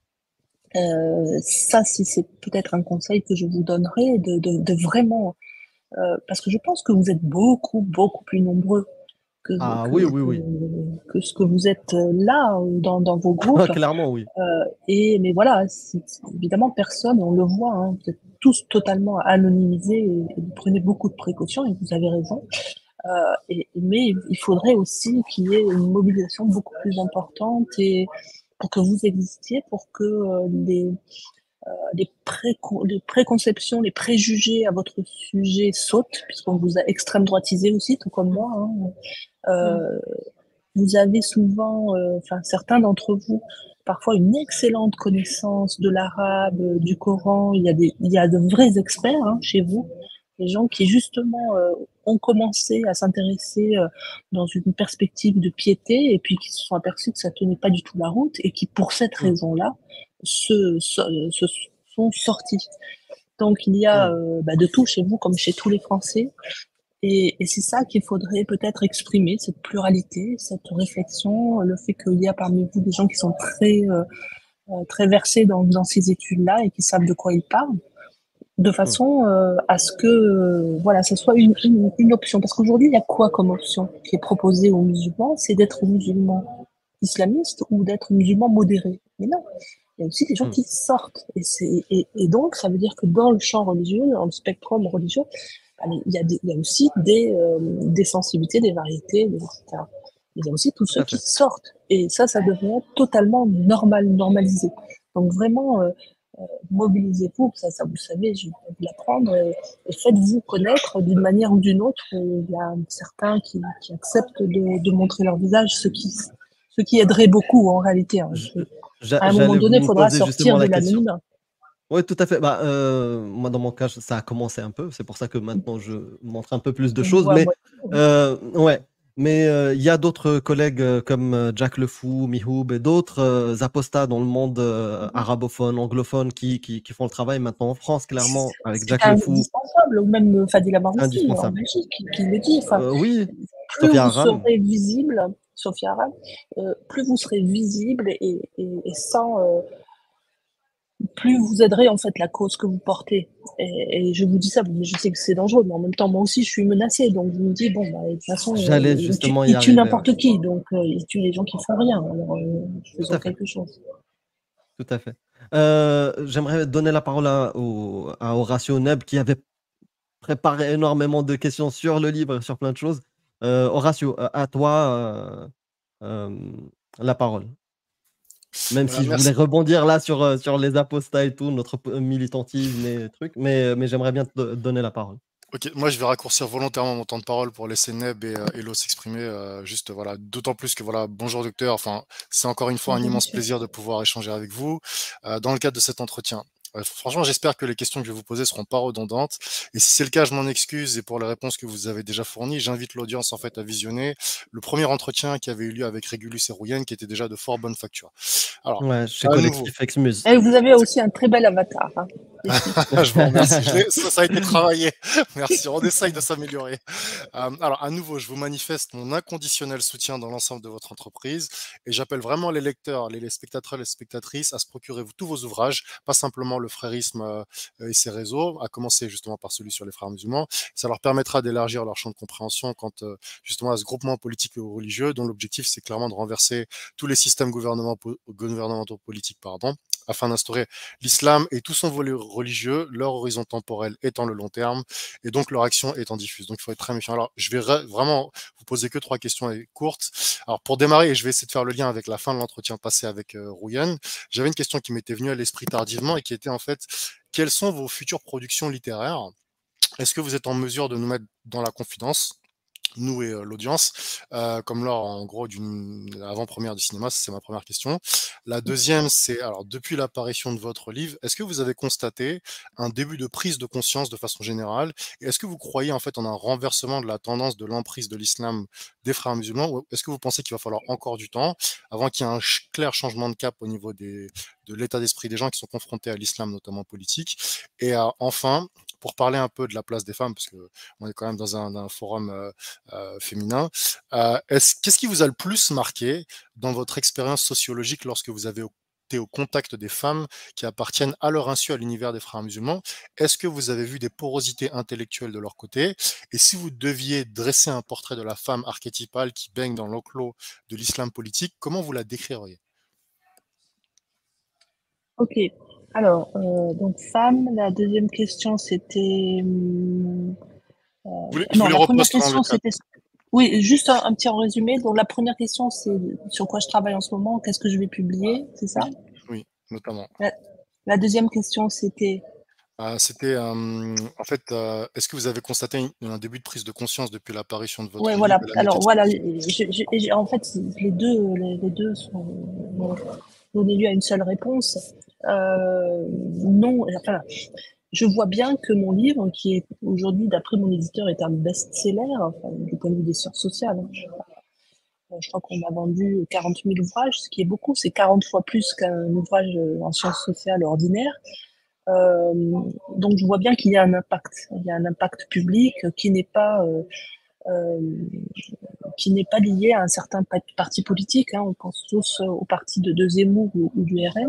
Euh, ça, c'est peut-être un conseil que je vous donnerai, de, de, de vraiment, euh, parce que je pense que vous êtes beaucoup, beaucoup plus nombreux Que, ah que, oui, oui, oui. Que, que ce que vous êtes là dans, dans vos groupes. Ah, clairement, oui. Euh, et, mais voilà, c est, c est, évidemment, personne, on le voit, hein, vous êtes tous totalement anonymisés et, et vous prenez beaucoup de précautions et vous avez raison. Euh, et, mais il faudrait aussi qu'il y ait une mobilisation beaucoup plus importante et pour que vous existiez, pour que euh, les, euh, les, précon les préconceptions, les préjugés à votre sujet sautent, puisqu'on vous a extrême droitisé aussi, tout comme moi. Hein. Euh, vous avez souvent, enfin euh, certains d'entre vous, parfois une excellente connaissance de l'arabe, du Coran. Il y a des, il y a de vrais experts hein, chez vous, des gens qui justement euh, ont commencé à s'intéresser euh, dans une perspective de piété et puis qui se sont aperçus que ça tenait pas du tout la route et qui, pour cette raison-là, se, se, se sont sortis. Donc il y a Mmh. euh, bah, de tout chez vous, comme chez tous les Français. Et, et c'est ça qu'il faudrait peut-être exprimer, cette pluralité, cette réflexion, le fait qu'il y a parmi vous des gens qui sont très, euh, euh, très versés dans, dans ces études-là et qui savent de quoi ils parlent, de Mmh. façon euh, à ce que euh, voilà, ce soit une, une, une option. Parce qu'aujourd'hui, il y a quoi comme option qui est proposée aux musulmans? C'est d'être musulman islamiste ou d'être musulman modéré. Mais non, il y a aussi des gens Mmh. qui sortent. Et, c'est, et, et donc, ça veut dire que dans le champ religieux, dans le spectrum religieux, il y a, des, il y a aussi des, euh, des sensibilités, des variétés, des, et cetera. Il y a aussi tous Tout ceux à qui fait. sortent. Et ça, ça devrait être totalement normal, normalisé. Donc vraiment, euh, euh, mobilisez-vous, ça, ça vous le savez, je vais vous l'apprendre, et, et faites-vous connaître d'une manière ou d'une autre. Il y a certains qui, qui acceptent de, de montrer leur visage, ce qui, ce qui aiderait beaucoup en réalité. Hein. Je- j'a- À un moment J'allais donné, il vous faudra poser sortir justement de la question. l'anonymat. Oui, tout à fait. Bah, euh, moi, dans mon cas, ça a commencé un peu. C'est pour ça que maintenant, je montre un peu plus de On choses. voit à Mais, moitié. euh, ouais. Mais euh, il y a d'autres collègues euh, comme euh, Jack Le Fou, Mihoub et d'autres euh, apostats dans le monde euh, arabophone, anglophone qui, qui, qui font le travail maintenant en France, clairement, avec C'est Jack Le Fou, indispensable, ou même Fadila Maroussi en indispensable. Belgique qui, qui le dit. Enfin, Euh, oui, plus Sophia vous Aram. serez visible, Sophia Aram, euh, plus vous serez visible et, et, et sans, euh, plus vous aiderez en fait la cause que vous portez. Et, et je vous dis ça, mais je sais que c'est dangereux, mais en même temps, moi aussi, je suis menacée. Donc je me dis, bon, bah, de toute façon, euh, J'allais il tue, justement y il tue arriver. Ouais. n'importe qui, donc euh, il tue les gens qui font rien. Alors euh, Tout faisons à fait. quelque chose. Tout à fait. Euh, j'aimerais donner la parole à, au- à Horatio Neb qui avait préparé énormément de questions sur le livre, sur plein de choses. Euh, Horatio, à à toi euh, euh, la parole. Même Voilà, si je voulais merci. rebondir là sur, euh, sur les apostats et tout, notre p- militantisme et trucs, mais, mais j'aimerais bien te do- donner la parole. Ok, moi je vais raccourcir volontairement mon temps de parole pour laisser Neb et euh, Elo s'exprimer. euh, juste voilà, d'autant plus que voilà, bonjour docteur. Enfin, c'est encore une fois un Bonjour, immense monsieur. plaisir de pouvoir échanger avec vous euh, dans le cadre de cet entretien. Euh, franchement, j'espère que les questions que je vais vous poser seront pas redondantes. Et si c'est le cas, je m'en excuse. Et pour les réponses que vous avez déjà fournies, j'invite l'audience en fait à visionner le premier entretien qui avait eu lieu avec Régulus et Rouyen, qui était déjà de fort bonne facture. Alors, Ouais, chez à nouveau. Collectif Exmuse. Et vous avez aussi un très bel avatar. Hein. Je vous remercie. Je l'ai- ça, ça a été travaillé. Merci. On essaye de s'améliorer. Euh, alors, à nouveau, je vous manifeste mon inconditionnel soutien dans l'ensemble de votre entreprise et j'appelle vraiment les lecteurs, les, les spectateurs, les spectatrices à se procurer vous- tous vos ouvrages, pas simplement le frérisme euh, et ses réseaux, à commencer justement par celui sur les frères musulmans. Ça leur permettra d'élargir leur champ de compréhension quant euh, justement à ce groupement politique et religieux dont l'objectif c'est clairement de renverser tous les systèmes gouvernementaux, gouvernementaux politiques, pardon, afin d'instaurer l'islam et tout son volet religieux, leur horizon temporel étant le long terme, et donc leur action étant diffuse. Donc il faut être très méfiant. Alors je vais vraiment vous poser que trois questions courtes. Alors pour démarrer, et je vais essayer de faire le lien avec la fin de l'entretien passé avec euh, Rouyen, j'avais une question qui m'était venue à l'esprit tardivement et qui était en fait, quelles sont vos futures productions littéraires? Est-ce que vous êtes en mesure de nous mettre dans la confidence, nous et euh, l'audience, euh, comme lors en gros d'une avant-première du cinéma? C'est ma première question. La deuxième, c'est alors depuis l'apparition de votre livre, est-ce que vous avez constaté un début de prise de conscience de façon générale? Et est-ce que vous croyez en fait en un renversement de la tendance de l'emprise de l'islam des frères musulmans? Ou est-ce que vous pensez qu'il va falloir encore du temps avant qu'il y ait un ch- clair changement de cap au niveau des, de l'état d'esprit des gens qui sont confrontés à l'islam, notamment politique? Et euh, enfin, pour parler un peu de la place des femmes, parce que on est quand même dans un, un forum euh, euh, féminin. Euh, est-ce, qu'est-ce qui vous a le plus marqué dans votre expérience sociologique lorsque vous avez été au contact des femmes qui appartiennent à leur insu à l'univers des frères musulmans? Est-ce que vous avez vu des porosités intellectuelles de leur côté? Et si vous deviez dresser un portrait de la femme archétypale qui baigne dans l'enclos de l'islam politique, comment vous la décririez? Ok. Alors, euh, donc femme, la deuxième question c'était... hum, euh, Vous voulez, je vous non, les la première repose selon le question cadre. c'était... Oui, juste un, un petit résumé. Donc la première question c'est sur quoi je travaille en ce moment, qu'est-ce que je vais publier, c'est ça? Oui, oui, notamment. La, la deuxième question c'était... Euh, c'était, euh, en fait, euh, est-ce que vous avez constaté une- un début de prise de conscience depuis l'apparition de votre Ouais, livre voilà. et la Alors méthode voilà, scientifique? je- je- je- en fait les deux, les, les deux sont vont donner lieu à une seule réponse. Euh, non, enfin, je vois bien que mon livre, qui est aujourd'hui, d'après mon éditeur, est un best-seller, enfin, du point de vue des sciences sociales. Hein. Je, je crois qu'on a vendu quarante mille ouvrages, ce qui est beaucoup, c'est quarante fois plus qu'un ouvrage en sciences sociales ordinaire. Euh, donc je vois bien qu'il y a un impact, il y a un impact public qui n'est pas euh, euh, qui n'est pas lié à un certain parti politique. Hein, on pense tous au parti de, de Zemmour ou, ou du R N,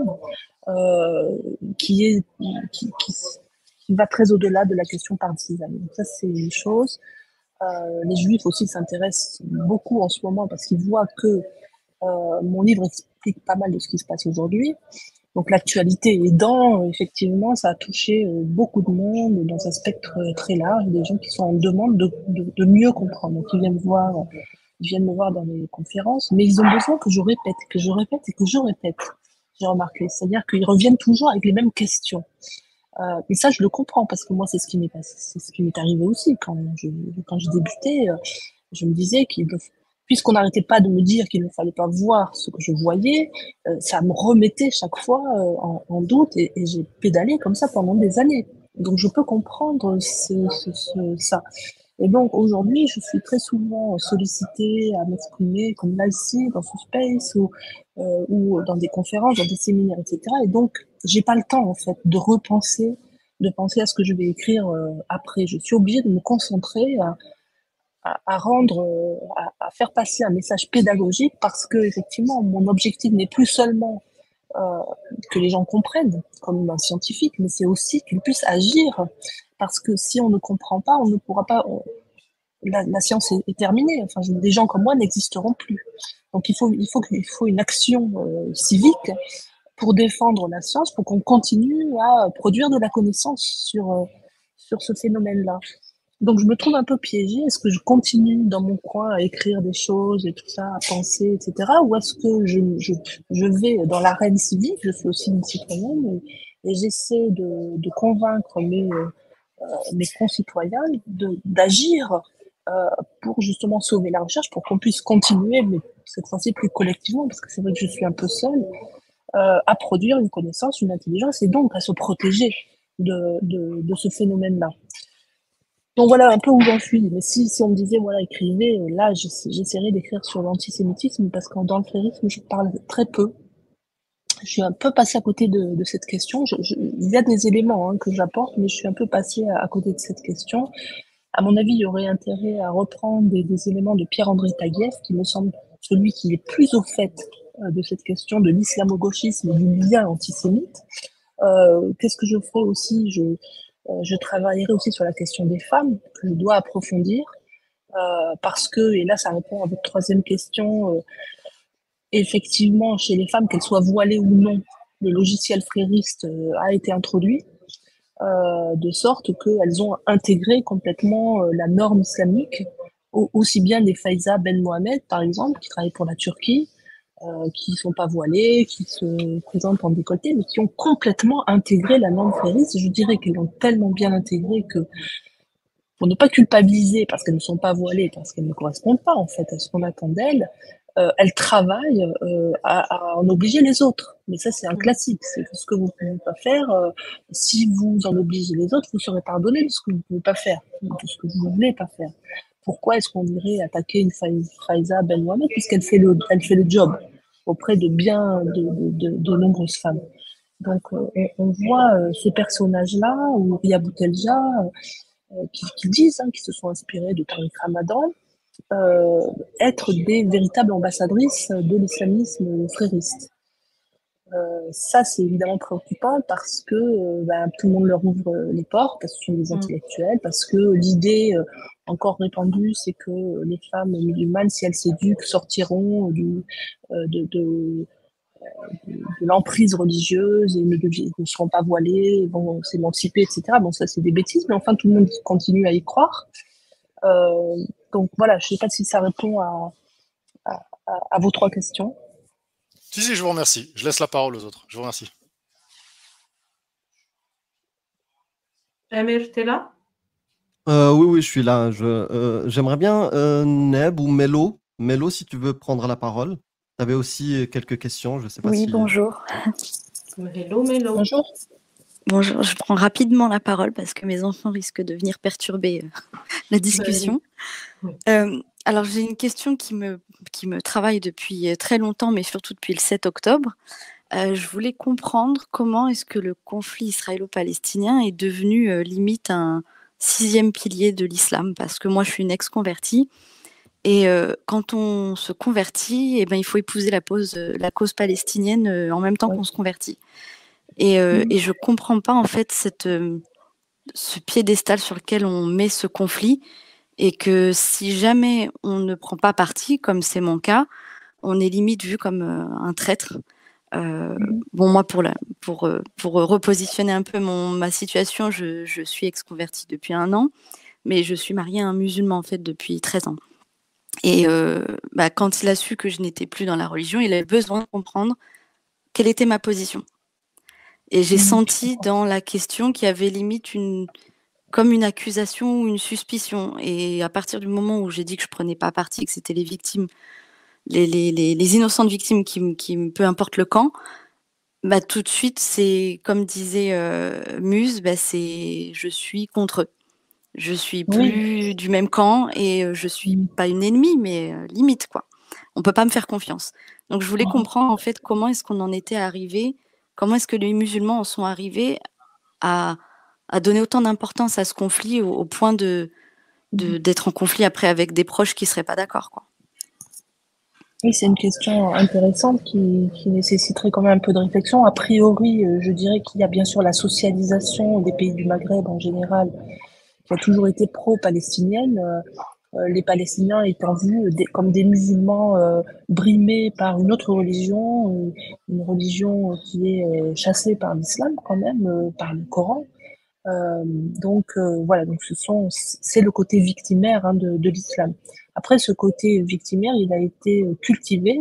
euh, qui est qui, qui, qui va très au-delà de la question partisane. Donc ça c'est une chose. Euh, les Juifs aussi s'intéressent beaucoup en ce moment parce qu'ils voient que euh, mon livre explique pas mal de ce qui se passe aujourd'hui. Donc l'actualité aidant, effectivement, ça a touché beaucoup de monde dans un spectre très large, des gens qui sont en demande de, de, de mieux comprendre. Donc ils viennent voir, ils viennent me voir dans les conférences, mais ils ont besoin que je répète, que je répète et que je répète. J'ai remarqué, c'est-à-dire qu'ils reviennent toujours avec les mêmes questions. Euh, et ça, je le comprends parce que moi, c'est ce qui m'est passé, c'est ce qui m'est arrivé aussi quand je quand je débutais. Je me disais qu'il puisqu'on n'arrêtait pas de me dire qu'il ne fallait pas voir ce que je voyais, euh, ça me remettait chaque fois euh, en, en doute et, et j'ai pédalé comme ça pendant des années. Donc je peux comprendre ce, ce, ce, ça. Et donc aujourd'hui, je suis très souvent sollicitée à m'exprimer, comme là ici, dans ce space, ou, euh, ou dans des conférences, dans des séminaires, et cetera. Et donc, j'ai pas le temps, en fait, de repenser, de penser à ce que je vais écrire euh, après. Je suis obligée de me concentrer à, à, à rendre, à, à faire passer un message pédagogique parce que, effectivement, mon objectif n'est plus seulement euh, que les gens comprennent comme un scientifique, mais c'est aussi qu'ils puissent agir. Parce que si on ne comprend pas, on ne pourra pas. On, la, la science est, est terminée. Enfin, des gens comme moi n'existeront plus. Donc, il faut, il faut, il faut une action euh, civique pour défendre la science, pour qu'on continue à produire de la connaissance sur euh, sur ce phénomène-là. Donc, je me trouve un peu piégée. Est-ce que je continue dans mon coin à écrire des choses et tout ça, à penser, et cetera. Ou est-ce que je, je, je vais dans l'arène civique, je suis aussi une citoyenne, et, et j'essaie de, de convaincre mes, euh, mes concitoyens de, d'agir euh, pour justement sauver la recherche, pour qu'on puisse continuer, mais cette fois-ci plus collectivement, parce que c'est vrai que je suis un peu seule, euh, à produire une connaissance, une intelligence, et donc à se protéger de, de, de ce phénomène-là. Donc voilà un peu où j'en suis. Mais si, si on me disait, voilà, écrivez, là, j'essaierais d'écrire sur l'antisémitisme parce que dans le frérisme, je parle très peu. Je suis un peu passée à côté de, de cette question. Je, je, il y a des éléments hein, que j'apporte, mais je suis un peu passée à, à côté de cette question. À mon avis, il y aurait intérêt à reprendre des, des éléments de Pierre-André Taguieff, qui me semble celui qui est plus au fait euh, de cette question de l'islamo-gauchisme et du lien antisémite. Euh, Qu'est-ce que je ferai aussi je, euh, je travaillerai aussi sur la question des femmes, que je dois approfondir, euh, parce que, et là ça répond à votre troisième question, euh, effectivement, chez les femmes, qu'elles soient voilées ou non, le logiciel frériste euh, a été introduit, euh, de sorte qu'elles ont intégré complètement euh, la norme islamique, au, aussi bien des Faiza Ben Mohamed, par exemple, qui travaillent pour la Turquie, euh, qui ne sont pas voilées, qui se présentent en décolleté, mais qui ont complètement intégré la norme frériste. Je dirais qu'elles l'ont tellement bien intégrée que, pour ne pas culpabiliser parce qu'elles ne sont pas voilées, parce qu'elles ne correspondent pas en fait à ce qu'on attend d'elles, euh, elles travaillent euh, à, à en obliger les autres. Mais ça, c'est un classique. C'est ce que vous ne pouvez pas faire. Euh, si vous en obligez les autres, vous serez pardonné de ce que vous ne pouvez pas faire, de ce que vous ne voulez pas faire. Pourquoi est-ce qu'on irait attaquer une Faiza Ben Mohamed puisqu'elle fait le, elle fait le job auprès de bien de, de, de, de nombreuses femmes. Donc, euh, on, on voit euh, ces personnages-là, ou Ria Boutelja, euh, qui, qui disent, hein, qui se sont inspirés de Tariq Ramadan, euh, être des véritables ambassadrices de l'islamisme frériste. Euh, ça, c'est évidemment préoccupant parce que euh, ben, tout le monde leur ouvre les portes, parce que ce sont des intellectuels, parce que l'idée euh, encore répandue, c'est que les femmes musulmanes, si elles s'éduquent, sortiront du, euh, de, de, de, de l'emprise religieuse et ne, ne seront pas voilées, vont s'émanciper, et cetera. Bon, ça, c'est des bêtises, mais enfin, tout le monde continue à y croire. Euh, donc voilà, je ne sais pas si ça répond à, à, à vos trois questions. Si, si, je vous remercie. Je laisse la parole aux autres. Je vous remercie. Amir, t'es là? euh, Oui, oui, je suis là. Je, euh, j'aimerais bien, euh, Neb ou Mélo. Mélo, si tu veux prendre la parole. Tu avais aussi quelques questions, je ne sais pas oui, si... Oui, bonjour. Hello, Mélo. Bonjour. Bonjour, je prends rapidement la parole parce que mes enfants risquent de venir perturber euh, la discussion. Oui. Euh, alors, j'ai une question qui me, qui me travaille depuis très longtemps, mais surtout depuis le sept octobre. Euh, je voulais comprendre comment est-ce que le conflit israélo-palestinien est devenu euh, limite un sixième pilier de l'islam, parce que moi je suis une ex-convertie, et euh, quand on se convertit, eh ben, il faut épouser la, pause, la cause palestinienne euh, en même temps Oui. qu'on se convertit. Et, euh, Mhm. et je comprends pas en fait cette, euh, ce piédestal sur lequel on met ce conflit, et que si jamais on ne prend pas parti, comme c'est mon cas, on est limite vu comme euh, un traître. Euh, Mhm. bon, moi, pour, la, pour, euh, pour repositionner un peu mon, ma situation, je, je suis ex-convertie depuis un an, mais je suis mariée à un musulman en fait depuis treize ans. Et euh, bah, quand il a su que je n'étais plus dans la religion, il a eu besoin de comprendre quelle était ma position. Et j'ai Mhm. senti dans la question qu'il y avait limite une, comme une accusation ou une suspicion. Et à partir du moment où j'ai dit que je prenais pas parti, que c'était les victimes, les, les, les, les innocentes victimes qui, qui, peu importe le camp, bah, tout de suite, c'est comme disait euh, Muse, bah, c'est je suis contre eux. Je suis Oui. plus du même camp et euh, je suis Mhm. pas une ennemie, mais euh, limite quoi. On peut pas me faire confiance. Donc je voulais Mhm. comprendre en fait comment est-ce qu'on en était arrivé, comment est-ce que les musulmans en sont arrivés à, à donner autant d'importance à ce conflit au, au point de, de Mhm. d'être en conflit après avec des proches qui seraient pas d'accord quoi. Oui, c'est une question intéressante qui, qui nécessiterait quand même un peu de réflexion. A priori, euh, je dirais qu'il y a bien sûr la socialisation des pays du Maghreb en général, qui a toujours été pro-palestinienne. Euh, euh, les Palestiniens étant vus des- comme des musulmans euh, brimés par une autre religion, euh, une religion qui est euh, chassée par l'islam quand même, euh, par le Coran. Euh, donc euh, voilà, donc ce sont, c'est le côté victimaire hein, de, de l'islam. Après, ce côté victimaire, il a été cultivé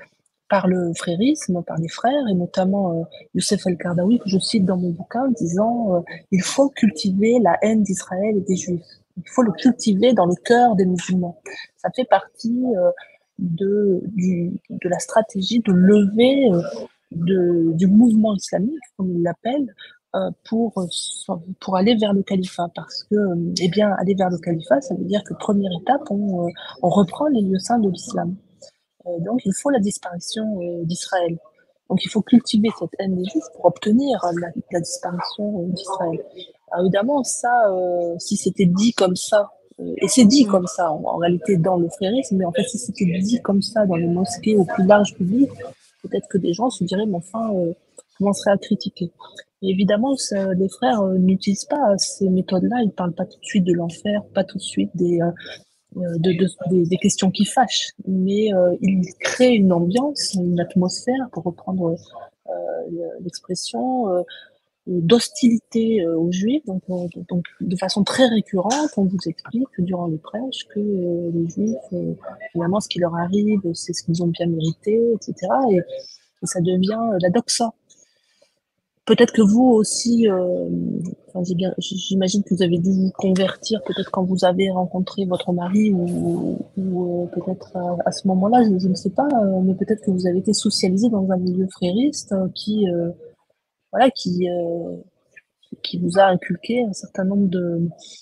par le frérisme, par les frères, et notamment euh, Youssef El-Qaradawi, que je cite dans mon bouquin, disant euh, il faut cultiver la haine d'Israël et des Juifs. Il faut le cultiver dans le cœur des musulmans. Ça fait partie euh, de, du, de la stratégie de lever euh, de, du mouvement islamique, comme il l'appelle, euh, pour, pour aller vers le califat. Parce que, euh, eh bien, aller vers le califat, ça veut dire que première étape, on, euh, on reprend les lieux saints de l'islam. Euh, donc, il faut la disparition euh, d'Israël. Donc, il faut cultiver cette haine des Juifs pour obtenir la, la disparition euh, d'Israël. Alors, évidemment, ça, euh, si c'était dit comme ça, euh, et c'est dit Mm. comme ça en, en réalité dans le frérisme, mais en fait, si c'était dit comme ça dans les mosquées au plus large public, peut-être que des gens se diraient, mais enfin, euh, commenceraient à critiquer. Et évidemment, ça, les frères euh, n'utilisent pas ces méthodes-là, ils parlent pas tout de suite de l'enfer, pas tout de suite des, euh, de, de, des, des questions qui fâchent, mais euh, il crée une ambiance, une atmosphère, pour reprendre euh, l'expression, euh, d'hostilité euh, aux Juifs. Donc, euh, donc, de façon très récurrente, on vous explique durant les prêches que euh, les Juifs, euh, finalement, ce qui leur arrive, c'est ce qu'ils ont bien mérité, et cetera. Et, et ça devient euh, la doxa. Peut-être que vous aussi, euh, enfin, j'ai bien, j'imagine que vous avez dû vous convertir peut-être quand vous avez rencontré votre mari ou, ou euh, peut-être à, à ce moment-là, je, je ne sais pas, euh, mais peut-être que vous avez été socialisé dans un milieu frériste euh, qui, euh, voilà, qui, euh, qui vous a inculqué un certain nombre de,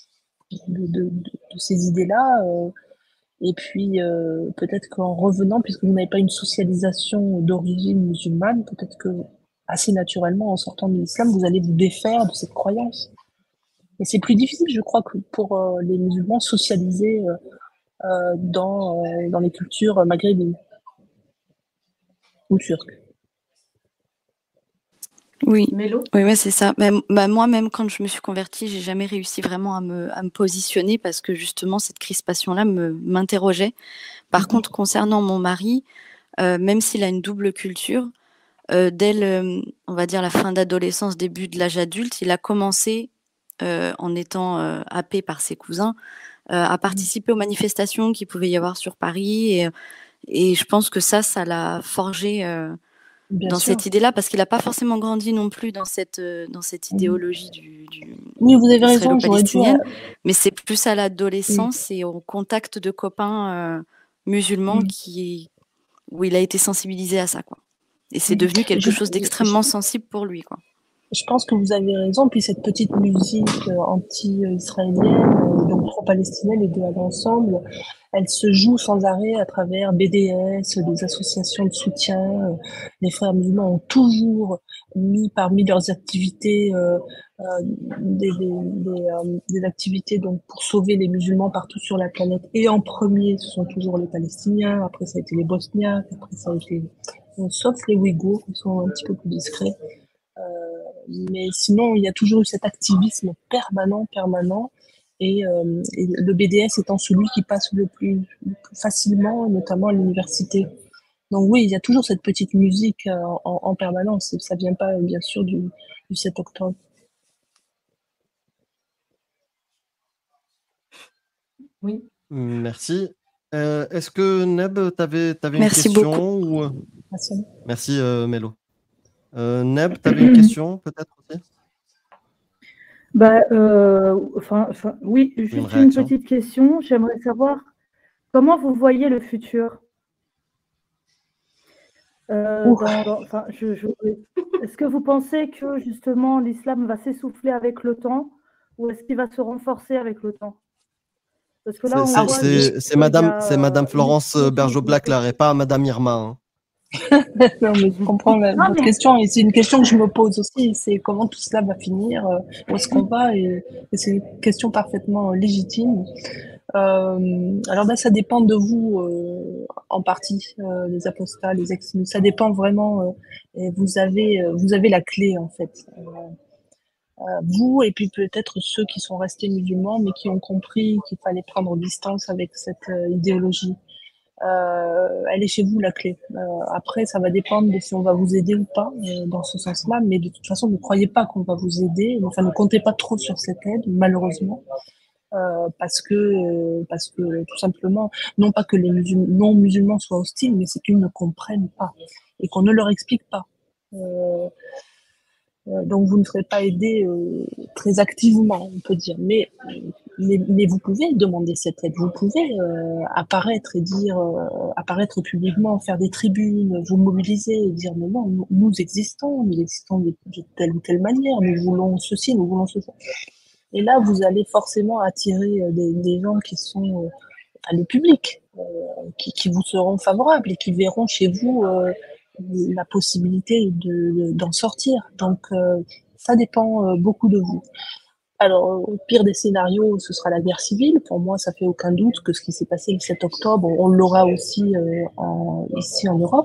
de, de, de, de ces idées-là. Euh, et puis euh, peut-être qu'en revenant, puisque vous n'avez pas une socialisation d'origine musulmane, peut-être que assez naturellement, en sortant de l'islam, vous allez vous défaire de cette croyance. Et c'est plus difficile, je crois, que pour euh, les musulmans socialisés euh, euh, dans, euh, dans les cultures maghrébines ou turques. Oui, Mélo? oui, ouais, c'est ça. Bah, bah, moi, même quand je me suis convertie, j'ai jamais réussi vraiment à me, à me positionner parce que justement, cette crispation-là me, m'interrogeait. Par Mhm. contre, concernant mon mari, euh, même s'il a une double culture, euh, dès le, on va dire la fin d'adolescence, début de l'âge adulte, il a commencé, euh, en étant euh, happé par ses cousins, euh, à participer aux manifestations qu'il pouvait y avoir sur Paris. Et, et je pense que ça, ça l'a forgé euh, Bien dans sûr. cette idée-là, parce qu'il n'a pas forcément grandi non plus dans cette, euh, dans cette Mhm. idéologie du, du Oui, vous avez raison, j'aurais dû... israélo-palestinienne, euh, mais c'est plus à oui. l'adolescence et au contact de copains euh, musulmans Mhm. qui, où il a été sensibilisé à ça, quoi. Et c'est Mhm. devenu quelque Je, chose je, d'extrêmement sensible pour lui, quoi. je pense que vous avez raison. Puis cette petite musique euh, anti-israélienne, euh, donc pro-palestinienne, les deux à l'ensemble, elle se joue sans arrêt à travers B D S, des associations de soutien. Les frères musulmans ont toujours mis parmi leurs activités euh, euh, des, des, des, euh, des activités donc pour sauver les musulmans partout sur la planète. Et en premier, ce sont toujours les Palestiniens. Après, ça a été les Bosniaques. Après, ça a été sauf les Ouïghours, qui sont un petit peu plus discrets. Euh, mais sinon, il y a toujours eu cet activisme permanent, permanent. Et, euh, et le B D S étant celui qui passe le plus, le plus facilement, notamment à l'université. Donc oui, il y a toujours cette petite musique euh, en, en permanence. Ça vient pas, bien sûr, du, du sept octobre. Oui. Merci. Euh, Est-ce que Neb, tu avais, une Merci question ou... Merci. Merci euh, Mélo. Euh, Neb, tu avais une question peut-être aussi? Bah, euh, enfin, enfin, oui, juste une, réaction. une petite question. J'aimerais savoir comment vous voyez le futur. Euh, dans, dans, enfin, je, je, est-ce que vous pensez que justement l'islam va s'essouffler avec le temps ou est-ce qu'il va se renforcer avec le temps? Parce que là, on voit c'est que c'est Madame, il y a, c'est Madame euh, Florence une- Bergeau-Blaclair et pas Madame Irma. Hein. Non, mais je comprends la, Non, votre mais- question et c'est une question que je me pose aussi. C'est comment tout cela va finir, euh, où est-ce qu'on va et, et c'est une question parfaitement légitime. Euh, alors ben, ça dépend de vous euh, en partie, euh, les apostats, les ex. Ça dépend vraiment. Euh, et vous avez, euh, vous avez la clé en fait. Euh, euh, vous et puis peut-être ceux qui sont restés musulmans mais qui ont compris qu'il fallait prendre distance avec cette euh, idéologie. Euh, elle est chez vous la clé. Euh, après, ça va dépendre de si on va vous aider ou pas euh, dans ce sens-là, mais de toute façon, ne croyez pas qu'on va vous aider. Enfin, ne comptez pas trop sur cette aide, malheureusement, euh, parce que euh, parce que tout simplement, non pas que les musul- non-musulmans soient hostiles, mais c'est qu'ils ne comprennent pas et qu'on ne leur explique pas. Euh, euh, donc, vous ne serez pas aidé euh, très activement, on peut dire, mais mais, mais vous pouvez demander cette aide, vous pouvez euh, apparaître et dire, euh, apparaître publiquement, faire des tribunes, vous mobiliser et dire mais non, nous, nous existons, nous existons de, de telle ou telle manière, nous voulons ceci, nous voulons ceci. Et là, vous allez forcément attirer euh, des, des gens qui sont, euh, enfin, le public, euh, qui, qui vous seront favorables et qui verront chez vous euh, la possibilité de, de- d'en sortir. Donc, euh, ça dépend euh, beaucoup de vous. Alors, au pire des scénarios, ce sera la guerre civile. Pour moi, ça fait aucun doute que ce qui s'est passé le sept octobre, on l'aura aussi euh, en, ici en Europe,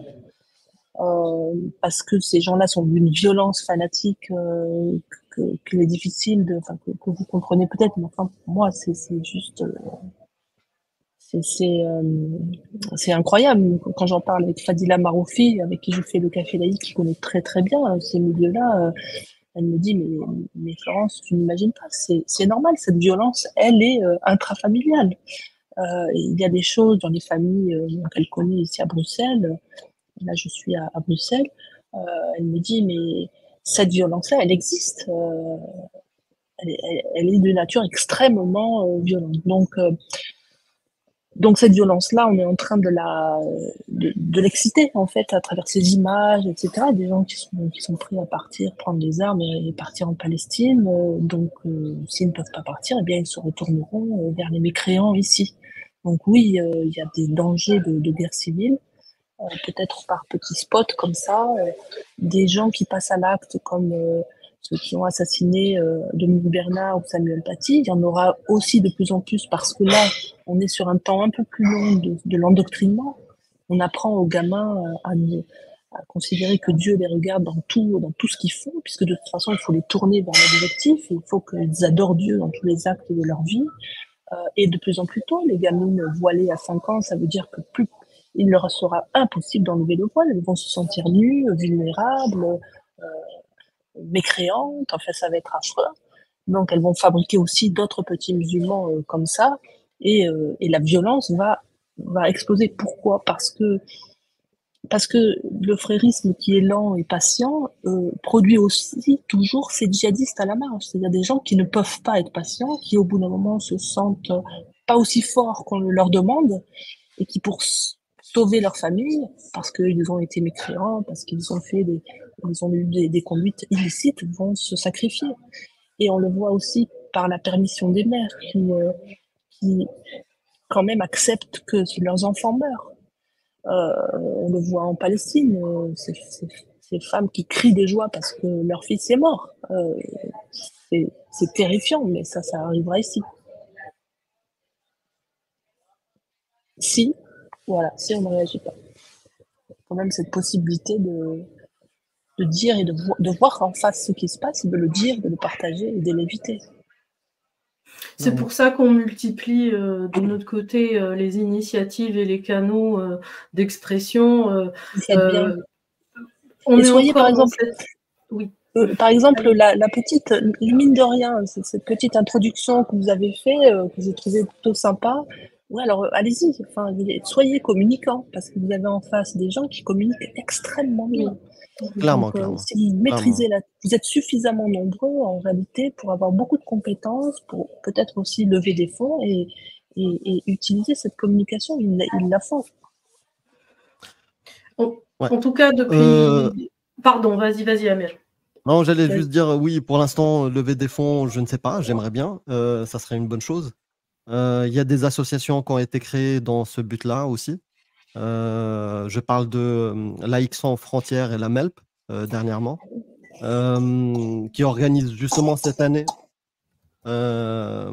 euh, parce que ces gens-là sont d'une violence fanatique euh, que, qu'il est difficile de, enfin, que, que vous comprenez peut-être, mais enfin, pour moi, c'est, c'est juste, euh, c'est, c'est, euh, c'est incroyable. Quand j'en parle avec Fadila Maroufi, avec qui je fais le café laïque, qui connaît très très bien euh, ces milieux-là. Euh, Elle me dit, mais, mais Florence, tu n'imagines pas, c'est, c'est normal, cette violence, elle est euh, intrafamiliale. Euh, il y a des choses dans les familles euh, qu'elle connaît ici à Bruxelles. Là, je suis à, à Bruxelles. Euh, elle me dit, mais cette violence-là, elle existe. Euh, elle, est- elle, elle est de nature extrêmement euh, violente. Donc, euh, donc cette violence-là, on est en train de la de, de l'exciter en fait à travers ces images, et cetera. Des gens qui sont qui sont prêts à partir, prendre des armes et, et partir en Palestine. Euh, donc euh, s'ils ne peuvent pas partir, eh bien ils se retourneront euh, vers les mécréants ici. Donc oui, euh, il y a des dangers de, de guerre civile, euh, peut-être par petits spots comme ça, euh, des gens qui passent à l'acte comme euh, ceux qui ont assassiné euh, Dominique Bernard ou Samuel Paty. Il y en aura aussi de plus en plus parce que là, on est sur un temps un peu plus long de, de l'endoctrinement. On apprend aux gamins à, à considérer que Dieu les regarde dans tout, dans tout ce qu'ils font, puisque de toute façon, il faut les tourner vers l'objectif, il faut qu'ils adorent Dieu dans tous les actes de leur vie. Euh, et de plus en plus tôt, les gamines voilées à cinq ans, ça veut dire que plus il leur sera impossible d'enlever le voile, elles vont se sentir nues, vulnérables, euh, mécréantes, enfin ça va être affreux. Donc elles vont fabriquer aussi d'autres petits musulmans euh, comme ça, et, euh, et la violence va, va exploser. Pourquoi? Parce que parce que le frérisme qui est lent et patient euh, produit aussi toujours ces djihadistes à la marge, c'est-à-dire des gens qui ne peuvent pas être patients, qui au bout d'un moment se sentent pas aussi forts qu'on le leur demande, et qui pour sauver leur famille, parce qu'ils ont été mécréants, parce qu'ils ont fait des, ils ont eu des, des conduites illicites, vont se sacrifier. Et on le voit aussi par la permission des mères qui, euh, qui quand même acceptent que leurs enfants meurent. Euh, on le voit en Palestine, euh, ces, ces, ces femmes qui crient de joie parce que leur fils est mort. Euh, c'est, c'est terrifiant, mais ça, ça arrivera ici. Si, voilà, si on ne réagit pas. Quand même cette possibilité de, de dire et de, vo- de voir en face ce qui se passe, de le dire, de le partager et de l'éviter. C'est pour ça qu'on multiplie euh, de notre côté euh, les initiatives et les canaux euh, d'expression. Euh, Vous faites bien. euh, on Et est soyez, encore par dans exemple, cette... Oui. euh, par exemple, la, la petite, mine de rien, c- cette petite introduction que vous avez fait, euh, que j'ai trouvé plutôt sympa. Ouais, alors euh, allez-y, enfin, soyez communicants, parce que vous avez en face des gens qui communiquent extrêmement bien. Clairement, Donc, euh, clairement. si vous Clairement. maîtrisez la, vous êtes suffisamment nombreux en réalité pour avoir beaucoup de compétences, pour peut-être aussi lever des fonds et, et, et utiliser cette communication. Il, la- il la faut. En, Ouais. en tout cas, depuis... Euh, Pardon, vas-y, vas-y, Amir. non, j'allais Vas-y. juste dire, oui, pour l'instant, lever des fonds, je ne sais pas, j'aimerais bien, euh, ça serait une bonne chose. Euh, Il y a des associations qui ont été créées dans ce but-là aussi. Euh, je parle de euh, Laïcs sans frontières et la MELP euh, dernièrement, euh, qui organisent justement cette année euh,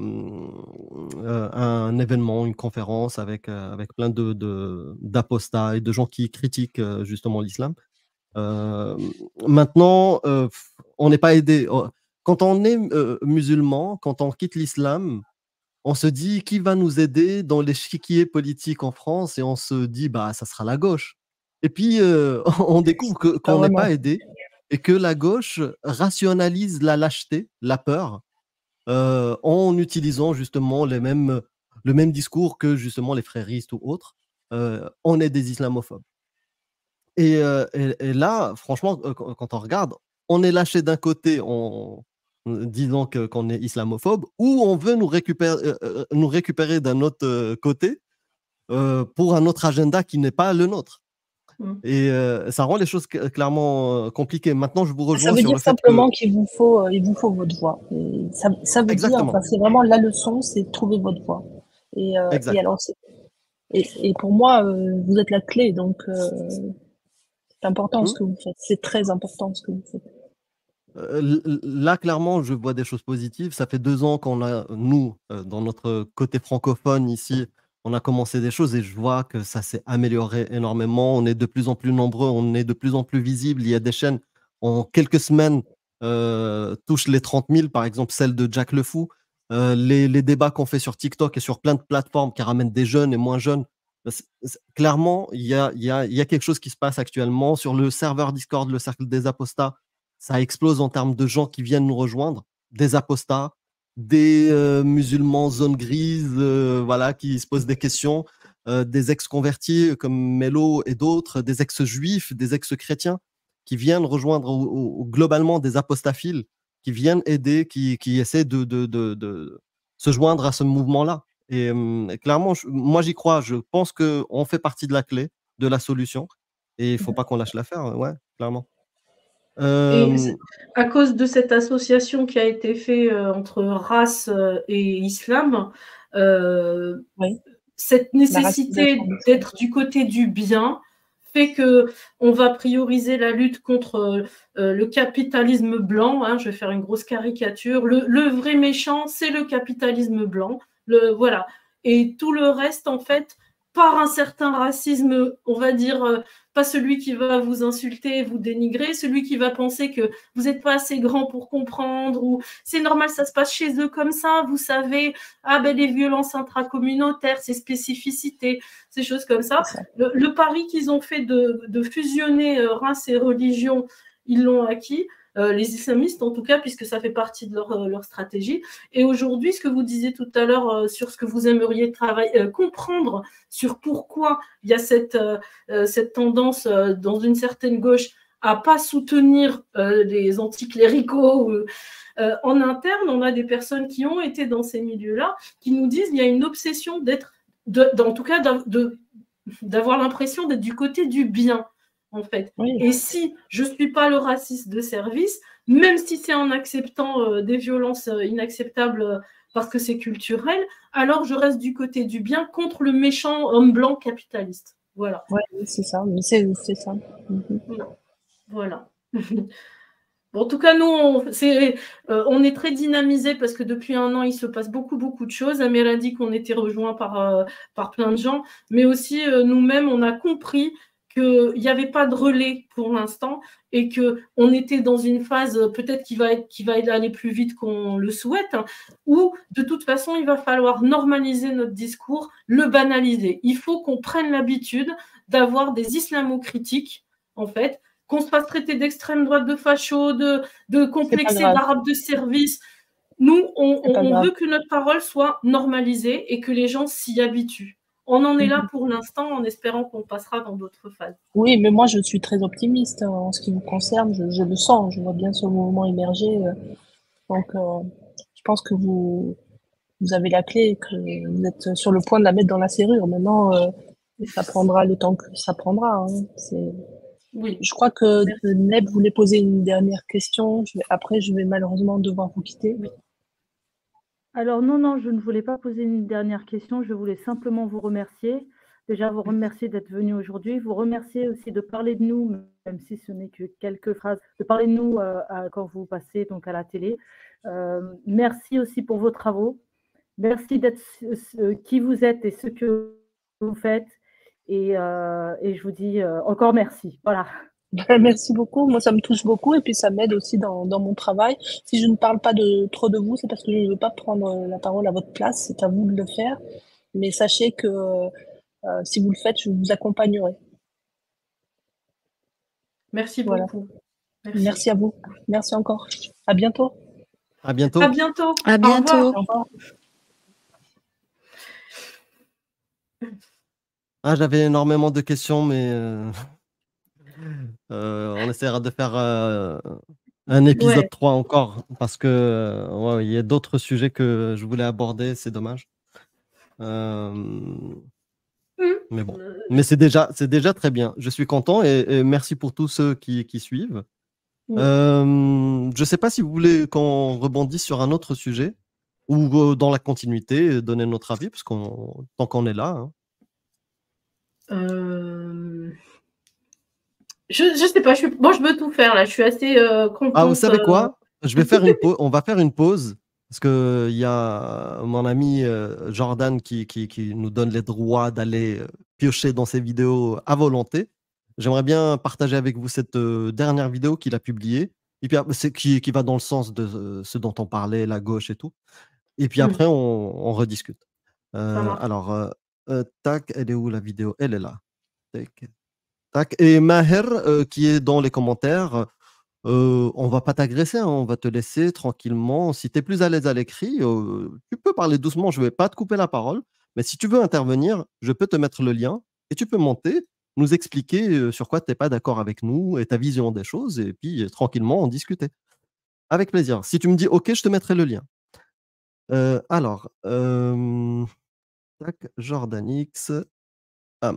euh, un événement, une conférence avec, euh, avec plein de, de- d'apostats et de gens qui critiquent euh, justement l'islam. Euh, maintenant, euh, on n'est pas aidé. Oh, Quand on est euh, musulman, quand on quitte l'islam, on se dit qui va nous aider dans l'échiquier politique en France et on se dit bah ça sera la gauche. Et puis euh, on découvre que, Pas qu'on n'est vraiment. pas aidé et que la gauche rationalise la lâcheté, la peur, euh, en utilisant justement les mêmes, le même discours que justement les fréristes ou autres. Euh, on est des islamophobes. Et, euh, et- et là, franchement, euh, quand quand on regarde, on est lâché d'un côté en en disant que- qu'on est islamophobe, ou on veut nous récupérer, euh, euh, nous récupérer d'un autre euh, côté euh, pour un autre agenda qui n'est pas le nôtre. Mm. Et euh, ça rend les choses cl- clairement euh, compliquées. Maintenant, je vous Ça rejoins veut sur dire le fait que... simplement qu'il vous faut, euh, il vous faut votre voix. Et ça, ça veut dire, Exactement, enfin, c'est vraiment la leçon, c'est trouver votre voix. Et, euh, et exact. alors, c'est- et, et pour moi, euh, vous êtes la clé, donc euh, c'est important ce Hmm que vous faites. C'est très important ce que vous faites. Euh, l- l- Là, clairement, je vois des choses positives. Ça fait deux ans qu'on a, nous, euh, dans notre côté francophone ici, on a commencé des choses et je vois que ça s'est amélioré énormément. On est de plus en plus nombreux, on est de plus en plus visible. Il y a des chaînes, en quelques semaines, euh, touchent les trente mille, par exemple, celle de Jack Le Fou. Euh, les, les débats qu'on fait sur TikTok et sur plein de plateformes qui ramènent des jeunes et moins jeunes. euh, c'est- c'est- Clairement, il y a, il y a- il y a quelque chose qui se passe actuellement. Sur le serveur Discord, le cercle des apostats, ça explose en termes de gens qui viennent nous rejoindre, des apostats, des euh, musulmans zone grise, euh, voilà, qui se posent des questions, euh, des ex-convertis comme Mello et d'autres, des ex-juifs, des ex-chrétiens qui viennent rejoindre au- au- globalement des apostaphiles, qui viennent aider, qui, qui essaient de, de, de, de se joindre à ce mouvement-là. Et hum, clairement, je- moi j'y crois, je pense qu'on fait partie de la clé, de la solution, et il ne faut pas qu'on lâche l'affaire, ouais, clairement. Et Euh, c'est- à cause de cette association qui a été faite euh, entre race euh, et islam, euh, Oui, cette la nécessité racisation. d'être du côté du bien fait que on va prioriser la lutte contre euh, le capitalisme blanc. Hein, je vais faire une grosse caricature. Le, le vrai méchant, c'est le capitalisme blanc. Le, voilà. Et tout le reste, en fait, par un certain racisme, on va dire, euh, pas celui qui va vous insulter, vous dénigrer, celui qui va penser que vous n'êtes pas assez grand pour comprendre, ou c'est normal, ça se passe chez eux comme ça, vous savez, ah ben les violences intracommunautaires, ces spécificités, ces choses comme ça. C'est ça. Le, le pari qu'ils ont fait de, de fusionner euh, race et religion, ils l'ont acquis. Euh, les islamistes en tout cas, puisque ça fait partie de leur, euh, leur stratégie. Et aujourd'hui, ce que vous disiez tout à l'heure euh, sur ce que vous aimeriez travailler, euh, comprendre sur pourquoi il y a cette, euh, cette tendance euh, dans une certaine gauche à pas soutenir euh, les anticléricaux. Ou, euh, en interne, on a des personnes qui ont été dans ces milieux-là qui nous disent qu'il y a une obsession d'être, de, en tout cas, de, d'avoir l'impression d'être du côté du bien. En fait. Oui. Et si je ne suis pas le raciste de service, même si c'est en acceptant euh, des violences euh, inacceptables euh, parce que c'est culturel, alors je reste du côté du bien contre le méchant homme blanc capitaliste. Voilà. Ouais, c'est ça, mais c'est c'est ça. Mhm. Voilà. Bon, en tout cas, nous, on, c'est, euh, on est très dynamisés parce que depuis un an, il se passe beaucoup, beaucoup de choses. Amir a dit qu'on était rejoints par, euh, par plein de gens, mais aussi euh, nous-mêmes, on a compris qu'il n'y avait pas de relais pour l'instant et qu'on était dans une phase euh, peut-être qui va, être, qui va aller plus vite qu'on le souhaite, hein, où de toute façon, il va falloir normaliser notre discours, le banaliser. Il faut qu'on prenne l'habitude d'avoir des islamo-critiques, en fait, qu'on se fasse traiter d'extrême droite, de facho, de, de complexé, d'arabe de service. Nous, on, on, on veut que notre parole soit normalisée et que les gens s'y habituent. On en est là pour l'instant en espérant qu'on passera dans d'autres phases. Oui, mais moi, je suis très optimiste en ce qui vous concerne. Je, je le sens, je vois bien ce mouvement émerger. Donc, euh, je pense que vous, vous avez la clé, que vous êtes sur le point de la mettre dans la serrure. Maintenant, euh, ça prendra le temps que ça prendra. Hein. C'est... Oui. Je crois que Neb voulait poser une dernière question. Je vais, après, je vais malheureusement devoir vous quitter. Oui. Alors non, non, je ne voulais pas poser une dernière question. Je voulais simplement vous remercier. Déjà, vous remercier d'être venu aujourd'hui. Vous remercier aussi de parler de nous, même si ce n'est que quelques phrases, de parler de nous euh, à, quand vous passez donc à la télé. Euh, merci aussi pour vos travaux. Merci d'être ce, ce, qui vous êtes et ce que vous faites. Et, euh, et je vous dis euh, encore merci. Voilà. Merci beaucoup. Moi, ça me touche beaucoup et puis ça m'aide aussi dans, dans mon travail. Si je ne parle pas de, trop de vous, c'est parce que je ne veux pas prendre la parole à votre place. C'est à vous de le faire. Mais sachez que euh, si vous le faites, je vous accompagnerai. Merci voilà. beaucoup. Merci. Merci à vous. Merci encore. À bientôt. À bientôt. À bientôt. À bientôt. Au revoir. Ah, j'avais énormément de questions, mais euh, euh, on essaiera de faire euh, un épisode Ouais. trois encore, parce que euh, ouais, il y a d'autres sujets que je voulais aborder, c'est dommage. Euh, Mmh. mais bon, mais c'est déjà, c'est déjà très bien. Je suis content et, et merci pour tous ceux qui, qui suivent. Mmh. Euh, je ne sais pas si vous voulez qu'on rebondisse sur un autre sujet ou euh, dans la continuité, donner notre avis, parce qu'on tant qu'on est là. Hein. Euh... Je ne sais pas, je suis... bon, je peux tout faire là, je suis assez euh, contente. Ah, vous savez quoi? Je vais faire une pause. On va faire une pause parce que il y a mon ami euh, Jordan qui, qui, qui nous donne les droits d'aller euh, piocher dans ses vidéos à volonté. J'aimerais bien partager avec vous cette euh, dernière vidéo qu'il a publiée et puis c'est qui, qui va dans le sens de euh, ce dont on parlait, la gauche et tout. Et puis Mmh. après, on, on rediscute. Euh, Ça marche. alors, euh, euh, tac, elle est où la vidéo? Elle est là. Tac. Tac. Et Maher, euh, qui est dans les commentaires, euh, on va pas t'agresser, hein, on va te laisser tranquillement. Si tu es plus à l'aise à l'écrit, euh, tu peux parler doucement, je vais pas te couper la parole. Mais si tu veux intervenir, je peux te mettre le lien et tu peux monter, nous expliquer euh, sur quoi tu n'es pas d'accord avec nous et ta vision des choses, et puis euh, tranquillement en discuter. Avec plaisir. Si tu me dis OK, je te mettrai le lien. Euh, alors, euh, tac, Jordanix. Ah.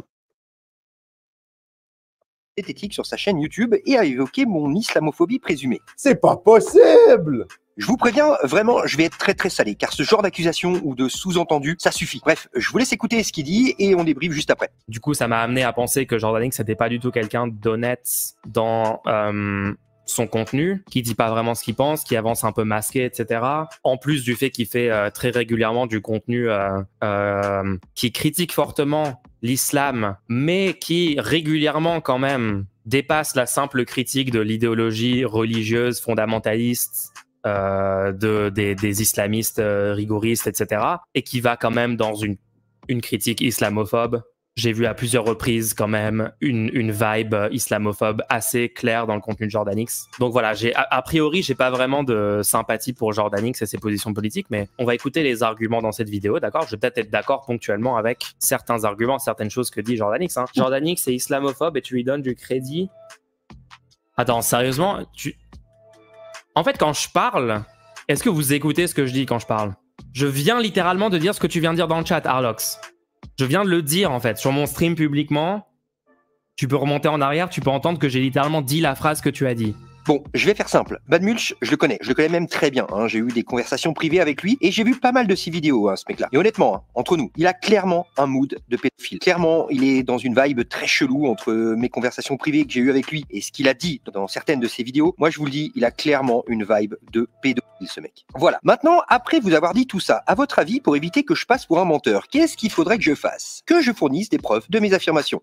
Éthique sur sa chaîne YouTube et a évoqué mon islamophobie présumée. C'est pas possible! Je vous préviens, vraiment, je vais être très très salé, car ce genre d'accusation ou de sous-entendu, ça suffit. Bref, je vous laisse écouter ce qu'il dit et on débriefe juste après. Du coup, ça m'a amené à penser que Jordanix n'était pas du tout quelqu'un d'honnête dans euh, son contenu, qui dit pas vraiment ce qu'il pense, qui avance un peu masqué, et cetera. En plus du fait qu'il fait euh, très régulièrement du contenu euh, euh, qui critique fortement l'islam, mais qui régulièrement quand même dépasse la simple critique de l'idéologie religieuse fondamentaliste euh, de, des, des islamistes euh, rigoristes, et cetera. Et qui va quand même dans une, une critique islamophobe. J'ai vu à plusieurs reprises quand même une, une vibe islamophobe assez claire dans le contenu de Jordanix. Donc voilà, j'ai, a, a priori, j'ai pas vraiment de sympathie pour Jordanix et ses positions politiques, mais on va écouter les arguments dans cette vidéo, d'accord? Je vais peut-être être d'accord ponctuellement avec certains arguments, certaines choses que dit Jordanix. Hein. Jordanix est islamophobe et tu lui donnes du crédit. Attends, sérieusement, tu... En fait, quand je parle, est-ce que vous écoutez ce que je dis quand je parle? Je viens littéralement de dire ce que tu viens de dire dans le chat, Arlox. Je viens de le dire, en fait, sur mon stream publiquement. Tu peux remonter en arrière, tu peux entendre que j'ai littéralement dit la phrase que tu as dit. Bon, je vais faire simple. Badmulch, je le connais, je le connais même très bien. Hein. J'ai eu des conversations privées avec lui et j'ai vu pas mal de ses vidéos, hein, ce mec-là. Et honnêtement, hein, entre nous, il a clairement un mood de pédophile. Clairement, il est dans une vibe très chelou entre mes conversations privées que j'ai eues avec lui et ce qu'il a dit dans certaines de ses vidéos. Moi, je vous le dis, il a clairement une vibe de pédophile, ce mec. Voilà. Maintenant, après vous avoir dit tout ça, à votre avis, pour éviter que je passe pour un menteur, qu'est-ce qu'il faudrait que je fasse? Que je fournisse des preuves de mes affirmations.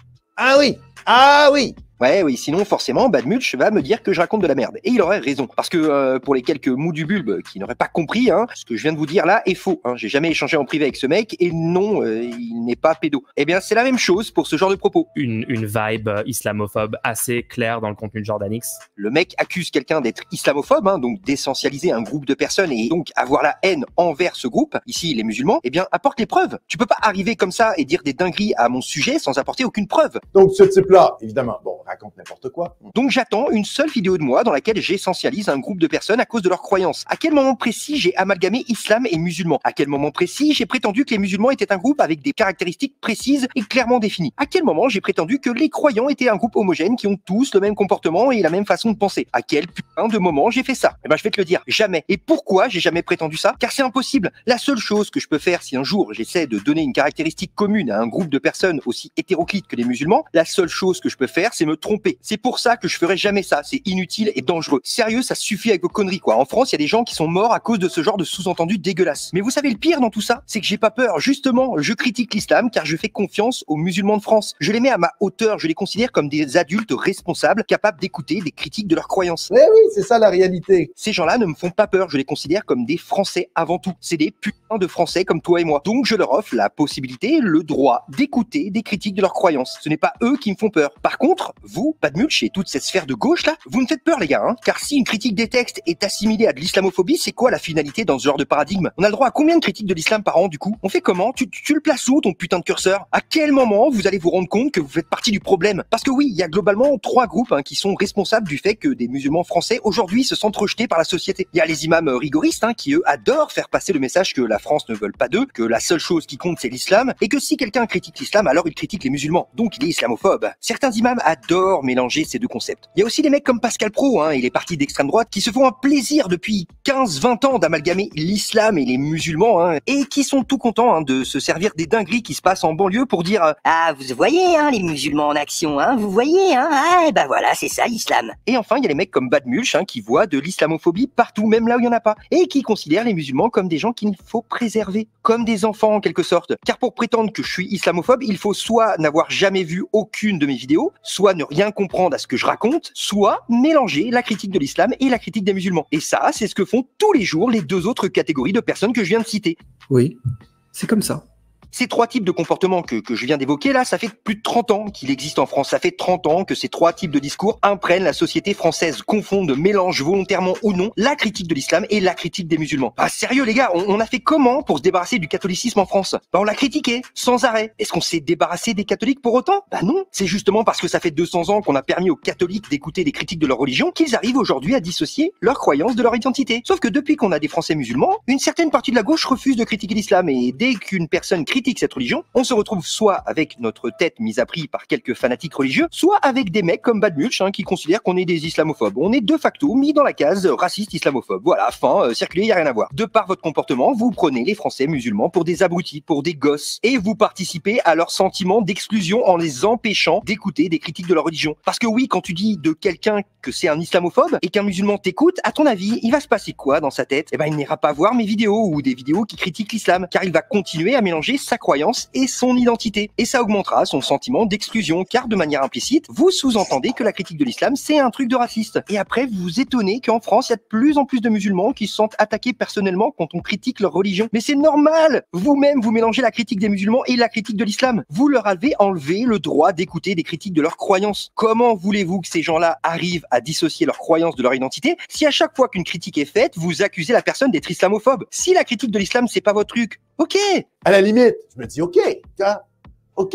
Ah oui! Ah oui! Ouais, oui, sinon forcément, Badmulch va me dire que je raconte de la merde. Et il aurait raison. Parce que euh, pour les quelques mous du bulbe qui n'auraient pas compris, hein, ce que je viens de vous dire là est faux. Hein. J'ai jamais échangé en privé avec ce mec et non, euh, il n'est pas pédo. Eh bien, c'est la même chose pour ce genre de propos. Une, une vibe islamophobe assez claire dans le contenu de Jordanix. Le mec accuse quelqu'un d'être islamophobe, hein, donc d'essentialiser un groupe de personnes et donc avoir la haine envers ce groupe, ici les musulmans, eh bien, apporte les preuves. Tu peux pas arriver comme ça et dire des dingueries à mon sujet sans apporter aucune preuve. Donc ce type-là, évidemment, bon, raconte n'importe quoi. Donc j'attends une seule vidéo de moi dans laquelle j'essentialise un groupe de personnes à cause de leurs croyances. À quel moment précis j'ai amalgamé islam et musulmans? À quel moment précis j'ai prétendu que les musulmans étaient un groupe avec des caractéristiques précises et clairement définies? À quel moment j'ai prétendu que les croyants étaient un groupe homogène qui ont tous le même comportement et la même façon de penser? À quel putain de moment j'ai fait ça? Eh ben je vais te le dire, jamais. Et pourquoi j'ai jamais prétendu ça? Car c'est impossible. La seule chose que je peux faire si un jour j'essaie de donner une caractéristique commune à un groupe de personnes aussi hétéroclites que les musulmans, la seule chose que je peux faire c'est me tromper. C'est pour ça que je ferai jamais ça, c'est inutile et dangereux. Sérieux, ça suffit avec vos conneries quoi. En France, il y a des gens qui sont morts à cause de ce genre de sous-entendu dégueulasse. Mais vous savez le pire dans tout ça, c'est que j'ai pas peur. Justement, je critique l'islam car je fais confiance aux musulmans de France. Je les mets à ma hauteur, je les considère comme des adultes responsables, capables d'écouter des critiques de leurs croyances. Eh oui, c'est ça la réalité. Ces gens-là ne me font pas peur, je les considère comme des Français avant tout. C'est des putains de Français comme toi et moi. Donc je leur offre la possibilité, le droit d'écouter des critiques de leurs croyances. Ce n'est pas eux qui me font peur. Par contre, vous, Badmulch et toute cette sphère de gauche là, vous me faites peur les gars, hein. Car si une critique des textes est assimilée à de l'islamophobie, c'est quoi la finalité dans ce genre de paradigme? On a le droit à combien de critiques de l'islam par an du coup? On fait comment? tu, tu, tu le places où ton putain de curseur? À quel moment vous allez vous rendre compte que vous faites partie du problème? Parce que oui, il y a globalement trois groupes hein, qui sont responsables du fait que des musulmans français aujourd'hui se sentent rejetés par la société. Il y a les imams rigoristes hein, qui eux adorent faire passer le message que la France ne veut pas d'eux, que la seule chose qui compte c'est l'islam, et que si quelqu'un critique l'islam, alors il critique les musulmans, donc il est islamophobe. Certains imams adorent mélanger ces deux concepts. Il y a aussi des mecs comme Pascal Praud hein, et les partis d'extrême droite qui se font un plaisir depuis quinze vingt ans d'amalgamer l'islam et les musulmans hein, et qui sont tout contents hein, de se servir des dingueries qui se passent en banlieue pour dire euh, ah vous voyez hein, les musulmans en action, hein, vous voyez hein, ah et ben voilà c'est ça l'islam. Et enfin il y a les mecs comme Badmulch hein, qui voient de l'islamophobie partout, même là où il y en a pas, et qui considèrent les musulmans comme des gens qu'il faut préserver, comme des enfants en quelque sorte. Car pour prétendre que je suis islamophobe, il faut soit n'avoir jamais vu aucune de mes vidéos, soit ne rien comprendre à ce que je raconte, soit mélanger la critique de l'islam et la critique des musulmans. Et ça, c'est ce que font tous les jours les deux autres catégories de personnes que je viens de citer. Oui, c'est comme ça. Ces trois types de comportements que, que je viens d'évoquer là, ça fait plus de trente ans qu'il existe en France. Ça fait trente ans que ces trois types de discours imprègnent la société française, confondent, mélangent volontairement ou non la critique de l'islam et la critique des musulmans. Ah sérieux les gars, on, on a fait comment pour se débarrasser du catholicisme en France? Bah on l'a critiqué, sans arrêt. Est-ce qu'on s'est débarrassé des catholiques pour autant? Bah non, c'est justement parce que ça fait deux cents ans qu'on a permis aux catholiques d'écouter des critiques de leur religion qu'ils arrivent aujourd'hui à dissocier leurs croyances de leur identité. Sauf que depuis qu'on a des Français musulmans, une certaine partie de la gauche refuse de critiquer l'islam et dès qu'une personne critique cette religion, on se retrouve soit avec notre tête mise à prix par quelques fanatiques religieux, soit avec des mecs comme Badmulch hein, qui considèrent qu'on est des islamophobes. On est de facto mis dans la case raciste islamophobe. Voilà, fin, euh, circuler, y a rien à voir. De par votre comportement, vous prenez les Français musulmans pour des abrutis, pour des gosses, et vous participez à leur sentiment d'exclusion en les empêchant d'écouter des critiques de leur religion. Parce que oui, quand tu dis de quelqu'un que c'est un islamophobe et qu'un musulman t'écoute, à ton avis, il va se passer quoi dans sa tête? Eh ben, il n'ira pas voir mes vidéos ou des vidéos qui critiquent l'islam, car il va continuer à mélanger sa croyance et son identité. Et ça augmentera son sentiment d'exclusion, car de manière implicite, vous sous-entendez que la critique de l'islam, c'est un truc de raciste. Et après, vous vous étonnez qu'en France, il y a de plus en plus de musulmans qui se sentent attaqués personnellement quand on critique leur religion. Mais c'est normal! Vous-même, vous mélangez la critique des musulmans et la critique de l'islam. Vous leur avez enlevé le droit d'écouter des critiques de leurs croyances. Comment voulez-vous que ces gens-là arrivent à dissocier leurs croyances de leur identité si à chaque fois qu'une critique est faite, vous accusez la personne d'être islamophobe? Si la critique de l'islam, c'est pas votre truc, ok. À la limite, je me dis ok, ok,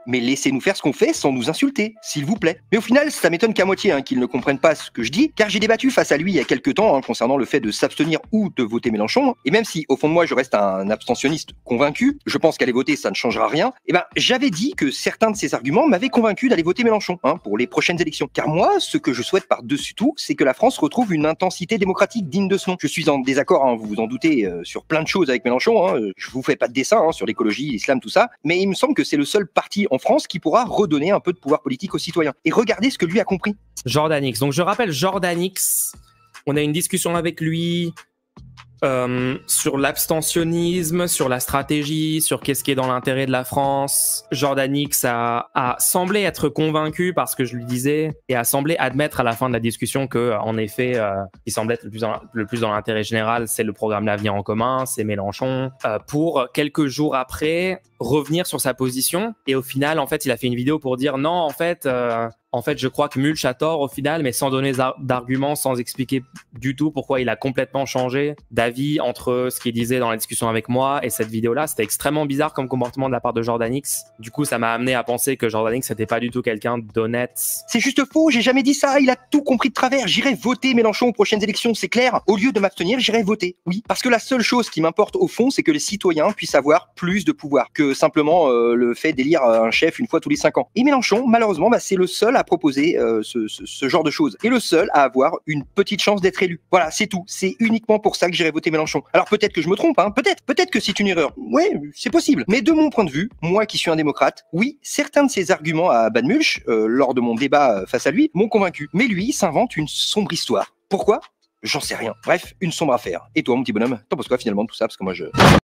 mais laissez-nous faire ce qu'on fait sans nous insulter, s'il vous plaît. Mais au final, ça m'étonne qu'à moitié hein, qu'il ne comprenne pas ce que je dis, car j'ai débattu face à lui il y a quelques temps hein, concernant le fait de s'abstenir ou de voter Mélenchon. Et même si, au fond de moi, je reste un abstentionniste convaincu, je pense qu'aller voter, ça ne changera rien. Et ben, j'avais dit que certains de ces arguments m'avaient convaincu d'aller voter Mélenchon hein, pour les prochaines élections. Car moi, ce que je souhaite par-dessus tout, c'est que la France retrouve une intensité démocratique digne de ce nom. Je suis en désaccord, hein, vous vous en doutez, euh, sur plein de choses avec Mélenchon. Hein. Je vous fais pas de dessin hein, sur l'écologie, l'islam, tout ça. Mais il me semble que c'est le seul parti en France qui pourra redonner un peu de pouvoir politique aux citoyens. Et regardez ce que lui a compris. Jordanix. Donc je rappelle, Jordanix, on a une discussion avec lui euh, sur l'abstentionnisme, sur la stratégie, sur qu'est-ce qui est dans l'intérêt de la France. Jordanix a, a semblé être convaincu par ce que je lui disais et a semblé admettre à la fin de la discussion que, en effet, euh, il semblait être le plus, dans, le plus dans l'intérêt général, c'est le programme L'Avenir en commun, c'est Mélenchon. Euh, pour quelques jours après revenir sur sa position et au final, en fait, il a fait une vidéo pour dire non, en fait. Euh, En fait, je crois que Mulch a tort au final, mais sans donner d'arguments, sans expliquer du tout pourquoi il a complètement changé d'avis entre ce qu'il disait dans la discussion avec moi et cette vidéo-là. C'était extrêmement bizarre comme comportement de la part de Jordanix. Du coup, ça m'a amené à penser que Jordanix n'était pas du tout quelqu'un d'honnête. C'est juste faux, j'ai jamais dit ça, il a tout compris de travers. J'irai voter Mélenchon aux prochaines élections, c'est clair. Au lieu de m'abstenir, j'irai voter, oui. Parce que la seule chose qui m'importe au fond, c'est que les citoyens puissent avoir plus de pouvoir que simplement euh, le fait d'élire un chef une fois tous les cinq ans. Et Mélenchon, malheureusement, bah, c'est le seul à proposer euh, ce, ce, ce genre de choses. Et le seul à avoir une petite chance d'être élu. Voilà, c'est tout. C'est uniquement pour ça que j'irai voter Mélenchon. Alors peut-être que je me trompe, hein, peut-être, peut-être que c'est une erreur. Ouais, c'est possible. Mais de mon point de vue, moi qui suis un démocrate, oui, certains de ses arguments à Ban Mulch, euh, lors de mon débat face à lui, m'ont convaincu. Mais lui, il s'invente une sombre histoire. Pourquoi ? J'en sais rien. Bref, une sombre affaire. Et toi, mon petit bonhomme, t'en penses quoi finalement de tout ça ? Parce que moi, je...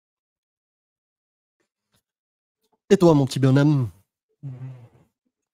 Et toi, mon petit bonhomme ? Hein ?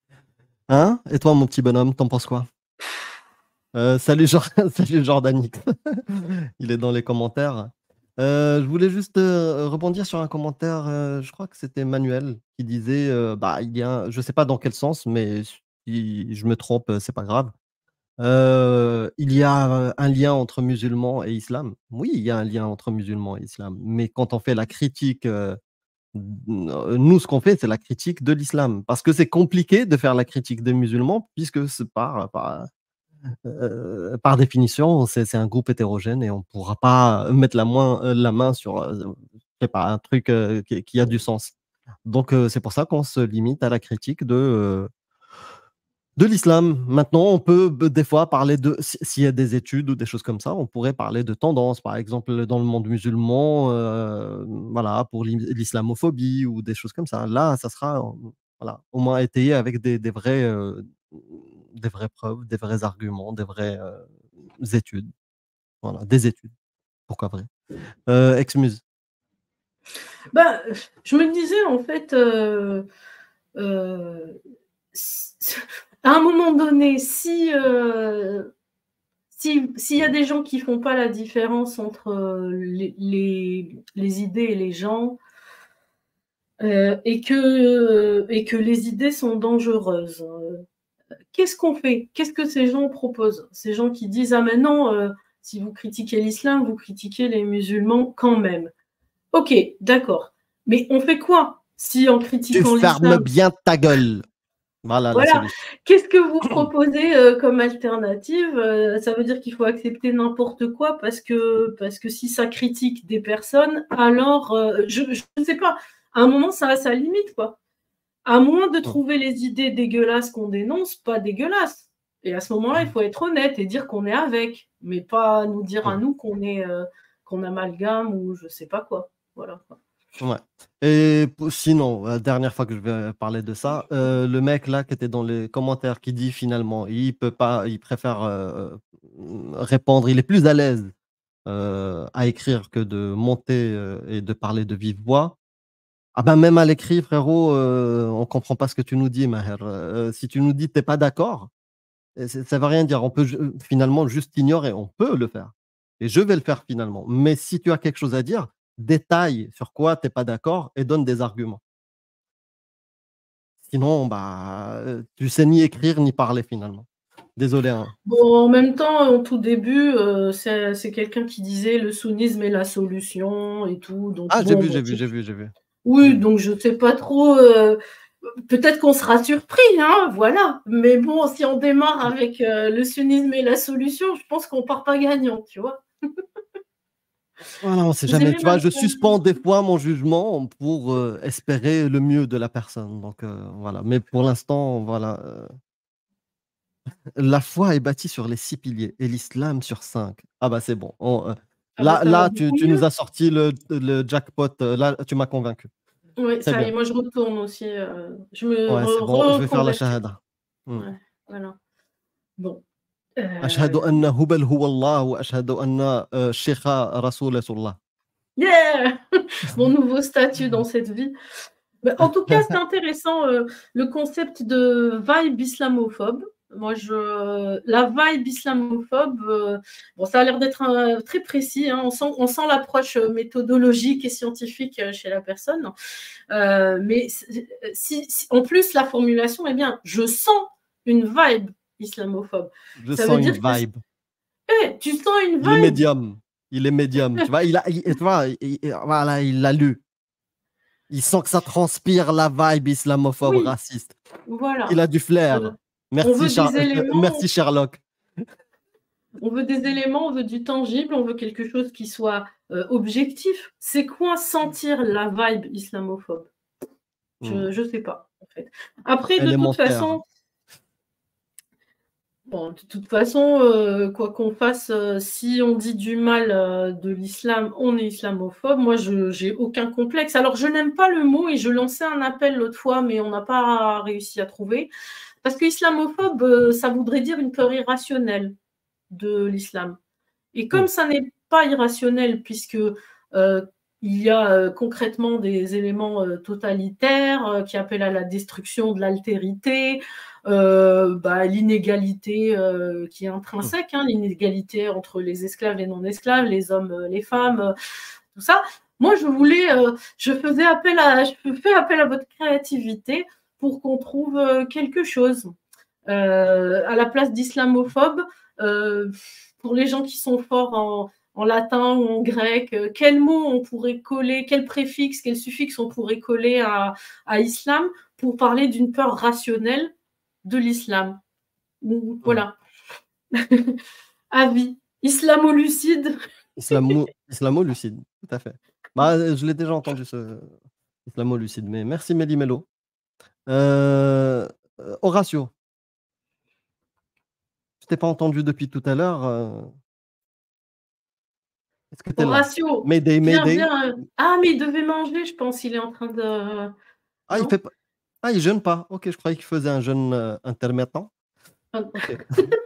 Et toi, mon petit bonhomme, t'en penses quoi ? euh, Salut, Jor salut Jordanix. Il est dans les commentaires. Euh, je voulais juste euh, rebondir sur un commentaire, euh, je crois que c'était Manuel, qui disait, euh, bah, il y a, je sais pas dans quel sens, mais si je me trompe, c'est pas grave. Euh, il y a un lien entre musulmans et islam. Oui, il y a un lien entre musulmans et islam. Mais quand on fait la critique, euh, nous, ce qu'on fait, c'est la critique de l'islam. Parce que c'est compliqué de faire la critique des musulmans, puisque c'est par, par, euh, par définition, c'est un groupe hétérogène et on ne pourra pas mettre la, moins, la main sur euh, je sais pas, un truc euh, qui, qui a du sens. Donc, euh, c'est pour ça qu'on se limite à la critique de... Euh, de l'islam. Maintenant, on peut des fois parler de, s'il y a des études ou des choses comme ça, on pourrait parler de tendances, par exemple dans le monde musulman, euh, voilà, pour l'islamophobie ou des choses comme ça. Là, ça sera voilà, au moins étayé avec des, des, vrais, euh, des vraies preuves, des vrais arguments, des vraies euh, études. Voilà, des études. Pourquoi vrai euh, Exmuse. Ben, je me disais, en fait, euh, euh, à un moment donné, si euh, s'il si y a des gens qui ne font pas la différence entre les, les, les idées et les gens, euh, et, que, et que les idées sont dangereuses, euh, qu'est-ce qu'on fait? Qu'est-ce que ces gens proposent? Ces gens qui disent « Ah mais non, euh, si vous critiquez l'islam, vous critiquez les musulmans quand même. » Ok, d'accord. Mais on fait quoi si en critiquant l'islam... Tu fermes bien ta gueule. Voilà, voilà. Qu'est-ce que vous proposez euh, comme alternative? euh, Ça veut dire qu'il faut accepter n'importe quoi parce que, parce que si ça critique des personnes, alors, euh, je ne sais pas, à un moment, ça a sa limite, quoi. À moins de trouver les idées dégueulasses qu'on dénonce, pas dégueulasses. Et à ce moment-là, il faut être honnête et dire qu'on est avec, mais pas nous dire à nous qu'on est euh, qu'on amalgame ou je ne sais pas quoi. Voilà. Ouais. Et sinon, la dernière fois que je vais parler de ça, euh, le mec là qui était dans les commentaires qui dit finalement, il peut pas, il préfère euh, répondre, il est plus à l'aise euh, à écrire que de monter euh, et de parler de vive voix. Ah ben même à l'écrit, frérot, euh, on comprend pas ce que tu nous dis, Maher. Euh, si tu nous dis que t'es pas d'accord, ça veut rien dire. On peut finalement juste ignorer. On peut le faire. Et je vais le faire finalement. Mais si tu as quelque chose à dire, détaille sur quoi tu n'es pas d'accord et donne des arguments. Sinon, bah, tu sais ni écrire ni parler finalement. Désolé. Hein. Bon, en même temps, au tout début, euh, c'est quelqu'un qui disait le sunnisme est la solution et tout. Donc, ah, j'ai bon, vu, bon, j'ai vu, j'ai vu, j'ai vu. Oui, donc je ne sais pas trop. Euh, peut-être qu'on sera surpris, hein, voilà. Mais bon, si on démarre avec euh, le sunnisme et la solution, je pense qu'on part pas gagnant, tu vois. Voilà, on sait Vous jamais. aimez Tu vois, ma je suspends des fois mon jugement pour euh, espérer le mieux de la personne. Donc euh, voilà. Mais pour l'instant, voilà. euh, La foi est bâtie sur les six piliers et l'islam sur cinq. Ah bah c'est bon. On, euh, Ah bah là, ça va là, tu, beaucoup tu nous mieux. as sorti le, le jackpot. euh, Là, tu m'as convaincu. Oui, Très ça y est, bien. moi je retourne aussi. euh, je me Ouais, c'est re- bon. Je vais faire la reconvertis. shahada. Hmm. Ouais, voilà. Bon. أشهد Euh, أن هبل هو الله وأشهد أن آه، الشيخ رسول الله. Yeah! Mon nouveau statut dans cette vie. Bah, en tout cas, c'est intéressant euh, le concept de vibe islamophobe. Moi, je, la vibe islamophobe, euh, bon, ça a l'air d'être un- très précis, hein. On sent, on sent l'approche euh, méthodologique et scientifique euh, chez la personne. Euh, mais si, si- en plus, la formulation est bien. Je sens une vibe islamophobe. Je Ça sens veut une dire que vibe. Eh, tu sens une Il est vibe? médium. Il est médium. Tu vois, il a, il- tu vois, il- il- voilà, il l'a lu. Il sent que ça transpire la vibe islamophobe Oui, raciste. voilà. Il a du Euh, flair. on Merci, veut Char- des euh, éléments. merci Sherlock. On veut des éléments, on veut du tangible, on veut quelque chose qui soit euh, objectif. C'est quoi sentir la vibe islamophobe? Hmm. Je ne sais pas, en fait. Après, de toute Élémentaire. façon, bon, de toute façon, euh, quoi qu'on fasse, euh, si on dit du mal euh, de l'islam, on est islamophobe. Moi, je j'ai aucun complexe. Alors, je n'aime pas le mot et je lançais un appel l'autre fois, mais on n'a pas réussi à trouver. Parce que islamophobe, euh, ça voudrait dire une peur irrationnelle de l'islam. Et comme ça n'est pas irrationnel, puisque euh, il y a euh, concrètement des éléments euh, totalitaires euh, qui appellent à la destruction de l'altérité, euh, bah, l'inégalité euh, qui est intrinsèque, hein, l'inégalité entre les esclaves et les non-esclaves, les hommes, euh, les femmes, euh, tout ça. Moi, je voulais, euh, je faisais appel à, je fais appel à votre créativité pour qu'on trouve euh, quelque chose. Euh, à la place d'islamophobe, euh, pour les gens qui sont forts en, en latin ou en grec, euh, quel mot on pourrait coller, quel préfixe, quel suffixe on pourrait coller à, à islam pour parler d'une peur rationnelle de l'islam. Voilà. Avis. Islamolucide. Islamo, islamo-lucide, tout à fait. Bah, je l'ai déjà entendu, ce islamo-lucide, mais merci Méli-Mélo. Euh, euh, Horatio. Je t'ai pas entendu depuis tout à l'heure. euh, Est-ce que tu es là? Horatio, Mayday, viens, Mayday. viens. Ah, mais il devait manger, je pense. Il est en train de... Ah, il Non fait pas... Ah, il jeûne pas. Ok, je croyais qu'il faisait un jeûne euh, intermittent. Ah. Ok.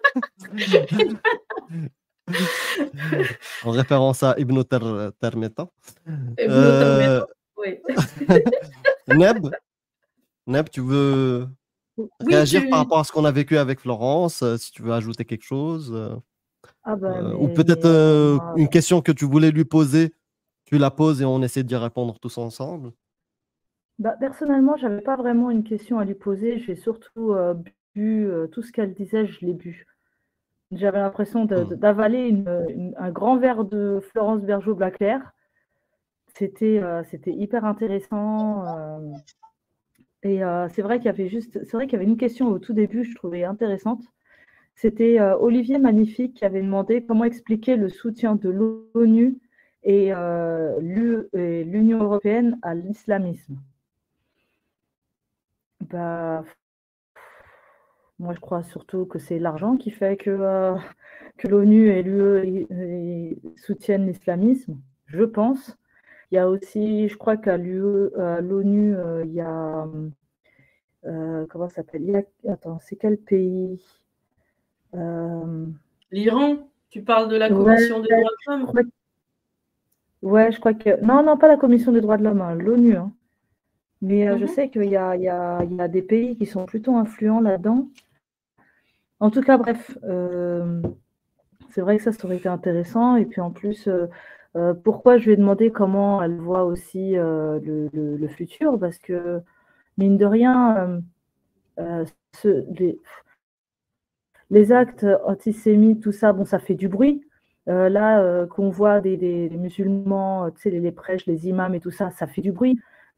En référence à Ibn Ter- Termeta. Ibn Euh, Termeta, oui. Neb, Neb, tu veux Oui, réagir tu- par rapport à ce qu'on a vécu avec Florence, euh, si tu veux ajouter quelque chose, euh, Ah bah, euh, mais- ou peut-être mais, euh, moi, une question que tu voulais lui poser, tu la poses et on essaie d'y répondre tous ensemble. Bah, personnellement, j'avais pas vraiment une question à lui poser. J'ai surtout euh, bu euh, tout ce qu'elle disait, je l'ai bu. J'avais l'impression de- de- d'avaler une- une- un grand verre de Florence Bergeau-Blaclair. C'était euh, c'était hyper intéressant. euh, et euh, c'est vrai qu'il y avait juste, c'est vrai qu'il y avait une question au tout début, je trouvais intéressante. C'était euh, Olivier Magnifique qui avait demandé comment expliquer le soutien de l'ONU et euh, l'U- et l'Union européenne à l'islamisme. Bah, moi, je crois surtout que c'est l'argent qui fait que, euh, que l'ONU et l'U E soutiennent l'islamisme, je pense. Il y a aussi, je crois qu'à l'U E, à l'ONU, euh, il y a, euh, comment ça s'appelle? Il y a- Attends, c'est quel pays? Euh, L'Iran, tu parles de la Ouais, Commission des droits de je l'homme. crois que- Ouais, je crois que... Non, non, pas la Commission des droits de l'homme, hein, l'ONU. hein. Mais euh, je Mhm. sais qu'il y a, il y a- il y a des pays qui sont plutôt influents là-dedans. En tout cas, bref, euh, c'est vrai que ça, ça aurait été intéressant. Et puis en plus, euh, euh, pourquoi je lui ai demandé comment elle voit aussi euh, le, le- le futur? Parce que, mine de rien, euh, euh, ce- les, les actes antisémites, tout ça, bon, ça fait du bruit. Euh, là, euh, qu'on voit des, des- des musulmans, euh, tu sais, les, les prêches, les imams et tout ça, ça fait du bruit.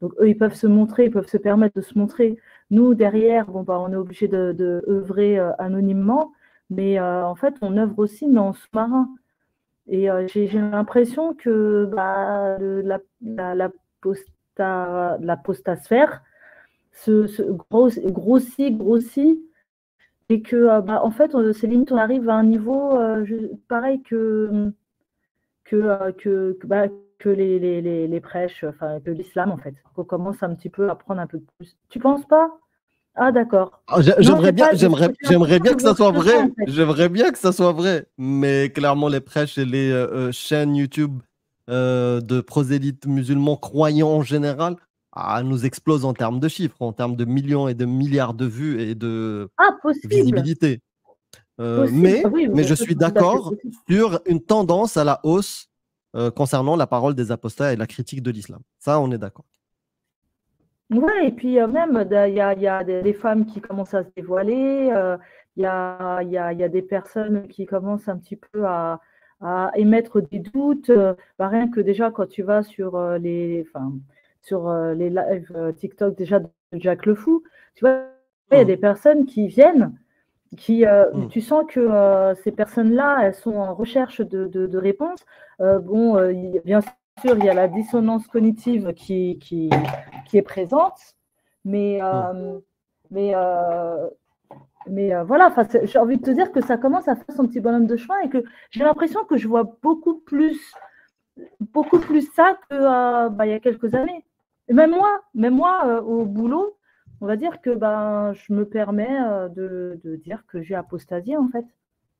Donc, eux, ils peuvent se montrer, ils peuvent se permettre de se montrer. Nous, derrière, bon, bah, on est obligé de, de œuvrer euh, anonymement, mais euh, en fait, on œuvre aussi, mais en sous-marin. Et euh, j'ai j'ai l'impression que bah, le- la, la, la, posta, la postasphère se, se gross- grossit, grossit, et que, euh, bah, en fait, on- c'est limite, on arrive à un niveau euh, je- pareil que, que, euh, que, que, bah, que les, les, les, les prêches, enfin, que l'islam, en fait. Qu'on commence un petit peu à prendre un peu plus. Tu penses pas? Ah, d'accord. Ah, j'ai- Non, J'aimerais c'est bien, pas, parce que j'aimerais, j'ai j'aimerais l'impression bien de que ça voir soit que ça, en vrai. fait. J'aimerais bien que ça soit vrai. Mais clairement, les prêches et les euh, euh, chaînes YouTube euh, de prosélytes musulmans croyants en général ah, nous explosent en termes de chiffres, en termes de millions et de milliards de vues et de Ah, possible. visibilité. Euh, Possible. Ah mais, oui, mais mais je ça, suis c'est tout à fait d'accord possible. sur une tendance à la hausse euh, concernant la parole des apostats et la critique de l'islam. Ça, on est d'accord. Ouais, et puis euh, même, da- il y a, il y a des, des femmes qui commencent à se dévoiler, euh, il y a, il y a, il y a des personnes qui commencent un petit peu à, à émettre des doutes. euh, bah, rien que déjà, quand tu vas sur euh, les, enfin, sur euh, les lives euh, TikTok déjà de Jack le Fou, tu vois, il y a Mmh. des personnes qui viennent, qui, euh, Mmh. tu sens que euh, ces personnes-là, elles sont en recherche de, de, de réponses. Euh, bon, euh, il- bien sûr, il y a la dissonance cognitive qui, qui, qui est présente, mais, Mmh. euh, mais, euh, mais euh, voilà, enfin, c'est- j'ai envie de te dire que ça commence à faire son petit bonhomme de chemin et que j'ai l'impression que je vois beaucoup plus, beaucoup plus ça que euh, bah, il y a quelques années. Et même moi, même moi euh, au boulot, on va dire que ben, je me permets euh, de, de dire que j'ai apostasié en fait.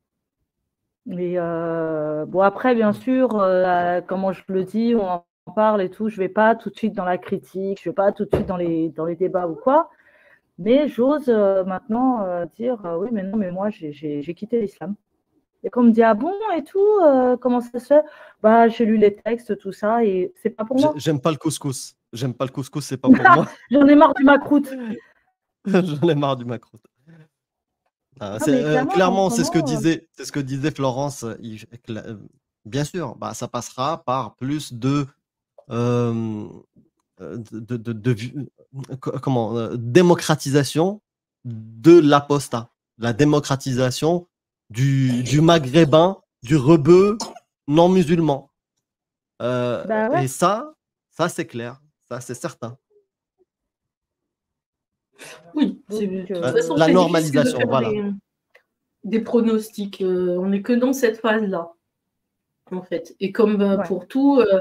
Mais euh, bon, après, bien sûr, euh, comment je le dis, on en parle et tout, je ne vais pas tout de suite dans la critique, je ne vais pas tout de suite dans les, dans les débats ou quoi, mais j'ose euh, maintenant euh, dire euh, oui, mais non, mais moi, j'ai j'ai- j'ai quitté l'islam. Et qu'on me dit ah bon et tout, euh, comment ça se fait? Bah, j'ai lu les textes, tout ça, et c'est pas pour J'ai- moi. J'aime pas le couscous. J'aime pas le couscous, c'est pas pour moi. J'en ai marre du macroute. J'en ai marre du macro. Ah, Ah, c'est, mais euh, clairement, en clairement, ce c'est ce que moment, euh, disait, c'est ce que disait Florence. euh, il- cla- euh, bien sûr, bah, ça passera par plus de, euh, euh, de, de- de vi- euh, co- comment, euh, démocratisation de l'apostat, la démocratisation du, du maghrébin, du rebeu non musulman. Euh, bah ouais. et ça, ça c'est clair, ça c'est certain. Oui, c'est- Donc, de toute La, façon, euh, la c'est difficile de normalisation, faire voilà. des, des pronostics. euh, on n'est que dans cette phase-là, en fait. Et comme euh, ouais. pour tout, euh,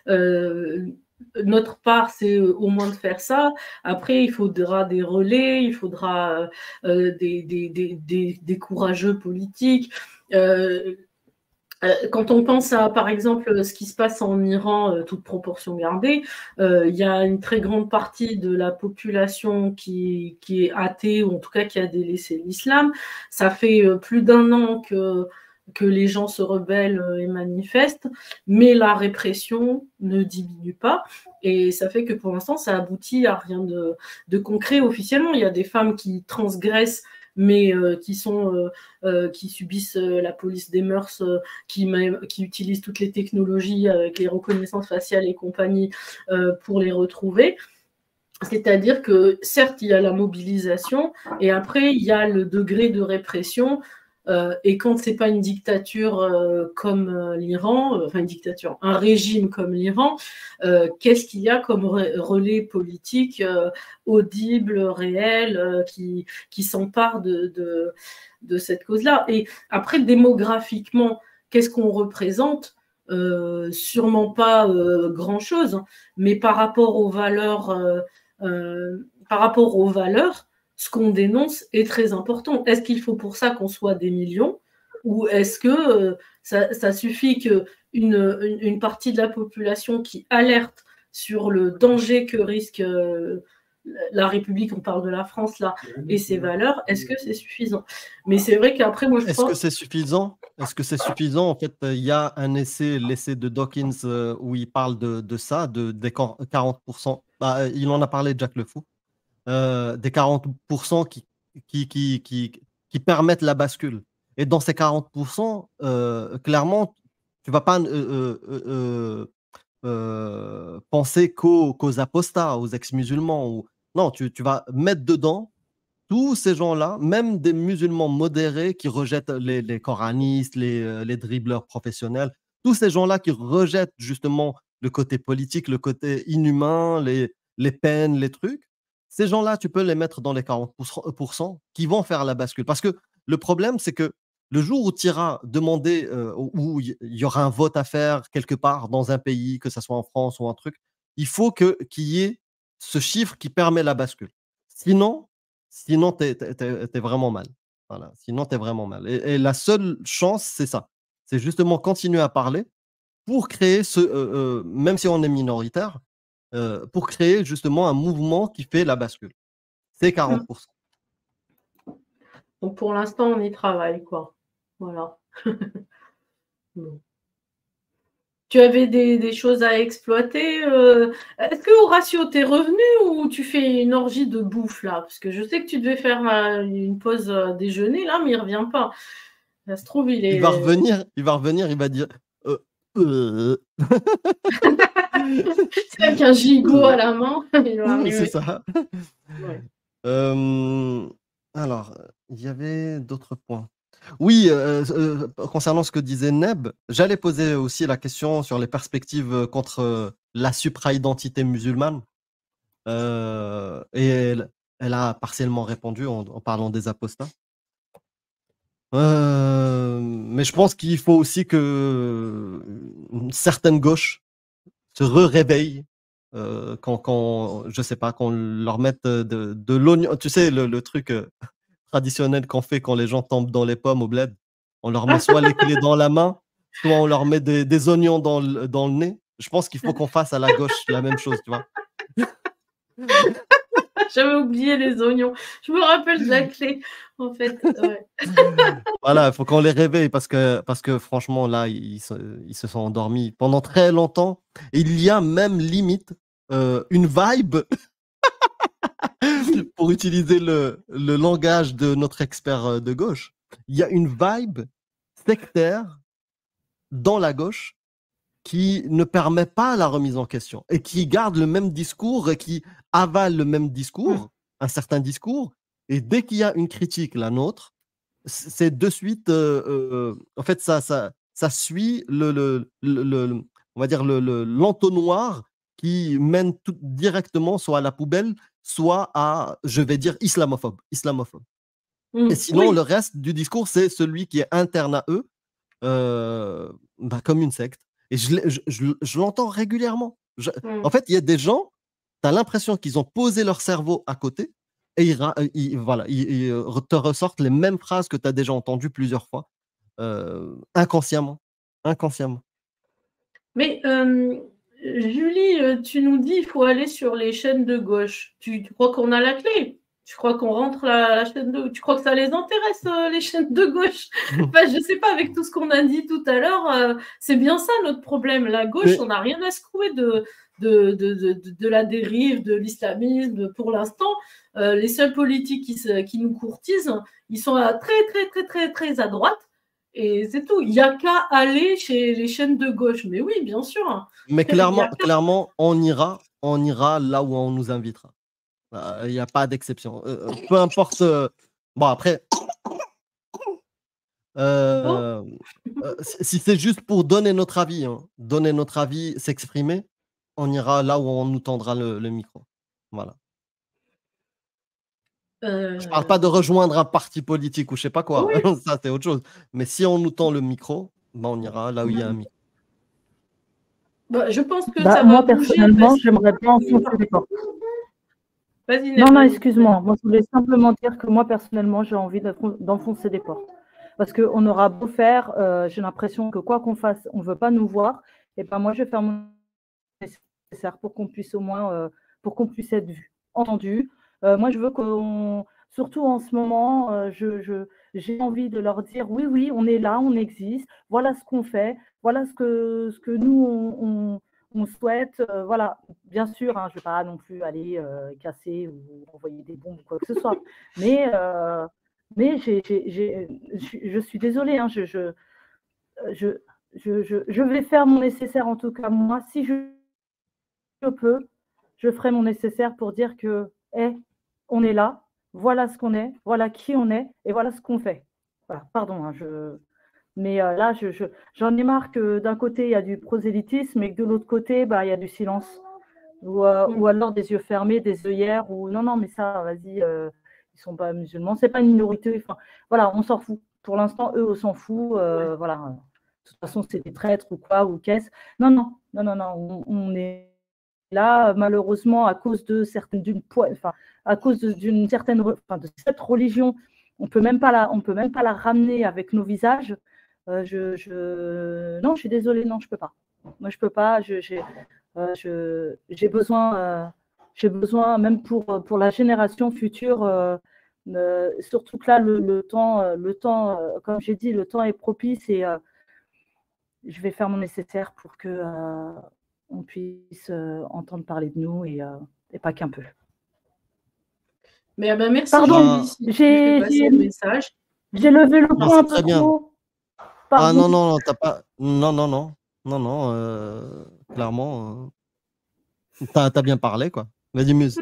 euh, notre part, c'est euh, au moins de faire ça. Après, il faudra des relais, il faudra euh, des, des, des, des, des courageux politiques. Euh, Euh, Quand on pense à, par exemple, ce qui se passe en Iran, euh, toute proportion gardée, euh, il y a une très grande partie de la population qui, qui est athée, ou en tout cas qui a délaissé l'islam. Ça fait euh, plus d'un an que, que les gens se rebellent euh, et manifestent, mais la répression ne diminue pas. Et ça fait que pour l'instant, ça aboutit à rien de, de concret officiellement. Il y a des femmes qui transgressent mais euh, qui sont euh, euh, qui subissent euh, la police des mœurs, euh, qui, qui utilisent toutes les technologies avec les reconnaissances faciales et compagnie euh, pour les retrouver. C'est-à-dire que certes, il y a la mobilisation et après, il y a le degré de répression. Euh, et quand c'est pas une dictature euh, comme euh, l'Iran, euh, enfin une dictature, un régime comme l'Iran, euh, qu'est-ce qu'il y a comme re relais politique euh, audible, réel, euh, qui, qui s'empare de, de, de cette cause-là? Et après, démographiquement, qu'est-ce qu'on représente? Euh, sûrement pas euh, grand-chose, mais par rapport aux valeurs, euh, euh, par rapport aux valeurs, ce qu'on dénonce est très important. Est-ce qu'il faut pour ça qu'on soit des millions ou est-ce que euh, ça, ça suffit qu'une une, une partie de la population qui alerte sur le danger que risque euh, la République, on parle de la France là, et ses valeurs, est-ce que c'est suffisant? Mais c'est vrai qu'après, moi je Est-ce pense... que c'est suffisant? Est-ce que c'est suffisant? En fait, il y a un essai, l'essai de Dawkins, euh, où il parle de, de ça, de, des quarante pour cent. Bah, il en a parlé, Jack le Fou. Euh, des quarante pour cent qui, qui, qui, qui, qui permettent la bascule. Et dans ces quarante pour cent, euh, clairement, tu ne vas pas euh, euh, euh, euh, penser qu'aux qu'aux apostats, aux ex-musulmans. Ou... Non, tu, tu vas mettre dedans tous ces gens-là, même des musulmans modérés qui rejettent les, les coranistes, les, euh, les dribbleurs professionnels, tous ces gens-là qui rejettent justement le côté politique, le côté inhumain, les, les peines, les trucs, ces gens-là, tu peux les mettre dans les quarante pour cent qui vont faire la bascule. Parce que le problème, c'est que le jour où tu iras demander, euh, où il y aura un vote à faire quelque part dans un pays, que ce soit en France ou un truc, il faut que, qu'il y ait ce chiffre qui permet la bascule. Sinon, sinon tu es vraiment mal. Voilà. Sinon, tu es vraiment mal. Et, et la seule chance, c'est ça. C'est justement continuer à parler pour créer ce, euh, euh, même si on est minoritaire, euh, pour créer justement un mouvement qui fait la bascule. C'est quarante pour cent. Donc pour l'instant, on y travaille, quoi. Voilà. Bon. Tu avais des, des choses à exploiter. Euh... Est-ce que Horatio, t'es revenu ou tu fais une orgie de bouffe là? Parce que je sais que tu devais faire euh, une pause euh, déjeuner là, mais il revient pas. Ça se trouve, il est. Il va revenir, il va revenir, il va dire. Euh, euh... C'est avec un gigot à la main. Il va Oui, c'est arriver. ça. Ouais. Euh, alors, il y avait d'autres points. Oui, euh, euh, concernant ce que disait Neb, j'allais poser aussi la question sur les perspectives contre euh, la supra-identité musulmane. Euh, et elle, elle a partiellement répondu en, en parlant des apostats. Euh, mais je pense qu'il faut aussi que une certaine gauche se re-réveille euh, quand, quand, je sais pas, qu'on leur mette de, de l'oignon. Tu sais, le, le truc euh, traditionnel qu'on fait quand les gens tombent dans les pommes au bled. On leur met soit les clés dans la main, soit on leur met des, des oignons dans le, dans le nez. Je pense qu'il faut qu'on fasse à la gauche la même chose, tu vois. J'avais oublié les oignons. Je me rappelle de la clé, en fait. Ouais. Voilà, il faut qu'on les réveille parce que, parce que franchement, là, ils, se, ils se sont endormis pendant très longtemps. Et il y a même limite euh, une vibe, pour utiliser le, le langage de notre expert de gauche. Il y a une vibe sectaire dans la gauche qui ne permet pas la remise en question et qui garde le même discours et qui avale le même discours, un certain discours. Et dès qu'il y a une critique, la nôtre, c'est de suite, euh, euh, en fait, ça, ça, ça suit le, le, le, le on va dire le, le, l'entonnoir qui mène tout directement soit à la poubelle, soit à, je vais dire, islamophobe. islamophobe. Mmh, Et sinon, oui. le reste du discours, c'est celui qui est interne à eux, euh, bah, comme une secte. Et je, je, je, je l'entends régulièrement. Je, Mmh. En fait, il y a des gens, tu as l'impression qu'ils ont posé leur cerveau à côté et ils, ils, voilà, ils, ils te ressortent les mêmes phrases que tu as déjà entendues plusieurs fois, euh, inconsciemment. inconsciemment. Mais euh, Julie, tu nous dis qu'il faut aller sur les chaînes de gauche. Tu, tu crois qu'on a la clé? Tu crois qu'on rentre la, la chaîne de... Tu crois que ça les intéresse, euh, les chaînes de gauche? Enfin, je ne sais pas, avec tout ce qu'on a dit tout à l'heure, euh, c'est bien ça notre problème. La gauche, Mais... on n'a rien à secouer de, de, de, de, de la dérive, de l'islamisme. Pour l'instant, euh, les seuls politiques qui, se, qui nous courtisent, ils sont à très, très, très, très, très à droite. Et c'est tout. Il n'y a qu'à aller chez les chaînes de gauche. Mais oui, bien sûr. Mais clairement, clairement on, ira, on ira là où on nous invitera. Il n'y a pas d'exception. Euh, peu importe. Euh, bon, après, euh, euh, si c'est juste pour donner notre avis, hein, donner notre avis, s'exprimer, on ira là où on nous tendra le, le micro. Voilà. Euh... Je ne parle pas de rejoindre un parti politique ou je ne sais pas quoi. Oui. Ça, c'est autre chose. Mais si on nous tend le micro, ben on ira là où il y a un micro. Bah, je pense que bah, ça moi, va bouger. personnellement, Parce... j'aimerais bien enfoncer des portes. Vas-y, non, non, excuse-moi. Moi, je voulais simplement dire que moi, personnellement, j'ai envie d'enfoncer des portes. Parce qu'on aura beau faire, euh, j'ai l'impression que quoi qu'on fasse, on ne veut pas nous voir. Et ben moi, je vais faire mon nécessaire pour qu'on puisse au moins, euh, pour qu'on puisse être vu, entendu. Euh, moi, je veux qu'on, surtout en ce moment, euh, je, je, j'ai envie de leur dire, oui, oui, on est là, on existe, voilà ce qu'on fait, voilà ce que, ce que nous, on, on, on souhaite. Euh, voilà, bien sûr, hein, je ne vais pas non plus aller euh, casser ou envoyer des bombes ou quoi que ce soit. Mais, euh, mais j'ai, j'ai, j'ai, je, je suis désolée, hein, je, je, je, je, je, je vais faire mon nécessaire, en tout cas, moi, si je je peux, je ferai mon nécessaire pour dire que, hey, on est là, voilà ce qu'on est, voilà qui on est, et voilà ce qu'on fait. Voilà, pardon, hein, je... mais euh, là, je, je, j'en ai marre que d'un côté, il y a du prosélytisme, et que de l'autre côté, bah, il y a du silence. Ou, euh, ou alors des yeux fermés, des œillères, ou non, non, mais ça, vas-y, euh, ils ne sont pas musulmans, c'est pas une minorité, enfin, voilà, on s'en fout. Pour l'instant, eux, on s'en fout, euh, voilà. De toute façon, c'est des traîtres ou quoi, ou qu'est-ce. Non, non, non, non, non, on, on est là, malheureusement, à cause de certaines, d'une enfin, à cause d'une certaine, enfin, de cette religion, on peut même pas la, on peut même pas la ramener avec nos visages. Euh, je, je, non, je suis désolée, non, je peux pas. Moi, je peux pas. Je, j'ai, euh, je, j'ai besoin, euh, j'ai besoin, même pour pour la génération future. Euh, euh, surtout que là, le, le temps, le temps, euh, comme j'ai dit, le temps est propice et euh, je vais faire mon nécessaire pour que euh, on puisse euh, entendre parler de nous et, euh, et pas qu'un peu. Mais ben, merci. Pardon, Julie, j'ai, j'ai, j'ai, message. j'ai levé le Non, point un c'est peu très bien. trop. Ah Pardon. non, non, non, t'as pas. Non, non, non. Non, non, euh, clairement, euh, t'as, t'as bien parlé, quoi. Vas-y, Muse.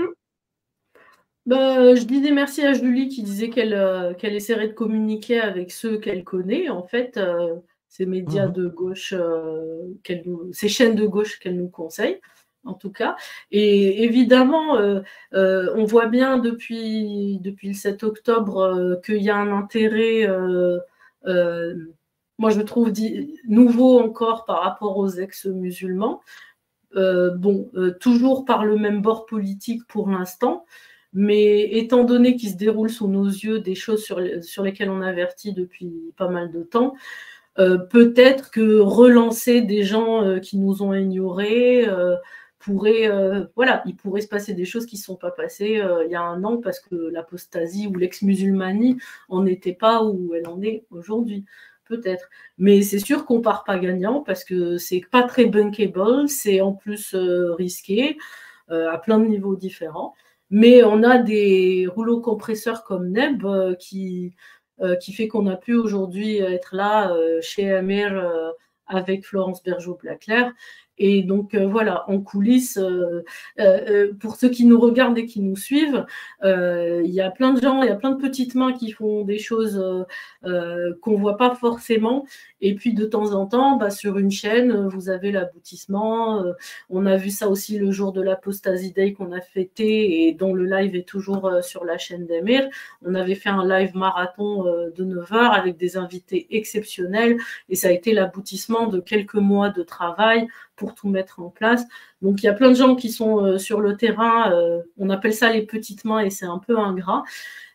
Ben, je disais merci à Julie qui disait qu'elle euh, qu'elle essaierait de communiquer avec ceux qu'elle connaît. En fait, euh, ces médias Mhm. de gauche, euh, qu'elle nous, ces chaînes de gauche qu'elle nous conseille, en tout cas. Et évidemment, euh, euh, on voit bien depuis, depuis le sept octobre euh, qu'il y a un intérêt, euh, euh, moi je trouve, dit, nouveau encore par rapport aux ex-musulmans. Euh, bon, euh, toujours par le même bord politique pour l'instant. Mais étant donné qu'il se déroule sous nos yeux des choses sur, sur lesquelles on avertit depuis pas mal de temps, euh, peut-être que relancer des gens euh, qui nous ont ignorés euh, pourrait, euh, voilà, il pourrait se passer des choses qui ne sont pas passées euh, il y a un an parce que l'apostasie ou l'ex-musulmanie en n'était pas où elle en est aujourd'hui. Peut-être. Mais c'est sûr qu'on ne part pas gagnant parce que c'est pas très bankable, c'est en plus euh, risqué euh, à plein de niveaux différents. Mais on a des rouleaux compresseurs comme Neb euh, qui, euh, qui fait qu'on a pu aujourd'hui être là euh, chez Amir euh, avec Florence Bergeau-Blaclair. Et donc euh, voilà, en coulisses, euh, euh, pour ceux qui nous regardent et qui nous suivent, euh, il y a plein de gens, il y a plein de petites mains qui font des choses euh, euh, qu'on ne voit pas forcément. Et puis de temps en temps, bah, sur une chaîne, vous avez l'aboutissement. Euh, on a vu ça aussi le jour de l'Apostasy Day qu'on a fêté et dont le live est toujours euh, sur la chaîne d'Amir. On avait fait un live marathon euh, de neuf heures avec des invités exceptionnels et ça a été l'aboutissement de quelques mois de travail pour tout mettre en place. Donc il y a plein de gens qui sont euh, sur le terrain, euh, on appelle ça les petites mains et c'est un peu ingrat.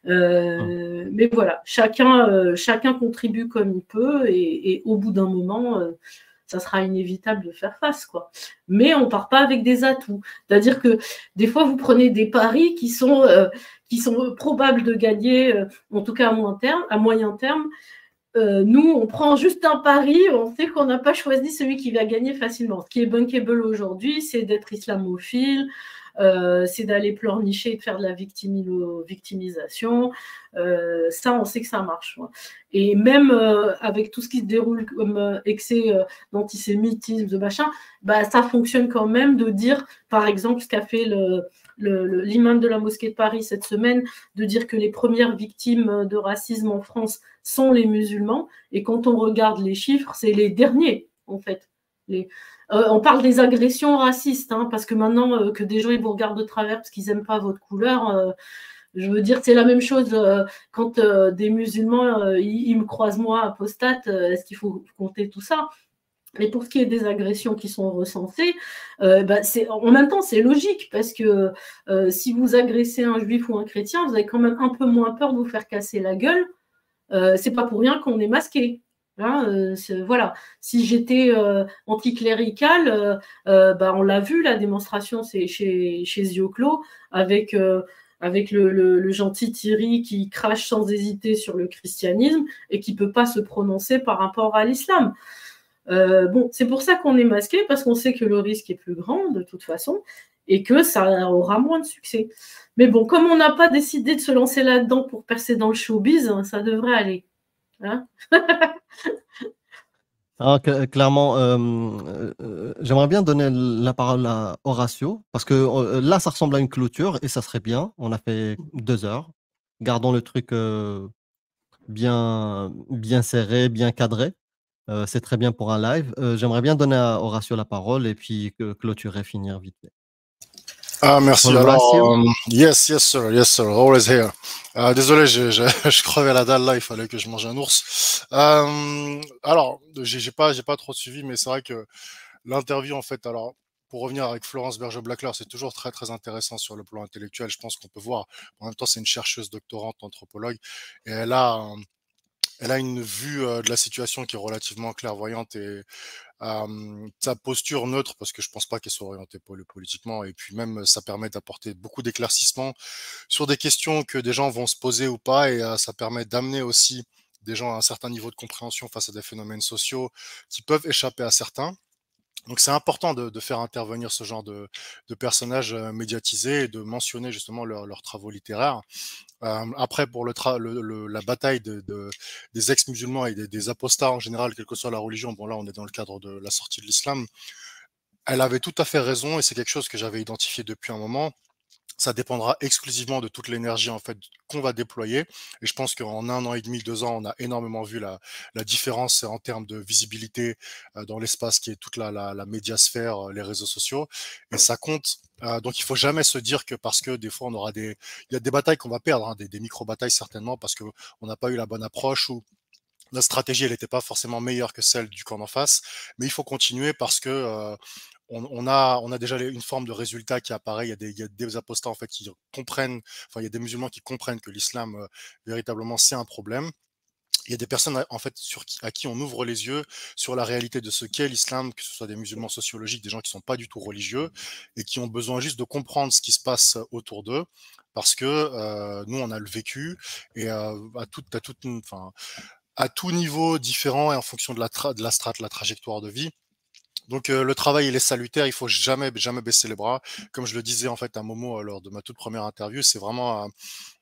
Euh, mmh. Mais voilà, chacun, euh, chacun contribue comme il peut et, et au bout d'un moment, euh, ça sera inévitable de faire face, quoi. Mais on ne part pas avec des atouts. C'est-à-dire que des fois, vous prenez des paris qui sont, euh, qui sont probables de gagner, euh, en tout cas à moyen terme, à moyen terme. Euh, nous, on prend juste un pari, on sait qu'on n'a pas choisi celui qui va gagner facilement. Ce qui est bankable aujourd'hui, c'est d'être islamophile, euh, c'est d'aller pleurnicher et de faire de la victimi- victimisation. Euh, ça, on sait que ça marche. Ouais. Et même euh, avec tout ce qui se déroule comme euh, excès euh, d'antisémitisme, de machin, bah, ça fonctionne quand même de dire, par exemple, ce qu'a fait le... Le, le, l'imam de la mosquée de Paris cette semaine, de dire que les premières victimes de racisme en France sont les musulmans, et quand on regarde les chiffres, c'est les derniers, en fait. Les, euh, on parle des agressions racistes, hein, parce que maintenant euh, que des gens ils vous regardent de travers parce qu'ils n'aiment pas votre couleur, euh, je veux dire, c'est la même chose euh, quand euh, des musulmans, euh, ils, ils me croisent moi, apostate, euh, est-ce qu'il faut compter tout ça ? Mais pour ce qui est des agressions qui sont recensées, euh, bah c'est, en même temps, c'est logique, parce que euh, si vous agressez un juif ou un chrétien, vous avez quand même un peu moins peur de vous faire casser la gueule. Euh, c'est pas pour rien qu'on est masqué. Hein, euh, c'est, voilà. Si j'étais euh, anticléricale, euh, euh, bah on l'a vu, la démonstration, c'est chez, chez Yeux Clos, avec... Euh, avec le, le, le gentil Thierry qui crache sans hésiter sur le christianisme et qui ne peut pas se prononcer par rapport à l'islam. Euh, bon, c'est pour ça qu'on est masqué, parce qu'on sait que le risque est plus grand de toute façon et que ça aura moins de succès. Mais bon, comme on n'a pas décidé de se lancer là-dedans pour percer dans le showbiz, ça devrait aller. Hein. Ah, cl- clairement, euh, euh, euh, j'aimerais bien donner la parole à Horatio, parce que euh, là, ça ressemble à une clôture et ça serait bien. On a fait deux heures. Gardons le truc euh, bien, bien serré, bien cadré. Euh, c'est très bien pour un live. Euh, j'aimerais bien donner à Horatio la parole et puis que- clôturer, finir vite fait. Ah, merci. Alors, Horatio? euh, yes, yes, sir, yes, sir, always here. Euh, désolé, j'ai- j'ai- je crevais la dalle là, il fallait que je mange un ours. Euh, alors, j'ai j'ai pas, j'ai pas trop suivi, mais c'est vrai que l'interview, en fait, alors, pour revenir avec Florence Berger-Blacler, c'est toujours très, très intéressant sur le plan intellectuel. Je pense qu'on peut voir. En même temps, c'est une chercheuse doctorante, anthropologue, et elle a, euh, elle a une vue euh, de la situation qui est relativement clairvoyante et euh, sa posture neutre, parce que je pense pas qu'elle soit orientée pol- politiquement, et puis même ça permet d'apporter beaucoup d'éclaircissements sur des questions que des gens vont se poser ou pas, et euh, ça permet d'amener aussi des gens à un certain niveau de compréhension face à des phénomènes sociaux qui peuvent échapper à certains. Donc c'est important de, de faire intervenir ce genre de, de personnages euh, médiatisés et de mentionner justement leur- leurs travaux littéraires. Euh, après, pour le, tra- le, le- la bataille de, de- des ex-musulmans et des, des apostats en général, quelle que soit la religion, bon là on est dans le cadre de la sortie de l'islam, elle avait tout à fait raison et c'est quelque chose que j'avais identifié depuis un moment. Ça dépendra exclusivement de toute l'énergie en fait qu'on va déployer. Et je pense qu'en un an et demi, deux ans, on a énormément vu la, la différence en termes de visibilité euh, dans l'espace qui est toute la, la, la médiasphère, euh, les réseaux sociaux. Et ça compte. Euh, donc il faut jamais se dire que parce que des fois on aura des, il y a des batailles qu'on va perdre, hein, des, des micro-batailles certainement parce que on n'a pas eu la bonne approche ou notre stratégie, elle n'était pas forcément meilleure que celle du camp d'en face, mais il faut continuer parce que euh, on, on a, on a déjà une forme de résultat qui apparaît. Il y a des, il y a des apostats en fait qui comprennent, enfin il y a des musulmans qui comprennent que l'islam euh, véritablement c'est un problème. Il y a des personnes en fait sur qui, à qui on ouvre les yeux sur la réalité de ce qu'est l'islam, que ce soit des musulmans sociologiques, des gens qui sont pas du tout religieux et qui ont besoin juste de comprendre ce qui se passe autour d'eux, parce que euh, nous on a le vécu et euh, à toute, à toute, enfin à tout niveau différent et en fonction de la, tra de la strate, la trajectoire de vie. Donc euh, le travail il est salutaire, il faut jamais jamais baisser les bras. Comme je le disais en fait à Momo euh, lors de ma toute première interview, c'est vraiment euh,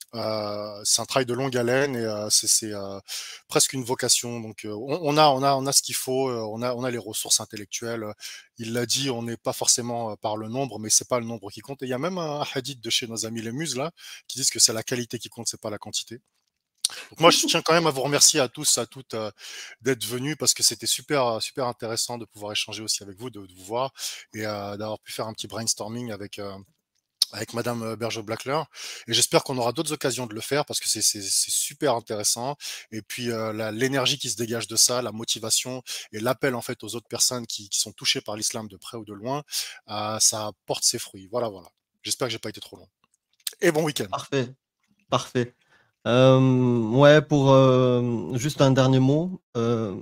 euh, c'est un travail de longue haleine et euh, c'est c'est, euh, presque une vocation. Donc euh, on, on a on a on a ce qu'il faut, euh, on a on a les ressources intellectuelles. Il l'a dit, on n'est pas forcément euh, par le nombre, mais c'est pas le nombre qui compte. Et il y a même un hadith de chez nos amis les muses là qui disent que c'est la qualité qui compte, c'est pas la quantité. Donc moi, je tiens quand même à vous remercier à tous, à toutes euh, d'être venus parce que c'était super, super intéressant de pouvoir échanger aussi avec vous, de, de vous voir et euh, d'avoir pu faire un petit brainstorming avec euh, avec Madame Berger-Blacler. Et j'espère qu'on aura d'autres occasions de le faire parce que c'est c'est c'est super intéressant. Et puis euh, la- l'énergie qui se dégage de ça, la motivation et l'appel en fait aux autres personnes qui, qui sont touchées par l'islam de près ou de loin, euh, ça porte ses fruits. Voilà, voilà. J'espère que j'ai pas été trop long. Et bon week-end. Parfait, parfait. Euh, ouais, pour euh, juste un dernier mot. euh,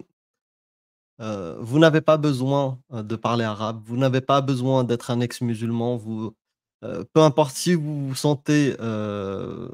euh, vous n'avez pas besoin euh, de parler arabe, vous n'avez pas besoin d'être un ex-musulman, vous, euh, peu importe si vous vous sentez euh,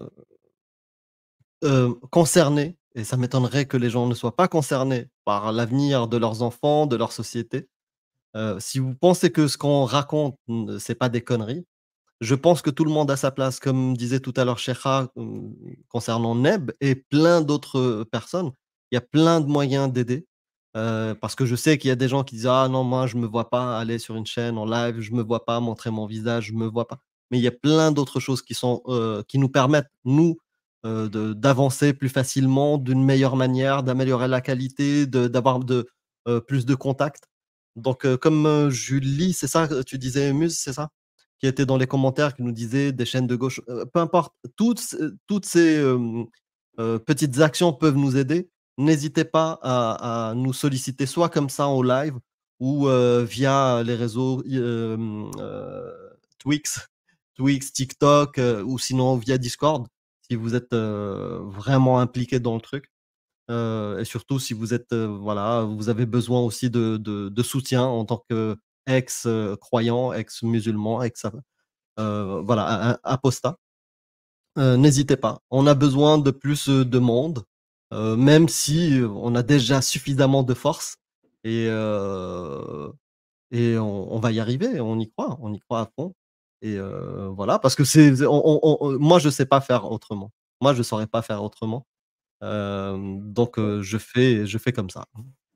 euh, concerné, et ça m'étonnerait que les gens ne soient pas concernés par l'avenir de leurs enfants, de leur société. Euh, si vous pensez que ce qu'on raconte, n- c'est pas des conneries, je pense que tout le monde a sa place, comme disait tout à l'heure Sheikha, euh, concernant Neb et plein d'autres euh, personnes. Il y a plein de moyens d'aider. Euh, parce que je sais qu'il y a des gens qui disent: «Ah non, moi, je me vois pas aller sur une chaîne en live, je me vois pas montrer mon visage, je me vois pas». Mais il y a plein d'autres choses qui sont, heu, qui nous permettent, nous, heu, de d'avancer plus facilement, d'une meilleure manière, d'améliorer la qualité, de d'avoir de, heu, plus de contacts. Donc, heu, comme, heu, Julie, c'est ça, que tu disais, Muse, c'est ça? Qui était dans les commentaires, qui nous disait des chaînes de gauche, heu, peu importe, toutes c toutes ces, hem, heu, petites actions peuvent nous aider. N'hésitez pas à à nous solliciter, soit comme ça en live ou heu, via les réseaux i hem, heu, Twix Twix, TikTok, heu, ou sinon via Discord, si vous êtes, heu, vraiment impliqué dans le truc. Heu et surtout si vous êtes, heu, voilà, vous avez besoin aussi de de de soutien en tant qu'ex, heu, croyant, ex musulman, ex a heu, voilà, a a apostat. Heu, n'hésitez pas. On a besoin de plus, heu, de monde, heu, même si, heu, on a déjà suffisamment de force et heu et on on va y arriver, on y croit, on y croit à fond et heu, voilà, parce que c'est c'est on on on moi je sais pas faire autrement. Moi je saurais pas faire autrement, hem, donc heu, je fais je fais comme ça.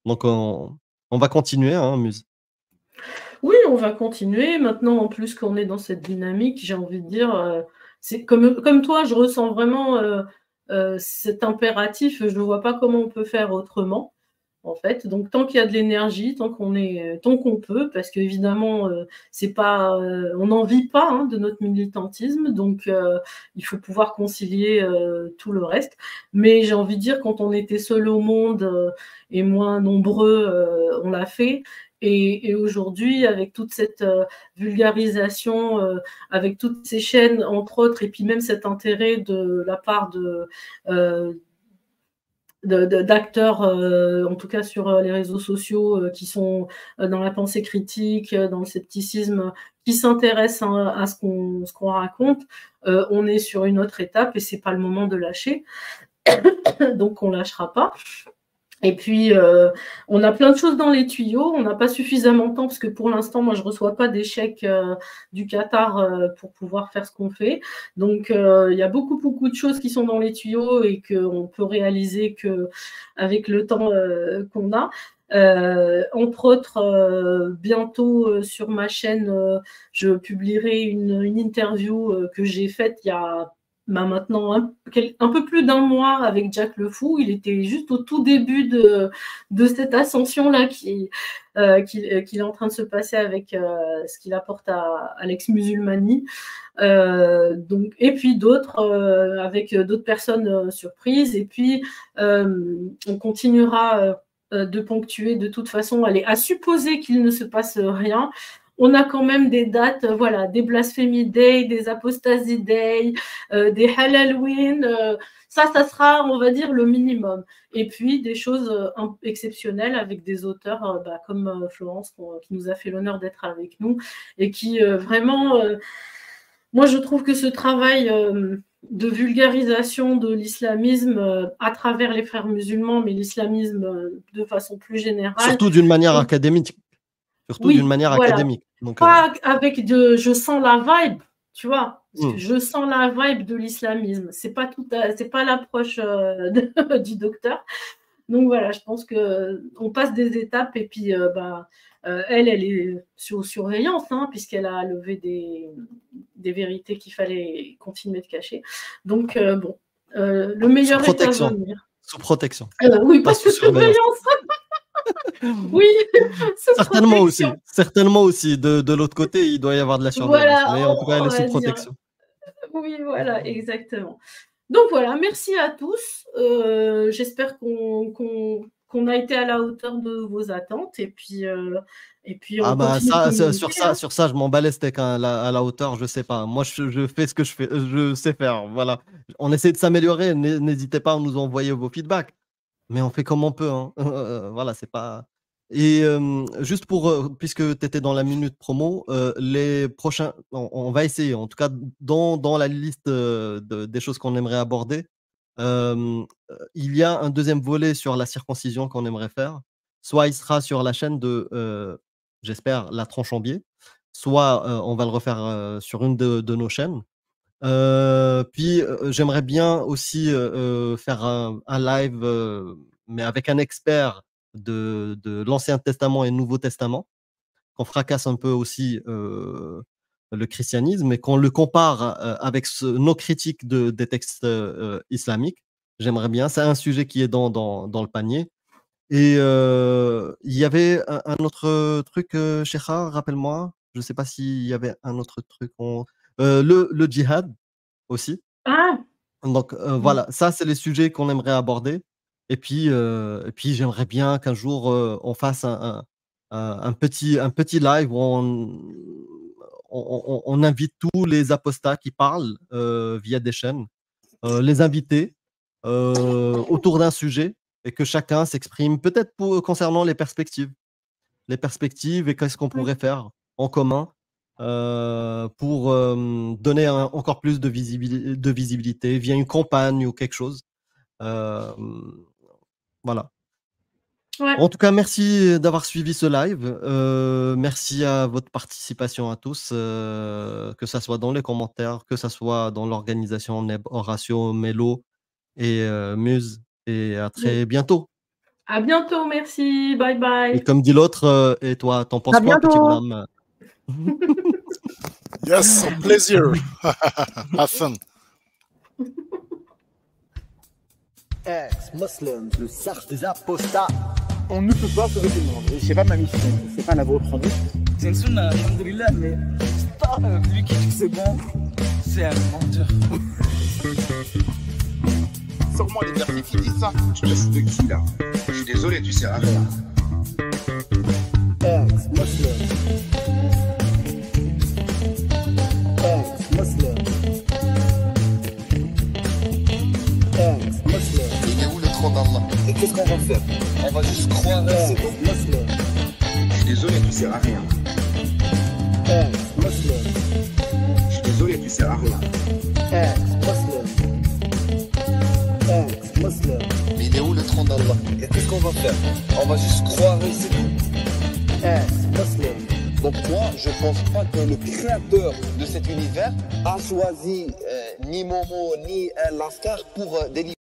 Donc on, on va continuer, hein, Muse. Oui, on va continuer. Maintenant, en plus qu'on est dans cette dynamique, j'ai envie de dire, euh, c'est comme, comme toi, je ressens vraiment euh, euh, cet impératif. Je ne vois pas comment on peut faire autrement, en fait. Donc, tant qu'il y a de l'énergie, tant qu'on est, tant qu'on peut, parce qu'évidemment, euh, c'est pas, euh, on n'en vit pas hein, de notre militantisme, donc euh, il faut pouvoir concilier euh, tout le reste. Mais j'ai envie de dire, quand on était seul au monde euh, et moins nombreux, euh, on l'a fait. Et, et aujourd'hui, avec toute cette euh, vulgarisation, euh, avec toutes ces chaînes, entre autres, et puis même cet intérêt de la part de, euh, de, de, d'acteurs, euh, en tout cas sur euh, les réseaux sociaux, euh, qui sont euh, dans la pensée critique, euh, dans le scepticisme, qui s'intéressent à, à ce qu'on, ce qu'on raconte, euh, on est sur une autre étape et c'est pas le moment de lâcher. Donc on lâchera pas. Et puis, euh, on a plein de choses dans les tuyaux. On n'a pas suffisamment de temps parce que pour l'instant, moi, je ne reçois pas des chèques euh, du Qatar euh, pour pouvoir faire ce qu'on fait. Donc, euh, il y a beaucoup, beaucoup de choses qui sont dans les tuyaux et qu'on peut réaliser qu'avec le temps euh, qu'on a. Euh, entre autres, euh, bientôt euh, sur ma chaîne, euh, je publierai une, une interview euh, que j'ai faite il y a bah maintenant un, un peu plus d'un mois avec Jack Le Fou. Il était juste au tout début de, de cette ascension-là qui, euh, qui, qui est en train de se passer avec euh, ce qu'il apporte à, à l'ex-musulmanie. Euh, donc, et puis d'autres, euh, avec d'autres personnes euh, surprises. Et puis, euh, on continuera euh, de ponctuer de toute façon. Allez, à supposer qu'il ne se passe rien, on a quand même des dates, euh, voilà, des Blasphemy Day, des Apostasy Day, euh, des Halloween. Euh, ça, ça sera, on va dire, le minimum. Et puis, des choses euh, exceptionnelles avec des auteurs euh, bah, comme euh, Florence, qui nous a fait l'honneur d'être avec nous et qui, euh, vraiment, euh, moi, je trouve que ce travail euh, de vulgarisation de l'islamisme euh, à travers les frères musulmans, mais l'islamisme euh, de façon plus générale. Surtout d'une manière académique. Surtout Oui, d'une manière voilà. académique. Donc, pas euh... avec de je sens la vibe, tu vois. Parce mm. que je sens la vibe de l'islamisme. C'est pas tout, à... c'est pas l'approche euh, de... du docteur. Donc voilà, je pense que on passe des étapes et puis euh, bah, euh, elle, elle est sur surveillance hein, puisqu'elle a levé des, des vérités qu'il fallait continuer de cacher. Donc euh, bon, euh, le meilleur sous est à protection. venir. Sous protection. Euh, oui, pas, pas sous surveillance. surveillance. Oui, certainement aussi. Certainement aussi. De, de l'autre côté, il doit y avoir de la surveillance. Voilà, mais en tout cas, elle est sous dire. protection. Oui, voilà, exactement. Donc voilà, merci à tous. Euh, J'espère qu'on qu'on qu'on a été à la hauteur de vos attentes. Et puis, euh, et puis on ah bah continue ça, de sur ça, hein. sur ça, je m'en bats les steaks hein, à, la, à la hauteur, je sais pas. Moi, je, je fais ce que je fais, je sais faire. Voilà. On essaie de s'améliorer. N'hésitez pas à nous envoyer vos feedbacks. Mais on fait comme on peut. Hein. Voilà, c'est pas. Et euh, juste pour, euh, puisque tu étais dans la minute promo, euh, les prochains, on, on va essayer, en tout cas dans, dans la liste euh, de, des choses qu'on aimerait aborder, euh, il y a un deuxième volet sur la circoncision qu'on aimerait faire. Soit il sera sur la chaîne de, euh, j'espère, La Tranche en Biais, soit euh, on va le refaire euh, sur une de, de nos chaînes. Euh, puis euh, j'aimerais bien aussi euh, faire un, un live, euh, mais avec un expert de, de l'Ancien Testament et Nouveau Testament, qu'on fracasse un peu aussi euh, le christianisme et qu'on le compare euh, avec ce, nos critiques de, des textes euh, islamiques. J'aimerais bien. C'est un sujet qui est dans, dans, dans le panier. Et euh, il y avait un, un autre truc, euh, Sheikha, rappelle-moi. Je ne sais pas s'il y avait un autre truc. On... Euh, le, le djihad aussi. Ah. Donc euh, mmh. voilà, ça c'est les sujets qu'on aimerait aborder. Et puis, euh, et puis j'aimerais bien qu'un jour euh, on fasse un, un, un, petit, un petit live où on, on, on invite tous les apostats qui parlent euh, via des chaînes, euh, les inviter euh, autour d'un sujet et que chacun s'exprime peut-être pour, concernant les perspectives. Les perspectives et qu'est-ce qu'on pourrait faire en commun. Euh, pour euh, donner un, encore plus de visibilité, de visibilité via une campagne ou quelque chose. Euh, voilà. Ouais. En tout cas, merci d'avoir suivi ce live. Euh, merci à votre participation à tous, euh, que ce soit dans les commentaires, que ce soit dans l'organisation Neb, Horatio, Mélo et euh, Muse. Et à très bientôt. À bientôt, merci. Bye Et bye. comme dit l'autre, euh, et toi, t'en penses À quoi, petit bientôt. bonhomme? Yes, au plaisir. Have fun. Ex-Muslim, le sarge des apostats. On ne peut pas sauver tout le monde. Et c'est pas ma mission, c'est pas un approfondi. C'est une sunna, alhamdoulilah, mais putain, euh, lui qui dit que c'est bon, c'est un menteur. Sors-moi les versets qui disent ça. Je te fous de qui là? Je suis désolé, tu sers à rien. Ex-Muslim. Ex-Muslim. Ex-Muslim. Il est où le trône d'Allah? Et qu'est-ce qu'on va faire? On va juste croire, c'est tout. Ex-Muslim. Je suis désolé, tu sers à rien. Ex-Muslim. Je suis désolé, tu sers à rien. Ex-Muslim. Ex-Muslim. Mais il est où le trône d'Allah? Et qu'est-ce qu'on va faire? On va juste croire et c'est tout. Ex-Muslim. Donc moi, je pense pas que le créateur de cet univers a choisi euh, ni Momo ni euh, Lascar pour euh, délivrer.